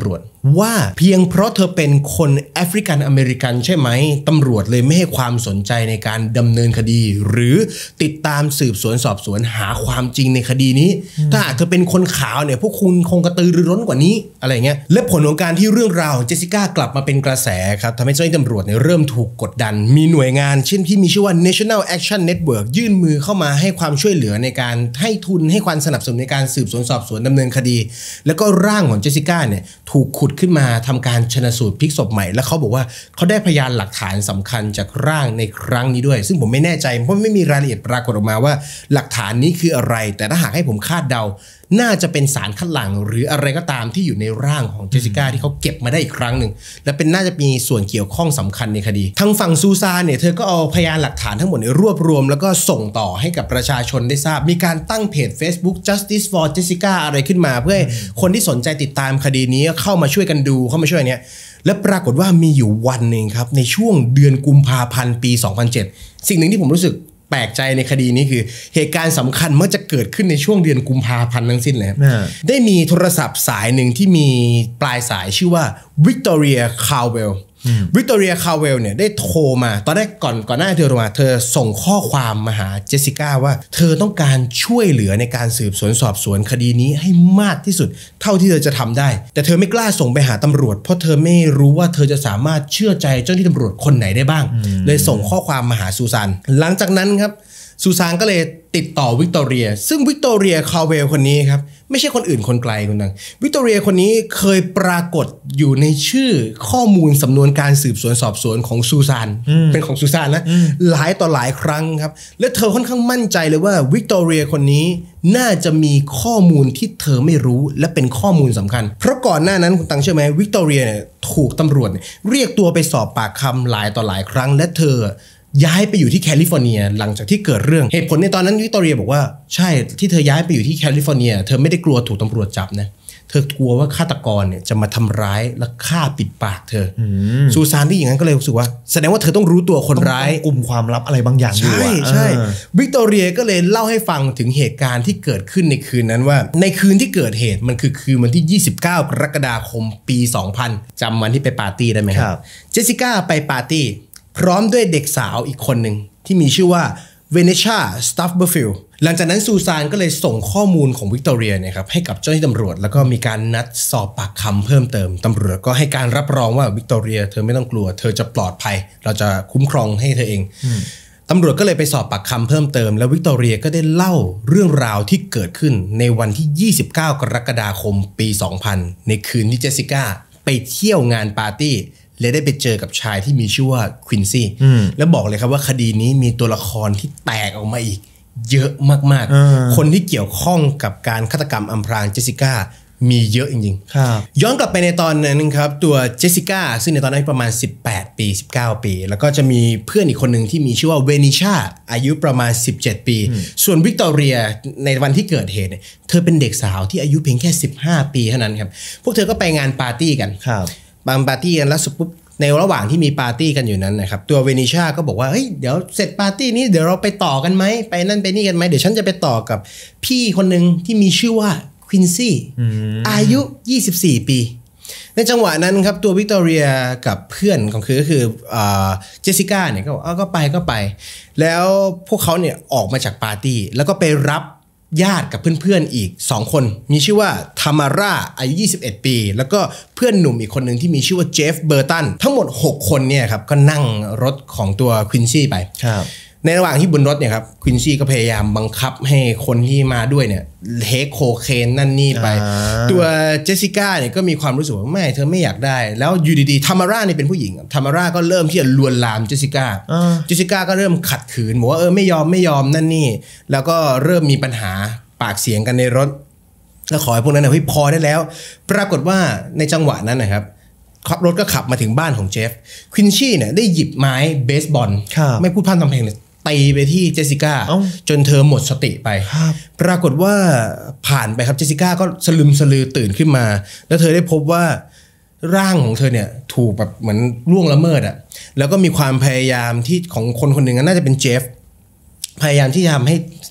ว่าเพียงเพราะเธอเป็นคนแอฟริกันอเมริกันใช่ไหมตำรวจเลยไม่ให้ความสนใจในการดำเนินคดีหรือติดตามสืบสวนสอบสวนหาความจริงในคดีนี้ถ้าหากเธอเป็นคนขาวเนี่ยพวกคุณคงกระตือรือร้นกว่านี้อะไรเงี้ยและผลของการที่เรื่องราวของเจสสิก้ากลับมาเป็นกระแสครับทำให้เจ้าหน้าที่ตำรวจเนี่ยเริ่มถูกกดดันมีหน่วยงานเช่นที่มีชื่อว่า National Action Network ยื่นมือเข้ามาให้ความช่วยเหลือในการให้ทุนให้ความสนับสนุนในการสืบสวนสอบสวนดำเนินคดีแล้วก็ร่างของเจสสิก้าเนี่ยถูกขุดขึ้นมาทำการชันสูตรพลิกศพใหม่แล้วเขาบอกว่าเขาได้พยานหลักฐานสำคัญจากร่างในครั้งนี้ด้วยซึ่งผมไม่แน่ใจเพราะไม่มีรายละเอียดปรากฏออกมาว่าหลักฐานนี้คืออะไรแต่ถ้าหากให้ผมคาดเดาน่าจะเป็นสารคัดหลั่งหรืออะไรก็ตามที่อยู่ในร่างของเจสสิก้าที่เขาเก็บมาได้อีกครั้งหนึ่งและเป็นน่าจะมีส่วนเกี่ยวข้องสำคัญในคดีทางฝั่งซูซานเนี่ยเธอก็เอาพยานหลักฐานทั้งหมดรวบรวมแล้วก็ส่งต่อให้กับประชาชนได้ทราบมีการตั้งเพจ Facebook Justice for Jessica อะไรขึ้นมาเพื่อคนที่สนใจติดตามคดีนี้เข้ามาช่วยกันดูเข้ามาช่วยเนี้ยและปรากฏว่ามีอยู่วันหนึ่งครับในช่วงเดือนกุมภาพันธ์ปีสองพันเจ็ดสิ่งหนึ่งที่ผมรู้สึกแปลกใจในคดีนี้คือเหตุการณ์สำคัญเมื่อจะเกิดขึ้นในช่วงเดือนกุมภาพันธ์ทั้งสิ้นเลยได้มีโทรศัพท์สายหนึ่งที่มีปลายสายชื่อว่าวิกตอเรียคาร์เวลวิกตอเรียคาร์เวลเนี่ยได้โทรมาตอนแรกก่อนก่อนหน้าเธอโทรมาเธอส่งข้อความมาหาเจสสิก้าว่าเธอต้องการช่วยเหลือในการสืบสวนสอบสวนคดีนี้ให้มากที่สุดเท่าที่เธอจะทำได้แต่เธอไม่กล้าส่งไปหาตำรวจเพราะเธอไม่รู้ว่าเธอจะสามารถเชื่อใจเจ้าหน้าที่ตำรวจคนไหนได้บ้างเลยส่งข้อความมาหาซูซานหลังจากนั้นครับซูซานก็เลยติดต่อวิกตอเรียซึ่งวิกตอเรียคาร์เวลคนนี้ครับไม่ใช่คนอื่นคนไกลคนนึงวิกตอเรียคนนี้เคยปรากฏอยู่ในชื่อข้อมูลสำนวนการสืบสวนสอบสวนของซูซานเป็นของซูซานนะหลายต่อหลายครั้งครับและเธอค่อนข้างมั่นใจเลยว่าวิกตอเรียคนนี้น่าจะมีข้อมูลที่เธอไม่รู้และเป็นข้อมูลสำคัญเพราะก่อนหน้านั้นคุณตังเชื่อไหมวิกตอเรียเนี่ยถูกตำรวจเรียกตัวไปสอบปากคำหลายต่อหลายครั้งและเธอย้ายไปอยู่ที่แคลิฟอร์เนียหลังจากที่เกิดเรื่องเหตุผลในตอนนั้นวิกตอเรียบอกว่าใช่ที่เธอย้ายไปอยู่ที่แคลิฟอร์เนียเธอไม่ได้กลัวถูกตำรวจจับนะเธอกลัวว่าฆาตกรเนี่ยจะมาทำร้ายและฆ่าปิดปากเธอซูซานที่อย่างนั้นก็เลยรู้สึกว่าแสดงว่าเธอต้องรู้ตัวคนร้ายกลุ่มความลับอะไรบางอย่างอยู่ใช่ใช่วิกตอเรียก็เลยเล่าให้ฟังถึงเหตุการณ์ที่เกิดขึ้นในคืนนั้นว่าในคืนที่เกิดเหตุมันคือคืนวันที่ยี่สิบเก้ากรกฎาคมปีสองพันจำวันที่ไปปาร์ตี้ได้ไหมครับเจสสิก้าไปปาร์ตี้พร้อมด้วยเด็กสาวอีกคนหนึ่งที่มีชื่อว่าเวเนชาสตัฟเบอร์ฟิลด์หลังจากนั้นซูซานก็เลยส่งข้อมูลของวิกตอเรียเนี่ยครับให้กับเจ้าหน้าที่ตำรวจแล้วก็มีการนัดสอบปากคำเพิ่มเติมตำรวจก็ให้การรับรองว่าวิกตอเรียเธอไม่ต้องกลัวเธอจะปลอดภัยเราจะคุ้มครองให้เธอเองตำรวจก็เลยไปสอบปากคำเพิ่มเติมแล้ววิกตอเรียก็ได้เล่าเรื่องราวที่เกิดขึ้นในวันที่ยี่สิบเก้ากรกฎาคมปีสองพันในคืนที่เจสสิก้าไปเที่ยวงานปาร์ตี้และได้ไปเจอกับชายที่มีชื่อว่าควินซี่แล้วบอกเลยครับว่าคดีนี้มีตัวละครที่แตกออกมาอีกเยอะมากๆคนที่เกี่ยวข้องกับการฆาตกรรมอำพรางเจสสิก้ามีเยอะจริงๆย้อนกลับไปในตอนนั้นครับตัวเจสสิก้าซึ่งในตอนนั้นประมาณสิบแปดปีสิบเก้าปีแล้วก็จะมีเพื่อนอีกคนหนึ่งที่มีชื่อว่าเวนิชาอายุประมาณสิบเจ็ดปีส่วนวิกตอเรียในวันที่เกิดเหตุเธอเป็นเด็กสาวที่อายุเพียงแค่สิบห้าปีเท่านั้นครับพวกเธอก็ไปงานปาร์ตี้กันบางปาร์ตี้กันแล้วสุดปุ๊บในระหว่างที่มีปาร์ตี้กันอยู่นั้นนะครับตัวเวนิชาก็บอกว่าเฮ้ยเดี๋ยวเสร็จปาร์ตี้นี้เดี๋ยวเราไปต่อกันไหมไปนั่นไปนี่กันไหมเดี๋ยวฉันจะไปต่อกับพี่คนหนึ่งที่มีชื่อว่าควินซี่อายุยี่สิบสี่ปีในจังหวะนั้นครับตัววิกตอเรียกับเพื่อนของคือก็คือเจสสิก้าเนี่ยก็บอกก็ไปก็ไปแล้วพวกเขาเนี่ยออกมาจากปาร์ตี้แล้วก็ไปรับญาติกับเพื่อนๆอีกสองคนมีชื่อว่าทามาร่าอายุยี่สิบเอ็ดปีแล้วก็เพื่อนหนุ่มอีกคนหนึ่งที่มีชื่อว่าเจฟเบอร์ตันทั้งหมดหกคนเนี่ยครับก็นั่งรถของตัวควินซี่ไปในระหว่างที่บนรถเนี่ยครับควินซี่ก็พยายามบังคับให้คนที่มาด้วยเนี่ยเทคโคเคนนั่นนี่ไปตัวเจสสิก้าเนี่ยก็มีความรู้สึกว่าไม่เธอไม่อยากได้แล้วอยู่ดีๆทามาร่าเนี่ยเป็นผู้หญิงทามาร่าก็เริ่มที่จะลวนลามเจสสิก้าเจสสิก้าก็เริ่มขัดขืนบอกว่าเออไม่ยอมไม่ยอมนั่นนี่แล้วก็เริ่มมีปัญหาปากเสียงกันในรถแล้วขอให้พวกนั้นนะเฮ้ยพอได้แล้วปรากฏว่าในจังหวะนั้นนะครับรถก็ขับมาถึงบ้านของเจฟควินชี่เนี่ยได้หยิบไม้เบสบอลไม่พูดพร่ำทำเพลงเลยตีไปที่เจสสิก้าจนเธอหมดสติไปปรากฏว่าผ่านไปครับเจสสิก้าก็สลึมสลือตื่นขึ้นมาแล้วเธอได้พบว่าร่างของเธอเนี่ยถูกแบบเหมือนล่วงละเมิดอ่ะแล้วก็มีความพยายามที่ของคนคนหนึ่งน่าจะเป็นเจฟพยายามที่จะทำให้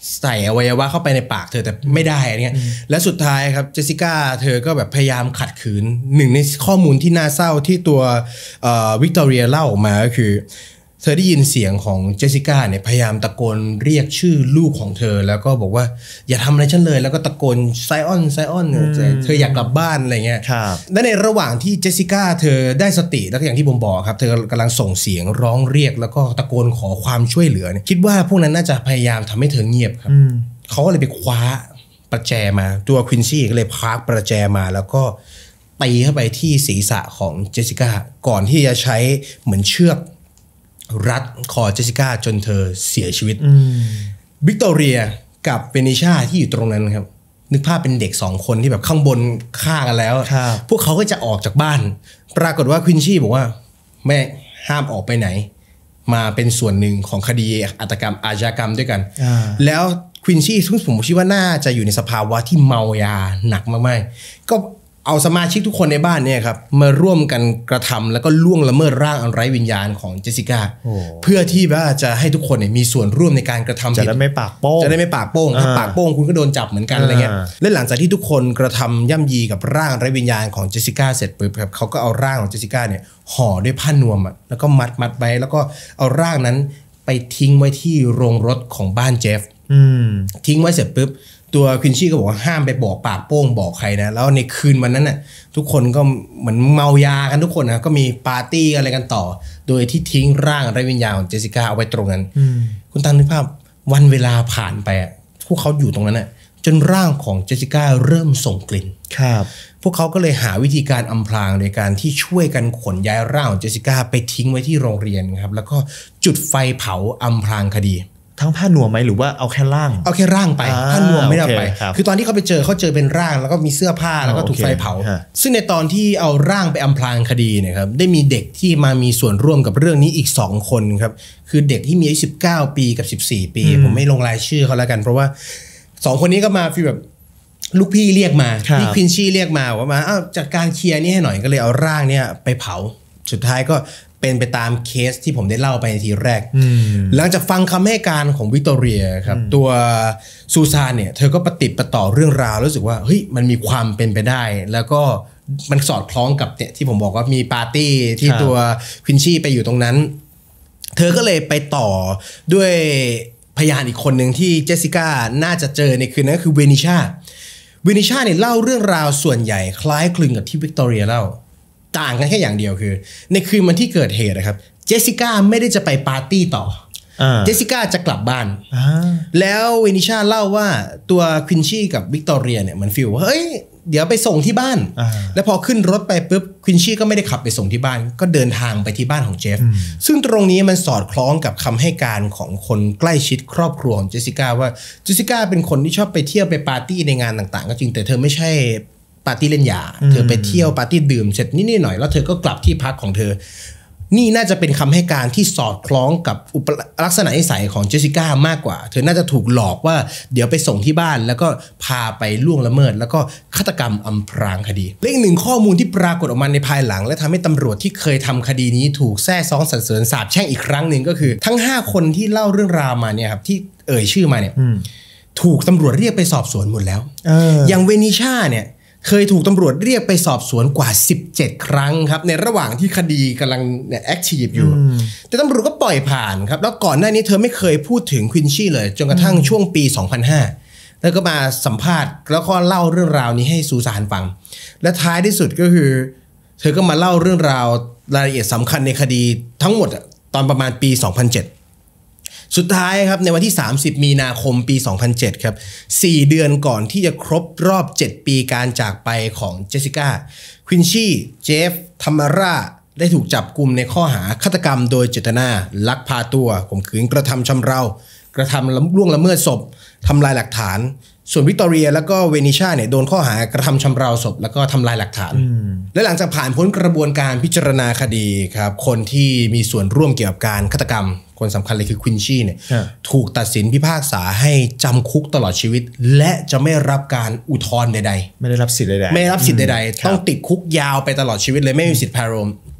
ใส่อวัยวะเข้าไปในปากเธอแต่ไม่ได้อะไรเงี้ยและสุดท้ายครับเจสสิก้าเธอก็แบบพยายามขัดขืนหนึ่งในข้อมูลที่น่าเศร้าที่ตัววิกตอเรียเล่าออกมาก็คือเธอได้ยินเสียงของเจสสิก้าเนี่ยพยายามตะโกนเรียกชื่อลูกของเธอแล้วก็บอกว่าอย่าทำอะไรฉันเลยแล้วก็ตะโกนไซออนไซออนเธออยากกลับบ้านอะไรเงี้ยและในระหว่างที่เจสสิก้าเธอได้สติแล้วก็อย่างที่ผมบอกครับเธอกำลังส่งเสียงร้องเรียกแล้วก็ตะโกนขอความช่วยเหลือเนี่ยคิดว่าพวกนั้นน่าจะพยายามทำให้เธอเงียบครับเขาก็เลยไปคว้าประแจมาตัวควินซี่ก็เลยพากประแจมาแล้วก็ตีเข้าไปที่ศีรษะของเจสสิก้าก่อนที่จะใช้เหมือนเชือกรัดคอเจสสิก้าจนเธอเสียชีวิตวิกตอเรียกับเวนิชาที่อยู่ตรงนั้นครับนึกภาพเป็นเด็กสองคนที่แบบข้างบนฆ่ากันแล้วพวกเขาก็จะออกจากบ้านปรากฏว่าควินชี่บอกว่าแม่ห้ามออกไปไหนมาเป็นส่วนหนึ่งของคดีอาชญากรรมอาชญากรรมด้วยกันแล้วควินชี่ซึ่งผมคิดว่าน่าจะอยู่ในสภาวะที่เมายาหนักมากๆก็เอาสมาชิกทุกคนในบ้านเนี่ยครับมาร่วมกันกระทำแล้วก็ล่วงละเมิดร่างอันไร้วิญญาณของเจสสิก้าเพื่อที่ว่าจะให้ทุกคนเนี่ยมีส่วนร่วมในการกระทำจะได้ไม่ปากโป้งจะได้ไม่ปากโป้งถ้าปากโป้งคุณก็โดนจับเหมือนกันอะไรเงี้ยและหลังจากที่ทุกคนกระทำย่ำยีกับร่างไร้วิญญาณของเจสสิก้าเสร็จปุ๊บครับเขาก็เอาร่างของเจสสิก้าเนี่ยห่อด้วยผ้านวมอ่ะแล้วก็มัดมัดไว้แล้วก็เอาร่างนั้นไปทิ้งไว้ที่โรงรถของบ้านเจฟทิ้งไว้เสร็จปุ๊บตัวควินชี่ก็บอกว่าห้ามไปบอกปากโป้งบอกใครนะแล้วในคืนวันนั้นน่ะทุกคนก็เหมือนเมายากันทุกคนนะก็มีปาร์ตี้อะไรกันต่อโดยที่ทิ้งร่างไร้วิญญาณของเจสสิก้าเอาไว้ตรงนั้นคุณตั้งนึกภาพวันเวลาผ่านไปพวกเขาอยู่ตรงนั้นน่ะจนร่างของเจสสิก้าเริ่มส่งกลิ่นครับพวกเขาก็เลยหาวิธีการอำพรางโดยการที่ช่วยกันขนย้ายร่างของเจสสิก้าไปทิ้งไว้ที่โรงเรียนครับแล้วก็จุดไฟเผาอำพรางคดีทั้งผ้านวมไหมหรือว่าเอาแค่ร่างเอาแค่ร่างไปผ้านวมไม่ได้ไปคือตอนที่เขาไปเจอเขาเจอเป็นร่างแล้วก็มีเสื้อผ้าแล้วก็ถูกไฟเผาซึ่งในตอนที่เอาร่างไปอำพรางคดีเนี่ยครับได้มีเด็กที่มามีส่วนร่วมกับเรื่องนี้อีกสองคนครับคือเด็กที่มีอายุสิบเก้าปีกับสิบสี่ปีผมไม่ลงรายชื่อเขาแล้วกันเพราะว่าสองคนนี้ก็มาฟีลแบบลูกพี่เรียกมาพี่ควินชี่เรียกมาว่ามาอ้าวจัดการเคลียร์นี่ให้หน่อยก็เลยเอาร่างเนี่ยไปเผาสุดท้ายก็เป็นไปตามเคสที่ผมได้เล่าไปในทีแรกหลังจากฟังคำให้การของวิกตอเรียครับตัวซูซานเนี่ยเธอก็ปฏิบัติประต่อเรื่องราวรู้สึกว่าเฮ้ยมันมีความเป็นไปได้แล้วก็มันสอดคล้องกับเนี่ยที่ผมบอกว่ามีปาร์ตี้ที่ตัวควินชี่ไปอยู่ตรงนั้นเธอก็เลยไปต่อด้วยพยานอีกคนหนึ่งที่เจสสิก้าน่าจะเจอในคืนนั้นคือเวนิชาเวนิชาเนี่ยเล่าเรื่องราวส่วนใหญ่คล้ายคลึงกับที่วิกตอเรียเล่าต่างกันแค่อย่างเดียวคือในคืนวันที่เกิดเหตุนะครับเจสสิก้าไม่ได้จะไปปาร์ตี้ต่อเจสสิก้าจะกลับบ้านแล้วเวนิชาเล่าว่าตัวควินชี่กับวิกตอเรียเนี่ยมันฟีลว่าเฮ้ยเดี๋ยวไปส่งที่บ้านแล้วพอขึ้นรถไปปุ๊บควินชี่ก็ไม่ได้ขับไปส่งที่บ้านก็เดินทางไปที่บ้านของเจฟซึ่งตรงนี้มันสอดคล้องกับคำให้การของคนใกล้ชิดครอบครัวของเจสสิก้าว่าเจสสิก้าเป็นคนที่ชอบไปเที่ยวไปปาร์ตี้ในงานต่างๆก็จริงแต่เธอไม่ใช่ปาร์ตี้เล่นยาเธอไปเที่ยวปาร์ตี้ดื่มเสร็จนิดๆหน่อยแล้วเธอก็กลับที่พักของเธอนี่น่าจะเป็นคำให้การที่สอดคล้องกับอุปลักษณะนิสัยของเจสสิก้ามากกว่าเธอน่าจะถูกหลอกว่าเดี๋ยวไปส่งที่บ้านแล้วก็พาไปล่วงละเมิดแล้วก็ฆาตกรรมอำพรางคดีและอีกหนึ่งข้อมูลที่ปรากฏออกมาในภายหลังและทำให้ตำรวจที่เคยทำคดีนี้ถูกแซ่ซ้องสรรเสริญสาปแช่งอีกครั้งหนึ่งก็คือทั้งห้าคนที่เล่าเรื่องราวมาเนี่ยครับที่เอ่ยชื่อมาเนี่ยถูกตำรวจเรียกไปสอบสวนหมดแล้วอย่างเวนิชาเนี่ยเคยถูกตำรวจเรียกไปสอบสวนกว่าสิบเจ็ดครั้งครับในระหว่างที่คดีกำลังเนี่ยแอคทีฟอยู่แต่ตำรวจก็ปล่อยผ่านครับแล้วก่อนหน้านี้เธอไม่เคยพูดถึงควินชี่เลยจนกระทั่งช่วงปีสองพันห้าแล้วก็มาสัมภาษณ์แล้วก็เล่าเรื่องราวนี้ให้ซูซานฟังและท้ายที่สุดก็คือเธอก็มาเล่าเรื่องราวรายละเอียดสำคัญในคดีทั้งหมดตอนประมาณปีสองพันเจ็ดสุดท้ายครับในวันที่สามสิบมีนาคมปีสองพันเจ็ดครับสี่เดือนก่อนที่จะครบรอบเจ็ดปีการจากไปของเจสสิก้าควินชี่เจฟธรรมราได้ถูกจับกุมในข้อหาฆาตกรรมโดยเจตนาลักพาตัวข่มขืนกระทำชำเรากระทำล่วงละเมิดศพทำลายหลักฐานส่วนวิกตอเรียแล้วก็เวนิชาเนี่ยโดนข้อหากระทำชำเราศพแล้วก็ทำลายหลักฐานและหลังจากผ่านพ้นกระบวนการพิจารณาคดีครับคนที่มีส่วนร่วมเกี่ยวกับการฆาตกรรมคนสำคัญเลยคือควินชี่เนี่ยถูกตัดสินพิพากษาให้จำคุกตลอดชีวิตและจะไม่รับการอุทธรณ์ใดๆไม่ได้รับสิทธิ์ใดๆไม่ได้รับสิทธิ์ใดๆต้องติดคุกยาวไปตลอดชีวิตเลยไม่มีสิทธิ์พาโรม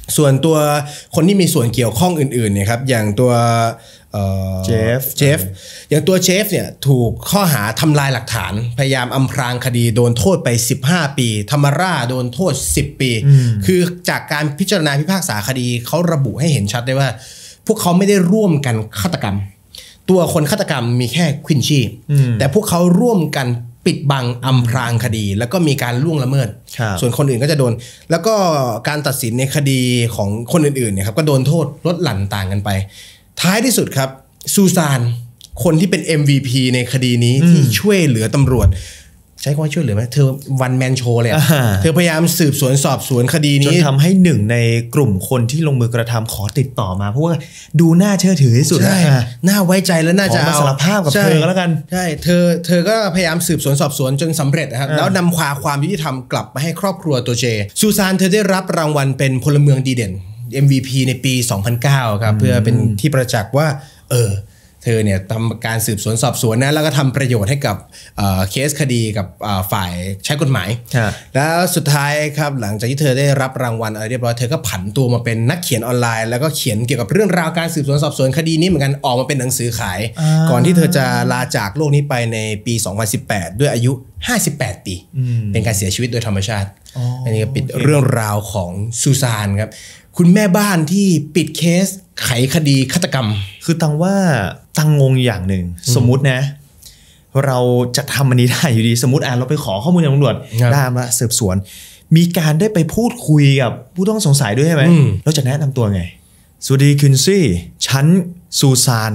ส่วนตัวคนที่มีส่วนเกี่ยวข้องอื่นๆเนี่ยครับอย่างตัวเจฟเจฟอย่างตัวเจฟเนี่ยถูกข้อหาทำลายหลักฐานพยายามอำพรางคดีโดนโทษไปสิบห้าปีธรรมราโดนโทษสิบปีคือจากการพิจารณาพิพากษาคดีเขาระบุให้เห็นชัดได้ว่าพวกเขาไม่ได้ร่วมกันฆาตกรรมตัวคนฆาตกรรมมีแค่ควินชีแต่พวกเขาร่วมกันปิดบังอำพรางคดีแล้วก็มีการล่วงละเมิดส่วนคนอื่นก็จะโดนแล้วก็การตัดสินในคดีของคนอื่นๆเนี่ยครับก็โดนโทษลดหลั่นต่างกันไปท้ายที่สุดครับซูซานคนที่เป็น เอ็ม วี พี ในคดีนี้ที่ช่วยเหลือตำรวจใช้คำว่าช่วยเหลือไหมเธอวันแมนโชว์เลยเธอพยายามสืบสวนสอบสวนคดีนี้จนทำให้หนึ่งในกลุ่มคนที่ลงมือกระทำขอติดต่อมาเพราะว่าดูน่าเชื่อถือที่สุดน่าไว้ใจและน่าจะเอาสารภาพกับเธอแล้วกันใช่เธอเธอก็พยายามสืบสวนสอบสวนจนสำเร็จนะครับแล้วนำความความยุติธรรมกลับมาให้ครอบครัวตัวเจซูซานเธอได้รับรางวัลเป็นพลเมืองดีเด่น เอ็ม วี พี ในปีสองพันเก้าครับเพื่อเป็นที่ประจักษ์ว่าเออเธอเนี่ยทำการสืบสวนสอบสวนนะแล้วก็ทำประโยชน์ให้กับเคสคดีกับฝ่ายใช้กฎหมายแล้วสุดท้ายครับหลังจากที่เธอได้รับรางวัลอะไรเรียบร้อยเธอก็ผันตัวมาเป็นนักเขียนออนไลน์แล้วก็เขียนเกี่ยวกับเรื่องราวการสืบสวนสอบสวนคดีนี้เหมือนกันออกมาเป็นหนังสือขายก่อนที่เธอจะลาจากโลกนี้ไปในปีสองพันสิบแปดด้วยอายุห้าสิบแปดปีเป็นการเสียชีวิตโดยธรรมชาติอันนี้ก็ปิดเรื่องราวของซูซานครับคุณแม่บ้านที่ปิดเคสไขคดีฆาตกรรมคือตังว่าตังงงอย่างหนึ่งสมมุตินะเราจะทำอันนี้ได้อยู่ดีสมมติอ่ะเราไปขอข้อมูลจากตำรวจได้มาสืบสวนมีการได้ไปพูดคุยกับผู้ต้องสงสัยด้วยใช่ไหมเราจะแนะนำตัวไงสวัสดีคุณซี่ฉันซูซาน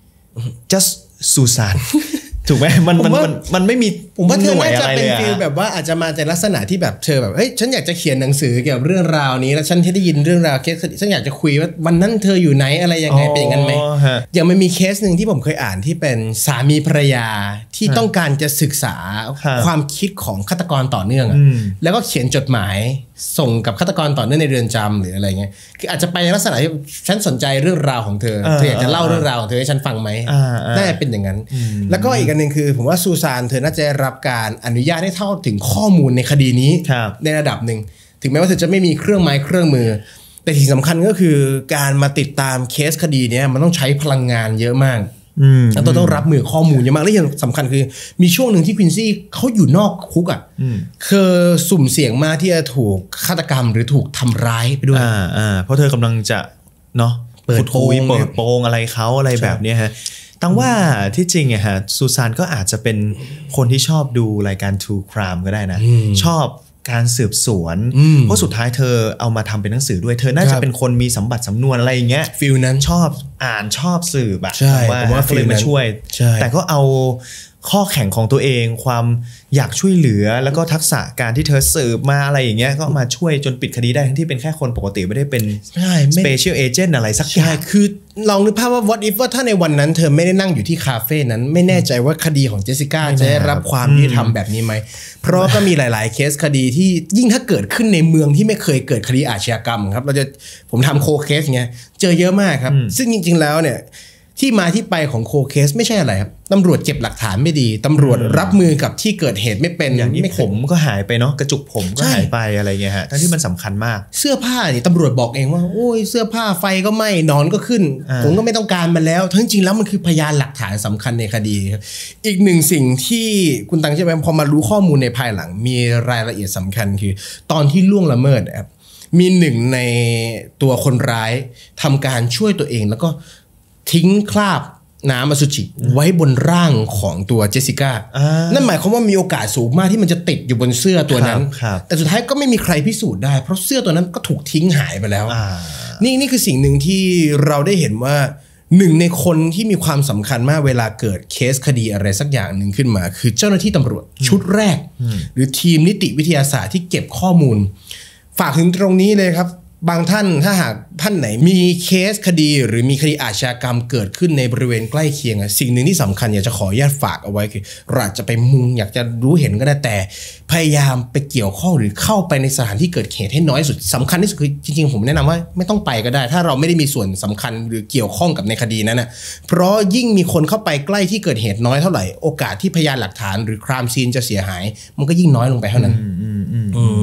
just ซูซานถูกไหมมันมันมันมันไม่มีผมว่าเธอน่าจะเป็นฟีลแบบว่าอาจจะมาในลักษณะที่แบบเธอแบบเฮ้ยฉันอยากจะเขียนหนังสือเกี่ยวกับเรื่องราวนี้แล้วฉันได้ยินเรื่องราวเคสฉันอยากจะคุยว่าวันนั้นเธออยู่ไหนอะไรยังไงเป็นอย่างนั้นไหมอย่างมันมีเคสหนึ่งที่ผมเคยอ่านที่เป็นสามีภรรยาที่ต้องการจะศึกษาความคิดของฆาตกรต่อเนื่องแล้วก็เขียนจดหมายส่งกับฆาตกรต่อเนื่องในเรือนจำหรืออะไรเงี้ยคืออาจจะไปในลักษณะที่ฉันสนใจเรื่องราวของเธอเธออยากจะเล่าเรื่องราวของเธอให้ฉันฟังไหมน่าจะเป็นอย่างนั้นแล้วก็อีกอันหนึ่งคือผมว่าซูซานเธอน่าจะได้รับการอนุญาตให้เข้าถึงข้อมูลในคดีนี้ในระดับหนึ่งถึงแม้ว่าเธอจะไม่มีเครื่องไม้เครื่องมือแต่ที่สำคัญก็คือการมาติดตามเคสคดีนี้มันต้องใช้พลังงานเยอะมากแล้วต้องต้องรับมือข้อมูลเยอะมากและอย่างสำคัญคือมีช่วงหนึ่งที่ควินซี่เขาอยู่นอกคุกอ่ะคือสุ่มเสี่ยงมากที่จะถูกฆาตกรรมหรือถูกทำร้ายไปด้วยอ่าเพราะเธอกำลังจะเนาะเปิดโปงเปิดโปงอะไรเขาอะไรแบบนี้ฮะตั้งว่าที่จริงอะฮะซูซานก็อาจจะเป็นคนที่ชอบดูรายการ True Crime ก็ได้นะชอบการสืบสวนเพราะสุดท้ายเธอเอามาทำเป็นหนังสือด้วยเธอน่าจะเป็นคนมีสัมบัติสำนวนอะไรอย่างเงี้ยฟิลนั้นชอบอ่านชอบสืบอะว่าก็เลยมาช่วยแต่ก็เอาข้อแข่งของตัวเองความอยากช่วยเหลือแล้วก็ทักษะการที่เธอสืบมาอะไรอย่างเงี้ยก็มาช่วยจนปิดคดีได้ทั้งที่เป็นแค่คนปกติไม่ได้เป็น special agent อะไรสักอย่างคือลองนึกภาพว่า what if ว่าถ้าในวันนั้นเธอไม่ได้นั่งอยู่ที่คาเฟ่นั้นไม่แน่ใจว่าคดีของเจสสิก้าจะได้รับความยุติธรรมแบบนี้ไหมเพราะก็มีหลายๆเคสคดีที่ยิ่งถ้าเกิดขึ้นในเมืองที่ไม่เคยเกิดคดีอาชญากรรมครับเราจะผมทำโคเคสเงี้ยเจอเยอะมากครับซึ่งจริงๆแล้วเนี่ยที่มาที่ไปของโคเคสไม่ใช่อะไรครับตำรวจเก็บหลักฐานไม่ดีตำรวจรับมือกับที่เกิดเหตุไม่เป็นอย่างนี้ผมก็หายไปเนาะกระจุกผมก็หายไปอะไรเงี้ยฮะทั้งที่มันสำคัญมากเสื้อผ้านี่ตำรวจบอกเองว่าโอ้ยเสื้อผ้าไฟก็ไหม้นอนก็ขึ้นผมก็ไม่ต้องการมันแล้วทั้งจริงแล้วมันคือพยานหลักฐานสำคัญในคดีครับอีกหนึ่งสิ่งที่คุณตังใช่ไหมพอมารู้ข้อมูลในภายหลังมีรายละเอียดสำคัญคือตอนที่ล่วงละเมิดครับมีหนึ่งในตัวคนร้ายทำการช่วยตัวเองแล้วก็ทิ้งคราบน้ำอสุจิไว้บนร่างของตัวเจสสิก้านั่นหมายความว่ามีโอกาสสูงมากที่มันจะติดอยู่บนเสื้อตัวนั้นแต่สุดท้ายก็ไม่มีใครพิสูจน์ได้เพราะเสื้อตัวนั้นก็ถูกทิ้งหายไปแล้วนี่นี่คือสิ่งหนึ่งที่เราได้เห็นว่าหนึ่งในคนที่มีความสำคัญมากเวลาเกิดเคสคดีอะไรสักอย่างหนึ่งขึ้นมาคือเจ้าหน้าที่ตำรวจชุดแรกหรือทีมนิติวิทยาศาสตร์ที่เก็บข้อมูลฝากถึงตรงนี้เลยครับบางท่านถ้าหากท่านไหนมีเคสคดีหรือมีคดีอาชญากรรมเกิดขึ้นในบริเวณใกล้เคียงสิ่งหนึ่งที่สำคัญอยากจะขออนุญาตฝากเอาไว้คือเราอาจจะไปมุงอยากจะรู้เห็นก็ได้แต่พยายามไปเกี่ยวข้องหรือเข้าไปในสถานที่เกิดเหตุให้น้อยสุดสำคัญที่สุดคือจริงๆผมแนะนำว่าไม่ต้องไปก็ได้ถ้าเราไม่ได้มีส่วนสำคัญหรือเกี่ยวข้องกับในคดีนั้นนะเพราะยิ่งมีคนเข้าไปใกล้ที่เกิดเหตุน้อยเท่าไหร่โอกาสที่พยานหลักฐานหรือครามซีนจะเสียหายมันก็ยิ่งน้อยลงไปเท่านั้น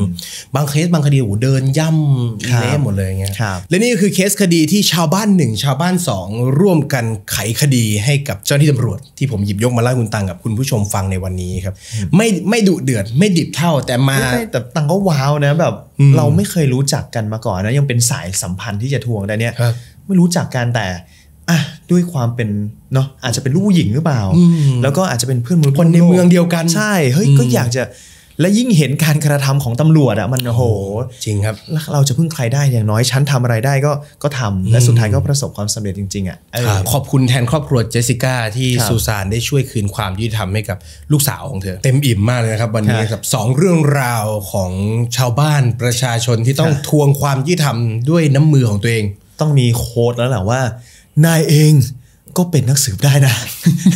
บางเคสบางคดีโอ้เดินย่ำเละหมดเลยเงี้ยและนี่ก็คือเคสคดีที่ชาวบ้านหนึ่งชาวบ้านสองร่วมกันไขคดีให้กับเจ้าหน้าที่ตำรวจที่ผมหยิบยกมาเล่าคุณตังกับคุณผู้ชมฟังในวันนี้ครับไม่ไม่ดุเดือดไม่ดิบเท่าแต่มาแต่ตังก็ว้าวนะแบบเราไม่เคยรู้จักกันมาก่อนนะยังเป็นสายสัมพันธ์ที่จะทวงแต่เนี้ยไม่รู้จักกันแต่อ่ะด้วยความเป็นเนาะอาจจะเป็นลูกหญิงหรือเปล่าแล้วก็อาจจะเป็นเพื่อนมนุษย์คนในเมืองเดียวกันใช่เฮ้ยก็อยากจะและยิ่งเห็นการกระทำของตำรวจอ่ะมันโอ้โหจริงครับแล้วเราจะพึ่งใครได้อย่างน้อยฉันทำอะไรได้ก็ก็ทำและสุดท้ายก็ประสบความสำเร็จจริงๆอ่ะขอบคุณแทนครอบครัวเจสสิก้าที่ซูซานได้ช่วยคืนความยุติธรรมให้กับลูกสาวของเธอเต็มอิ่มมากเลยนะครับวันนี้กับสองเรื่องราวของชาวบ้านประชาชนที่ต้องทวงความยุติธรรมด้วยน้ำมือของตัวเองต้องมีโค้ดแล้วแหละว่านายเองก็เป็นนักสืบได้นะ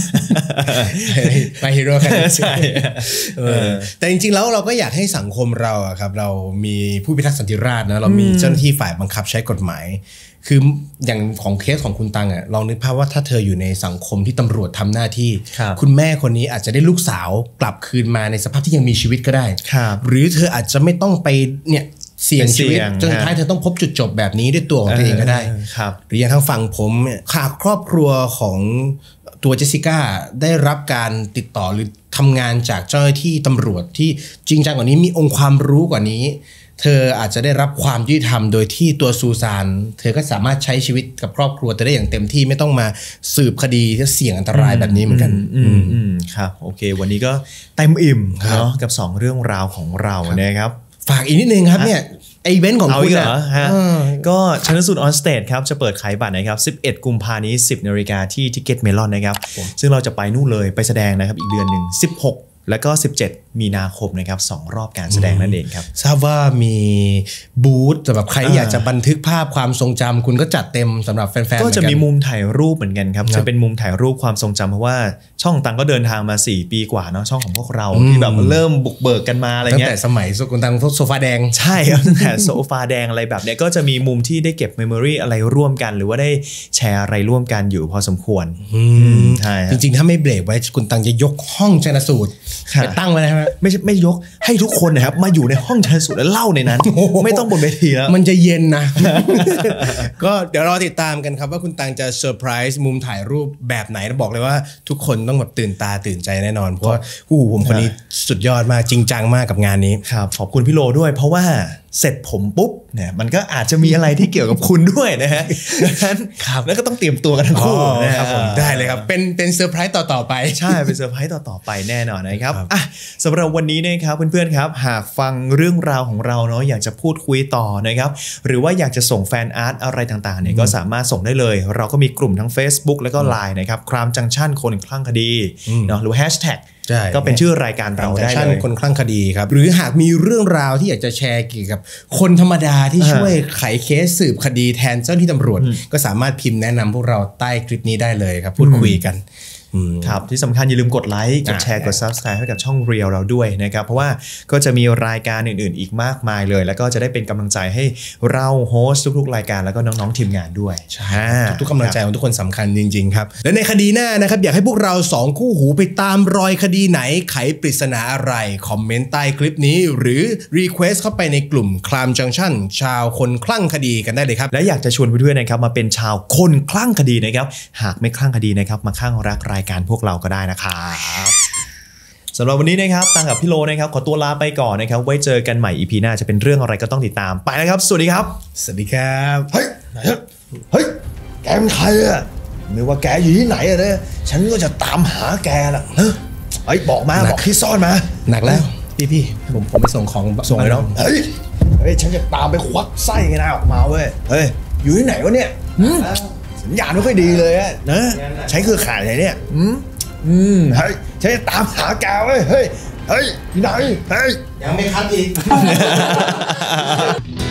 ไปฮีโร่กันใช่แต่จริงๆแล้วเราก็อยากให้สังคมเราครับเรามีผู้พิทักษ์สันติราษฎร์นะเรามีเจ้าหน้าที่ฝ่ายบังคับใช้กฎหมายคืออย่างของเคสของคุณตังอ่ะลองนึกภาพว่าถ้าเธออยู่ในสังคมที่ตำรวจทำหน้าที่คุณแม่คนนี้อาจจะได้ลูกสาวกลับคืนมาในสภาพที่ยังมีชีวิตก็ได้หรือเธออาจจะไม่ต้องไปเนี่ยเสี่ยงชีวิตจนสุดท้ายเธอต้องพบจุดจบแบบนี้ด้วยตัวของตัวเองก็ได้หรืออย่างทางฝั่งผมหากครอบครัวของตัวเจสสิก้าได้รับการติดต่อหรือทำงานจากเจ้าหน้าที่ตำรวจที่จริงจังกว่านี้มีองค์ความรู้กว่านี้เธออาจจะได้รับความยุติธรรมโดยที่ตัวซูซานเธอก็สามารถใช้ชีวิตกับครอบครัวเธอได้อย่างเต็มที่ไม่ต้องมาสืบคดีที่เสี่ยงอันตรายแบบนี้เหมือนกันครับโอเควันนี้ก็เต็มอิ่มเนาะกับสองเรื่องราวของเรานะครับฝากอีกนิดนึงครับเนี่ยอีเวนต์ของคุณเหรอฮะก็ชันสูตรออนสเตจครับจะเปิดขายบัตรนะครับสิบเอ็ดกุมภาพันธ์นี้สิบนาฬิกาที่ทิเก็ตเมลอนนะครับซึ่งเราจะไปนู่นเลยไปแสดงนะครับอีกเดือนหนึ่งสิบหกแล้วก็สิบเจ็ดมีนาคมนะครับสองรอบการแสดงนั่นเองครับทราบว่ามีบูธสำหรับใครอยากจะบันทึกภาพความทรงจำคุณก็จัดเต็มสำหรับแฟนๆก็จะมีมุมถ่ายรูปเหมือนกันครับจะเป็นมุมถ่ายรูปความทรงจำเพราะว่าช่องตังก็เดินทางมาสี่ปีกว่าเนาะช่องของพวกเราที่แบบเริ่มบุกเบิกกันมาอะไรเงี้ยตั้งแต่สมัยคุณตังโซฟาแดงใช่ครับตั้งแต่โซฟาแดงอะไรแบบเนี้ยก็จะมีมุมที่ได้เก็บเมมโมรีอะไรร่วมกันหรือว่าได้แชร์อะไรร่วมกันอยู่พอสมควรใช่จริงๆถ้าไม่เบรกไว้คุณตังจะยกห้องชันสูตรไปตั้งไว้นะไม่ไม่ยกให้ทุกคนนะครับมาอยู่ในห้องชันสูตรแล้วเล่าในนั้นไม่ต้องบนเวทีแล้วมันจะเย็นนะ ก็เดี๋ยวรอติดตามกันครับว่าคุณตังจะเซอร์ไพรส์มุมถ่ายรูปแบบไหนบอกเลยว่าทุกคนต้องแบบตื่นตาตื่นใจแน่นอนเพราะว่าคู่ผมคนนี้สุดยอดมากจริงจังมากกับงานนี้ครับขอบคุณพี่โลด้วยเพราะว่าเสร็จผมปุ๊บเนี่ยมันก็อาจจะมีอะไรที่เกี่ยวกับคุณด้วยนะฮะดังนั้นแล้วก็ต้องเตรียมตัวกันทั้งคู่นะครับผมได้เลยครับเป็นเป็นเซอร์ไพรส์ต่อๆไปใช่เป็นเซอร์ไพรส์ต่อๆไปแน่นอนนะครับอ่ะสำหรับวันนี้นะครับเพื่อนๆครับหากฟังเรื่องราวของเราเนาะอยากจะพูดคุยต่อนะครับหรือว่าอยากจะส่งแฟนอาร์ตอะไรต่างๆเนี่ยก็สามารถส่งได้เลยเราก็มีกลุ่มทั้ง Facebook แล้วก็ ไลน์ นะครับครามจังชั่นคนคลั่งคดีเนาะหรือแฮชแท็กก็เป็นชื่อรายการเราได้เลยคนคลั่งคดีครับหรือหากมีเรื่องราวที่อยากจะแชร์เกี่ยวกับคนธรรมดาที่ช่วยไขเคสสืบคดีแทนเจ้าหน้าที่ตำรวจก็สามารถพิมพ์แนะนำพวกเราใต้คลิปนี้ได้เลยครับพูดคุยกันครับที่สำคัญอย่าลืมกดไลค์กดแชร์กด ซับสไครบ์ ให้กับช่องเรียลเราด้วยนะครับเพราะว่าก็จะมีรายการอื่นๆอีกมากมายเลยแล้วก็จะได้เป็นกำลังใจให้เราโฮสต์ทุกๆรายการแล้วก็น้องๆทีมงานด้วยใช่ทุกๆกำลังใจของทุกคนสำคัญจริงๆครับและในคดีหน้านะครับอยากให้พวกเราสองคู่หูไปตามรอยคดีไหนไขปริศนาอะไรคอมเมนต์ใต้คลิปนี้หรือรีเควสเข้าไปในกลุ่มคลามจังชั่นชาวคนคลั่งคดีกันได้เลยครับและอยากจะชวนเพื่อนๆนะครับมาเป็นชาวคนคลั่งคดีนะครับหากไม่คลั่งคดีนะครับมาข้างรักรายการพวกเราก็ได้นะครับสำหรับวันนี้นะครับตังกับพี่โลนะครับขอตัวลาไปก่อนนะครับไว้เจอกันใหม่ อี พี หน้าจะเป็นเรื่องอะไรก็ต้องติดตามไปนะครับสวัสดีครับสวัสดีครับเฮ้ยเฮ้ยแกเป็นใครอะไม่ว่าแกอยู่ที่ไหนอะเนี่ยฉันก็จะตามหาแกล่ะเฮ้ยบอกมาบอกที่ซ่อนมาหนักแล้วพี่พี่ผมผมไปส่งของส่งให้น้องเฮ้ยเฮ้ยฉันจะตามไปควักไส้กันออกมาเว้ยเฮ้ยอยู่ที่ไหนวะเนี่ยสัญญาณไม่ค่อยดีเลยอะนะใช้เครือข่ายไหนเนี่ยอืมอืมเฮ้ยฉันจะตามหาแกเว้ยเฮ้ยเฮ้ยที่ไหนเฮ้ยยังไม่คัดอีก